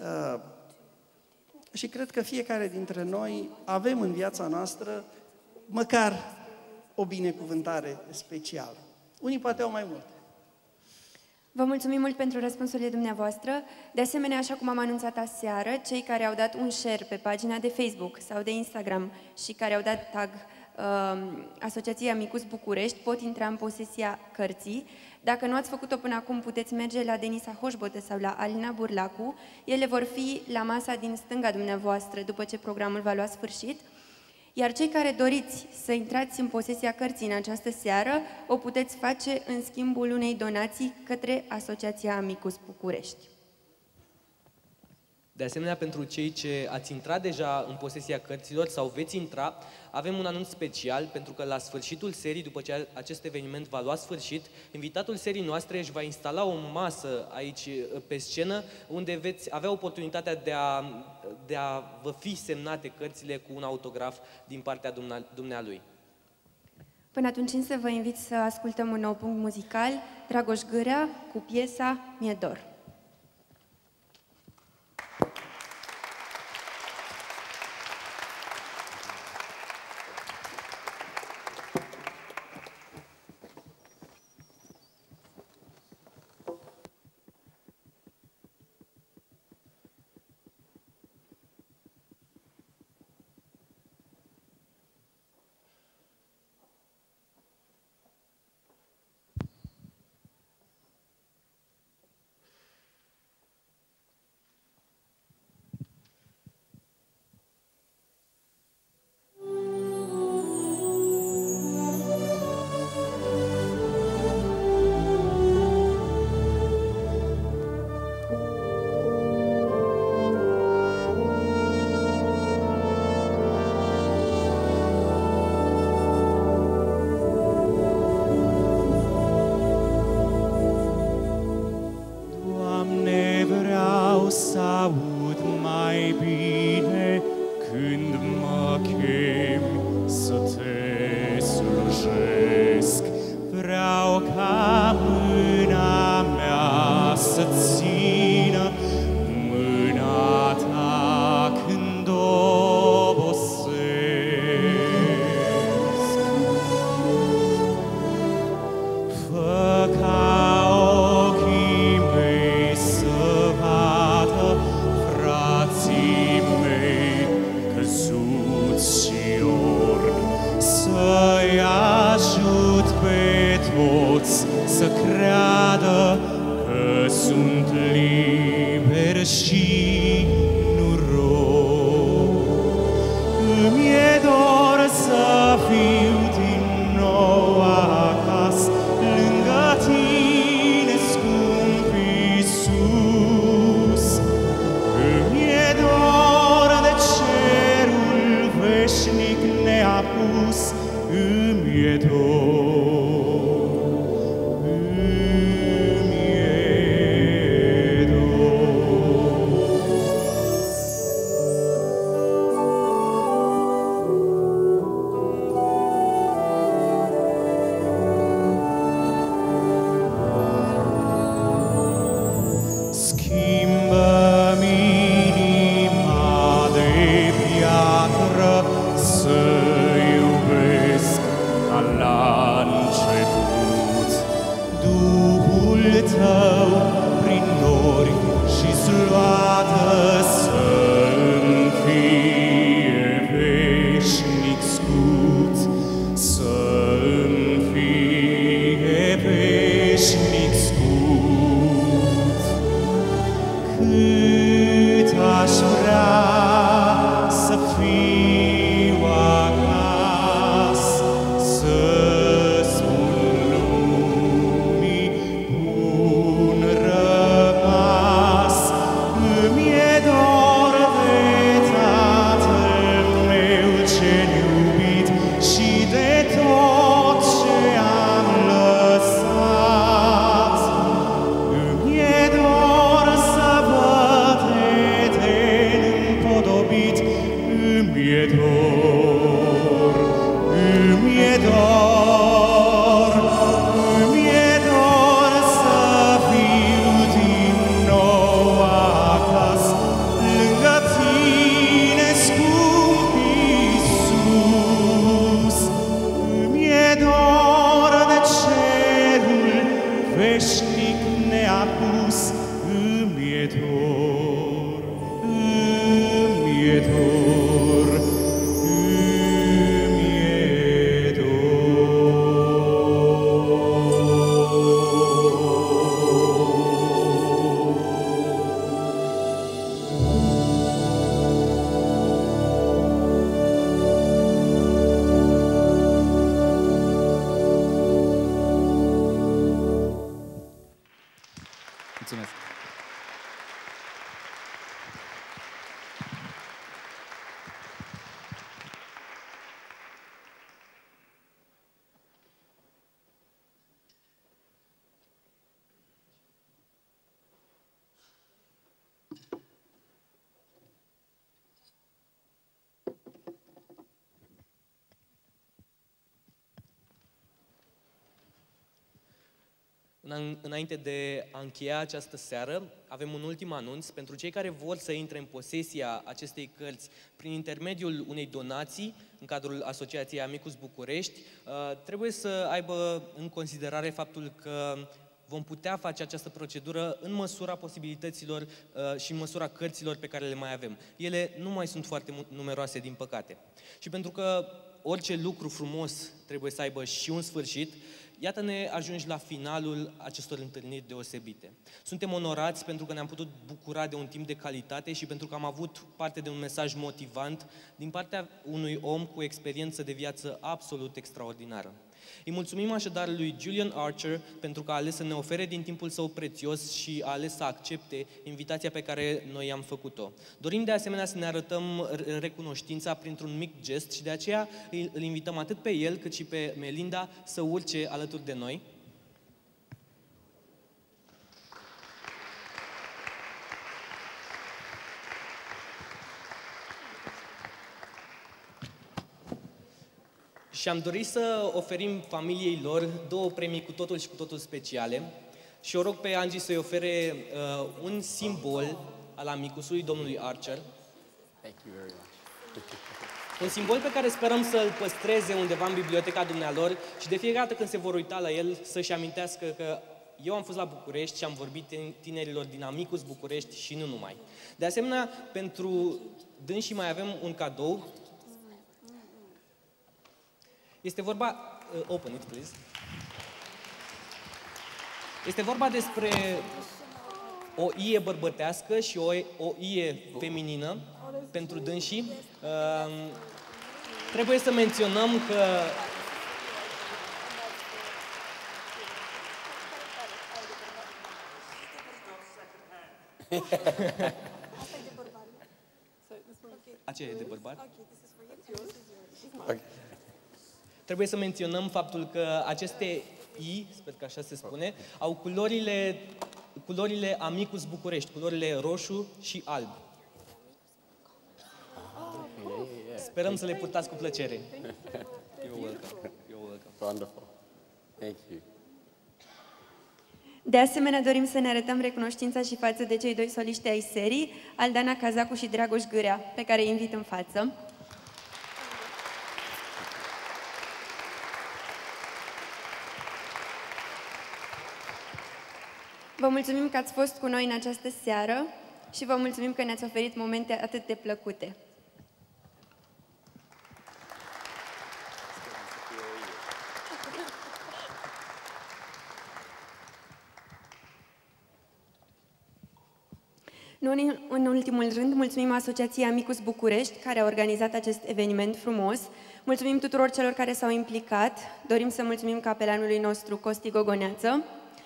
Speaker 9: Și cred că fiecare dintre noi avem în viața noastră măcar o binecuvântare specială. Unii poate au mai multe.
Speaker 1: Vă mulțumim mult pentru răspunsurile dumneavoastră. De asemenea, așa cum am anunțat aseară, cei care au dat un share pe pagina de Facebook sau de Instagram și care au dat tag Asociația Amicus București pot intra în posesia cărții. Dacă nu ați făcut-o până acum, puteți merge la Denisa Hoșbotă sau la Alina Burlacu. Ele vor fi la masa din stânga dumneavoastră după ce programul va lua sfârșit. Iar cei care doriți să intrați în posesia cărții în această seară, o puteți face în schimbul unei donații către Asociația Amicus București.
Speaker 2: De asemenea, pentru cei ce ați intrat deja în posesia cărților sau veți intra, avem un anunț special, pentru că la sfârșitul serii, după ce acest eveniment va lua sfârșit, invitatul serii noastre își va instala o masă aici pe scenă, unde veți avea oportunitatea de a vă fi semnate cărțile cu un autograf din partea dumnealui.
Speaker 1: Până atunci însă vă invit să ascultăm un nou punct muzical, Dragoș Gârea cu piesa Mi-e dor.
Speaker 6: Căzuți sunt liber și noroc. Îmi e dor să fiu din nou acasă, lângă tine, scump Iisus. Îmi e dor de cerul veșnic neapus, îmi e dor.
Speaker 2: Înainte de a încheia această seară, avem un ultim anunț pentru cei care vor să intre în posesia acestei cărți prin intermediul unei donații în cadrul Asociației Amicus București. Trebuie să aibă în considerare faptul că vom putea face această procedură în măsura posibilităților și în măsura cărților pe care le mai avem. Ele nu mai sunt foarte numeroase, din păcate. Și pentru că orice lucru frumos trebuie să aibă și un sfârșit, iată-ne ajungi la finalul acestor întâlniri deosebite. Suntem onorați pentru că ne-am putut bucura de un timp de calitate și pentru că am avut parte de un mesaj motivant din partea unui om cu experiență de viață absolut extraordinară. Îi mulțumim așadar lui Julian Archer pentru că a ales să ne ofere din timpul său prețios și a ales să accepte invitația pe care noi i-am făcut-o. Dorim de asemenea să ne arătăm recunoștința printr-un mic gest și de aceea îl invităm atât pe el cât și pe Melinda să urce alături de noi. Și am dorit să oferim familiei lor 2 premii cu totul și cu totul speciale și o rog pe Angie să-i ofere un simbol al amicusului domnului Archer. Un simbol pe care sperăm să-l păstreze undeva în biblioteca dumnealor și de fiecare dată când se vor uita la el să-și amintească că eu am fost la București și am vorbit tinerilor din Amicus București și nu numai. De asemenea, pentru dânsii mai avem un cadou. Este vorba... open it, please. Este vorba despre o ie bărbătească și o ie feminină pentru dânsii. Trebuie să menționăm că aceea e de bărbat?
Speaker 4: Okay.
Speaker 2: Trebuie să menționăm faptul că aceste I, sper că așa se spune, au culorile Amicus București, culorile roșu și alb. Sperăm să le purtați cu plăcere. You're welcome. You're welcome.
Speaker 4: Wonderful. Thank you.
Speaker 1: De asemenea, dorim să ne arătăm recunoștința și față de cei doi soliști ai serii, Aldana Cazacu și Dragoș Gârea, pe care îi invit în față. Vă mulțumim că ați fost cu noi în această seară și vă mulțumim că ne-ați oferit momente atât de plăcute. Nu în ultimul rând, mulțumim Asociației Amicus București, care a organizat acest eveniment frumos. Mulțumim tuturor celor care s-au implicat. Dorim să mulțumim capelanului nostru, Costi Gogoneață,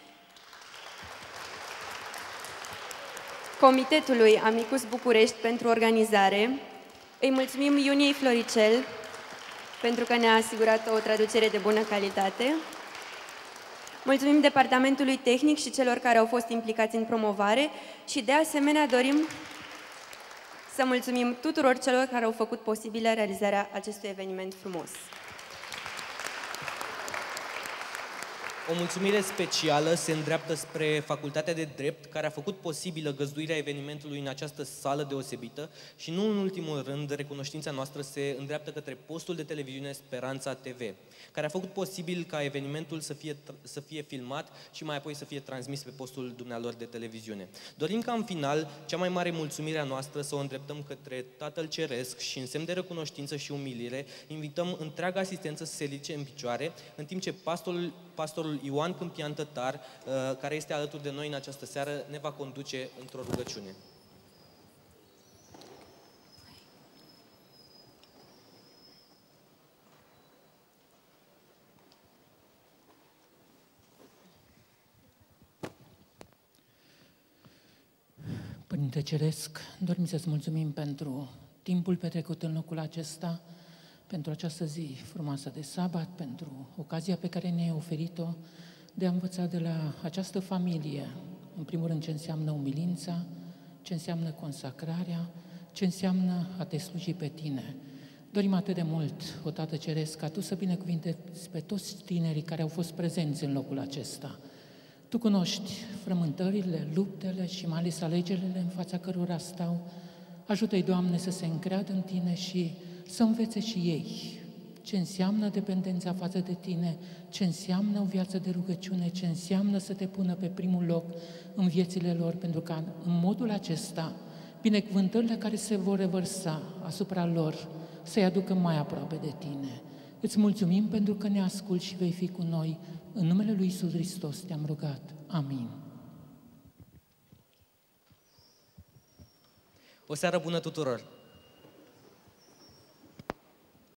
Speaker 1: Comitetului Amicus București pentru organizare. Îi mulțumim Iuniei Floricel pentru că ne-a asigurat o traducere de bună calitate. Mulțumim Departamentului Tehnic și celor care au fost implicați în promovare și de asemenea dorim să mulțumim tuturor celor care au făcut posibilă realizarea acestui eveniment frumos.
Speaker 2: O mulțumire specială se îndreaptă spre Facultatea de Drept, care a făcut posibilă găzduirea evenimentului în această sală deosebită și nu în ultimul rând, recunoștința noastră se îndreaptă către postul de televiziune Speranța TV, care a făcut posibil ca evenimentul să fie filmat și mai apoi să fie transmis pe postul dumnealor de televiziune. Dorim ca în final, cea mai mare mulțumire a noastră să o îndreptăm către Tatăl Ceresc și în semn de recunoștință și umilire, invităm întreaga asistență să se ridice în picioare, în timp ce pastorul Ioan Câmpian Tătar, care este alături de noi în această seară, ne va conduce într-o rugăciune.
Speaker 10: Părinte Ceresc, dorim să-ți mulțumim pentru timpul petrecut în locul acesta, pentru această zi frumoasă de sabat, pentru ocazia pe care ne-ai oferit-o de a învăța de la această familie, în primul rând ce înseamnă umilința, ce înseamnă consacrarea, ce înseamnă a te sluji pe tine. Dorim atât de mult, o Tată Ceresc, ca Tu să binecuvintezi pe toți tinerii care au fost prezenți în locul acesta. Tu cunoști frământările, luptele și mai ales alegerile în fața cărora stau. Ajută-i, Doamne, să se încreadă în Tine și să învețe și ei ce înseamnă dependența față de Tine, ce înseamnă o viață de rugăciune, ce înseamnă să Te pună pe primul loc în viețile lor, pentru că în modul acesta binecuvântările care se vor revărsa asupra lor să-i aducă mai aproape de Tine. Îți mulțumim pentru că ne asculți și vei fi cu noi. În numele Lui Iisus Hristos Te-am rugat. Amin.
Speaker 2: O seară bună tuturor!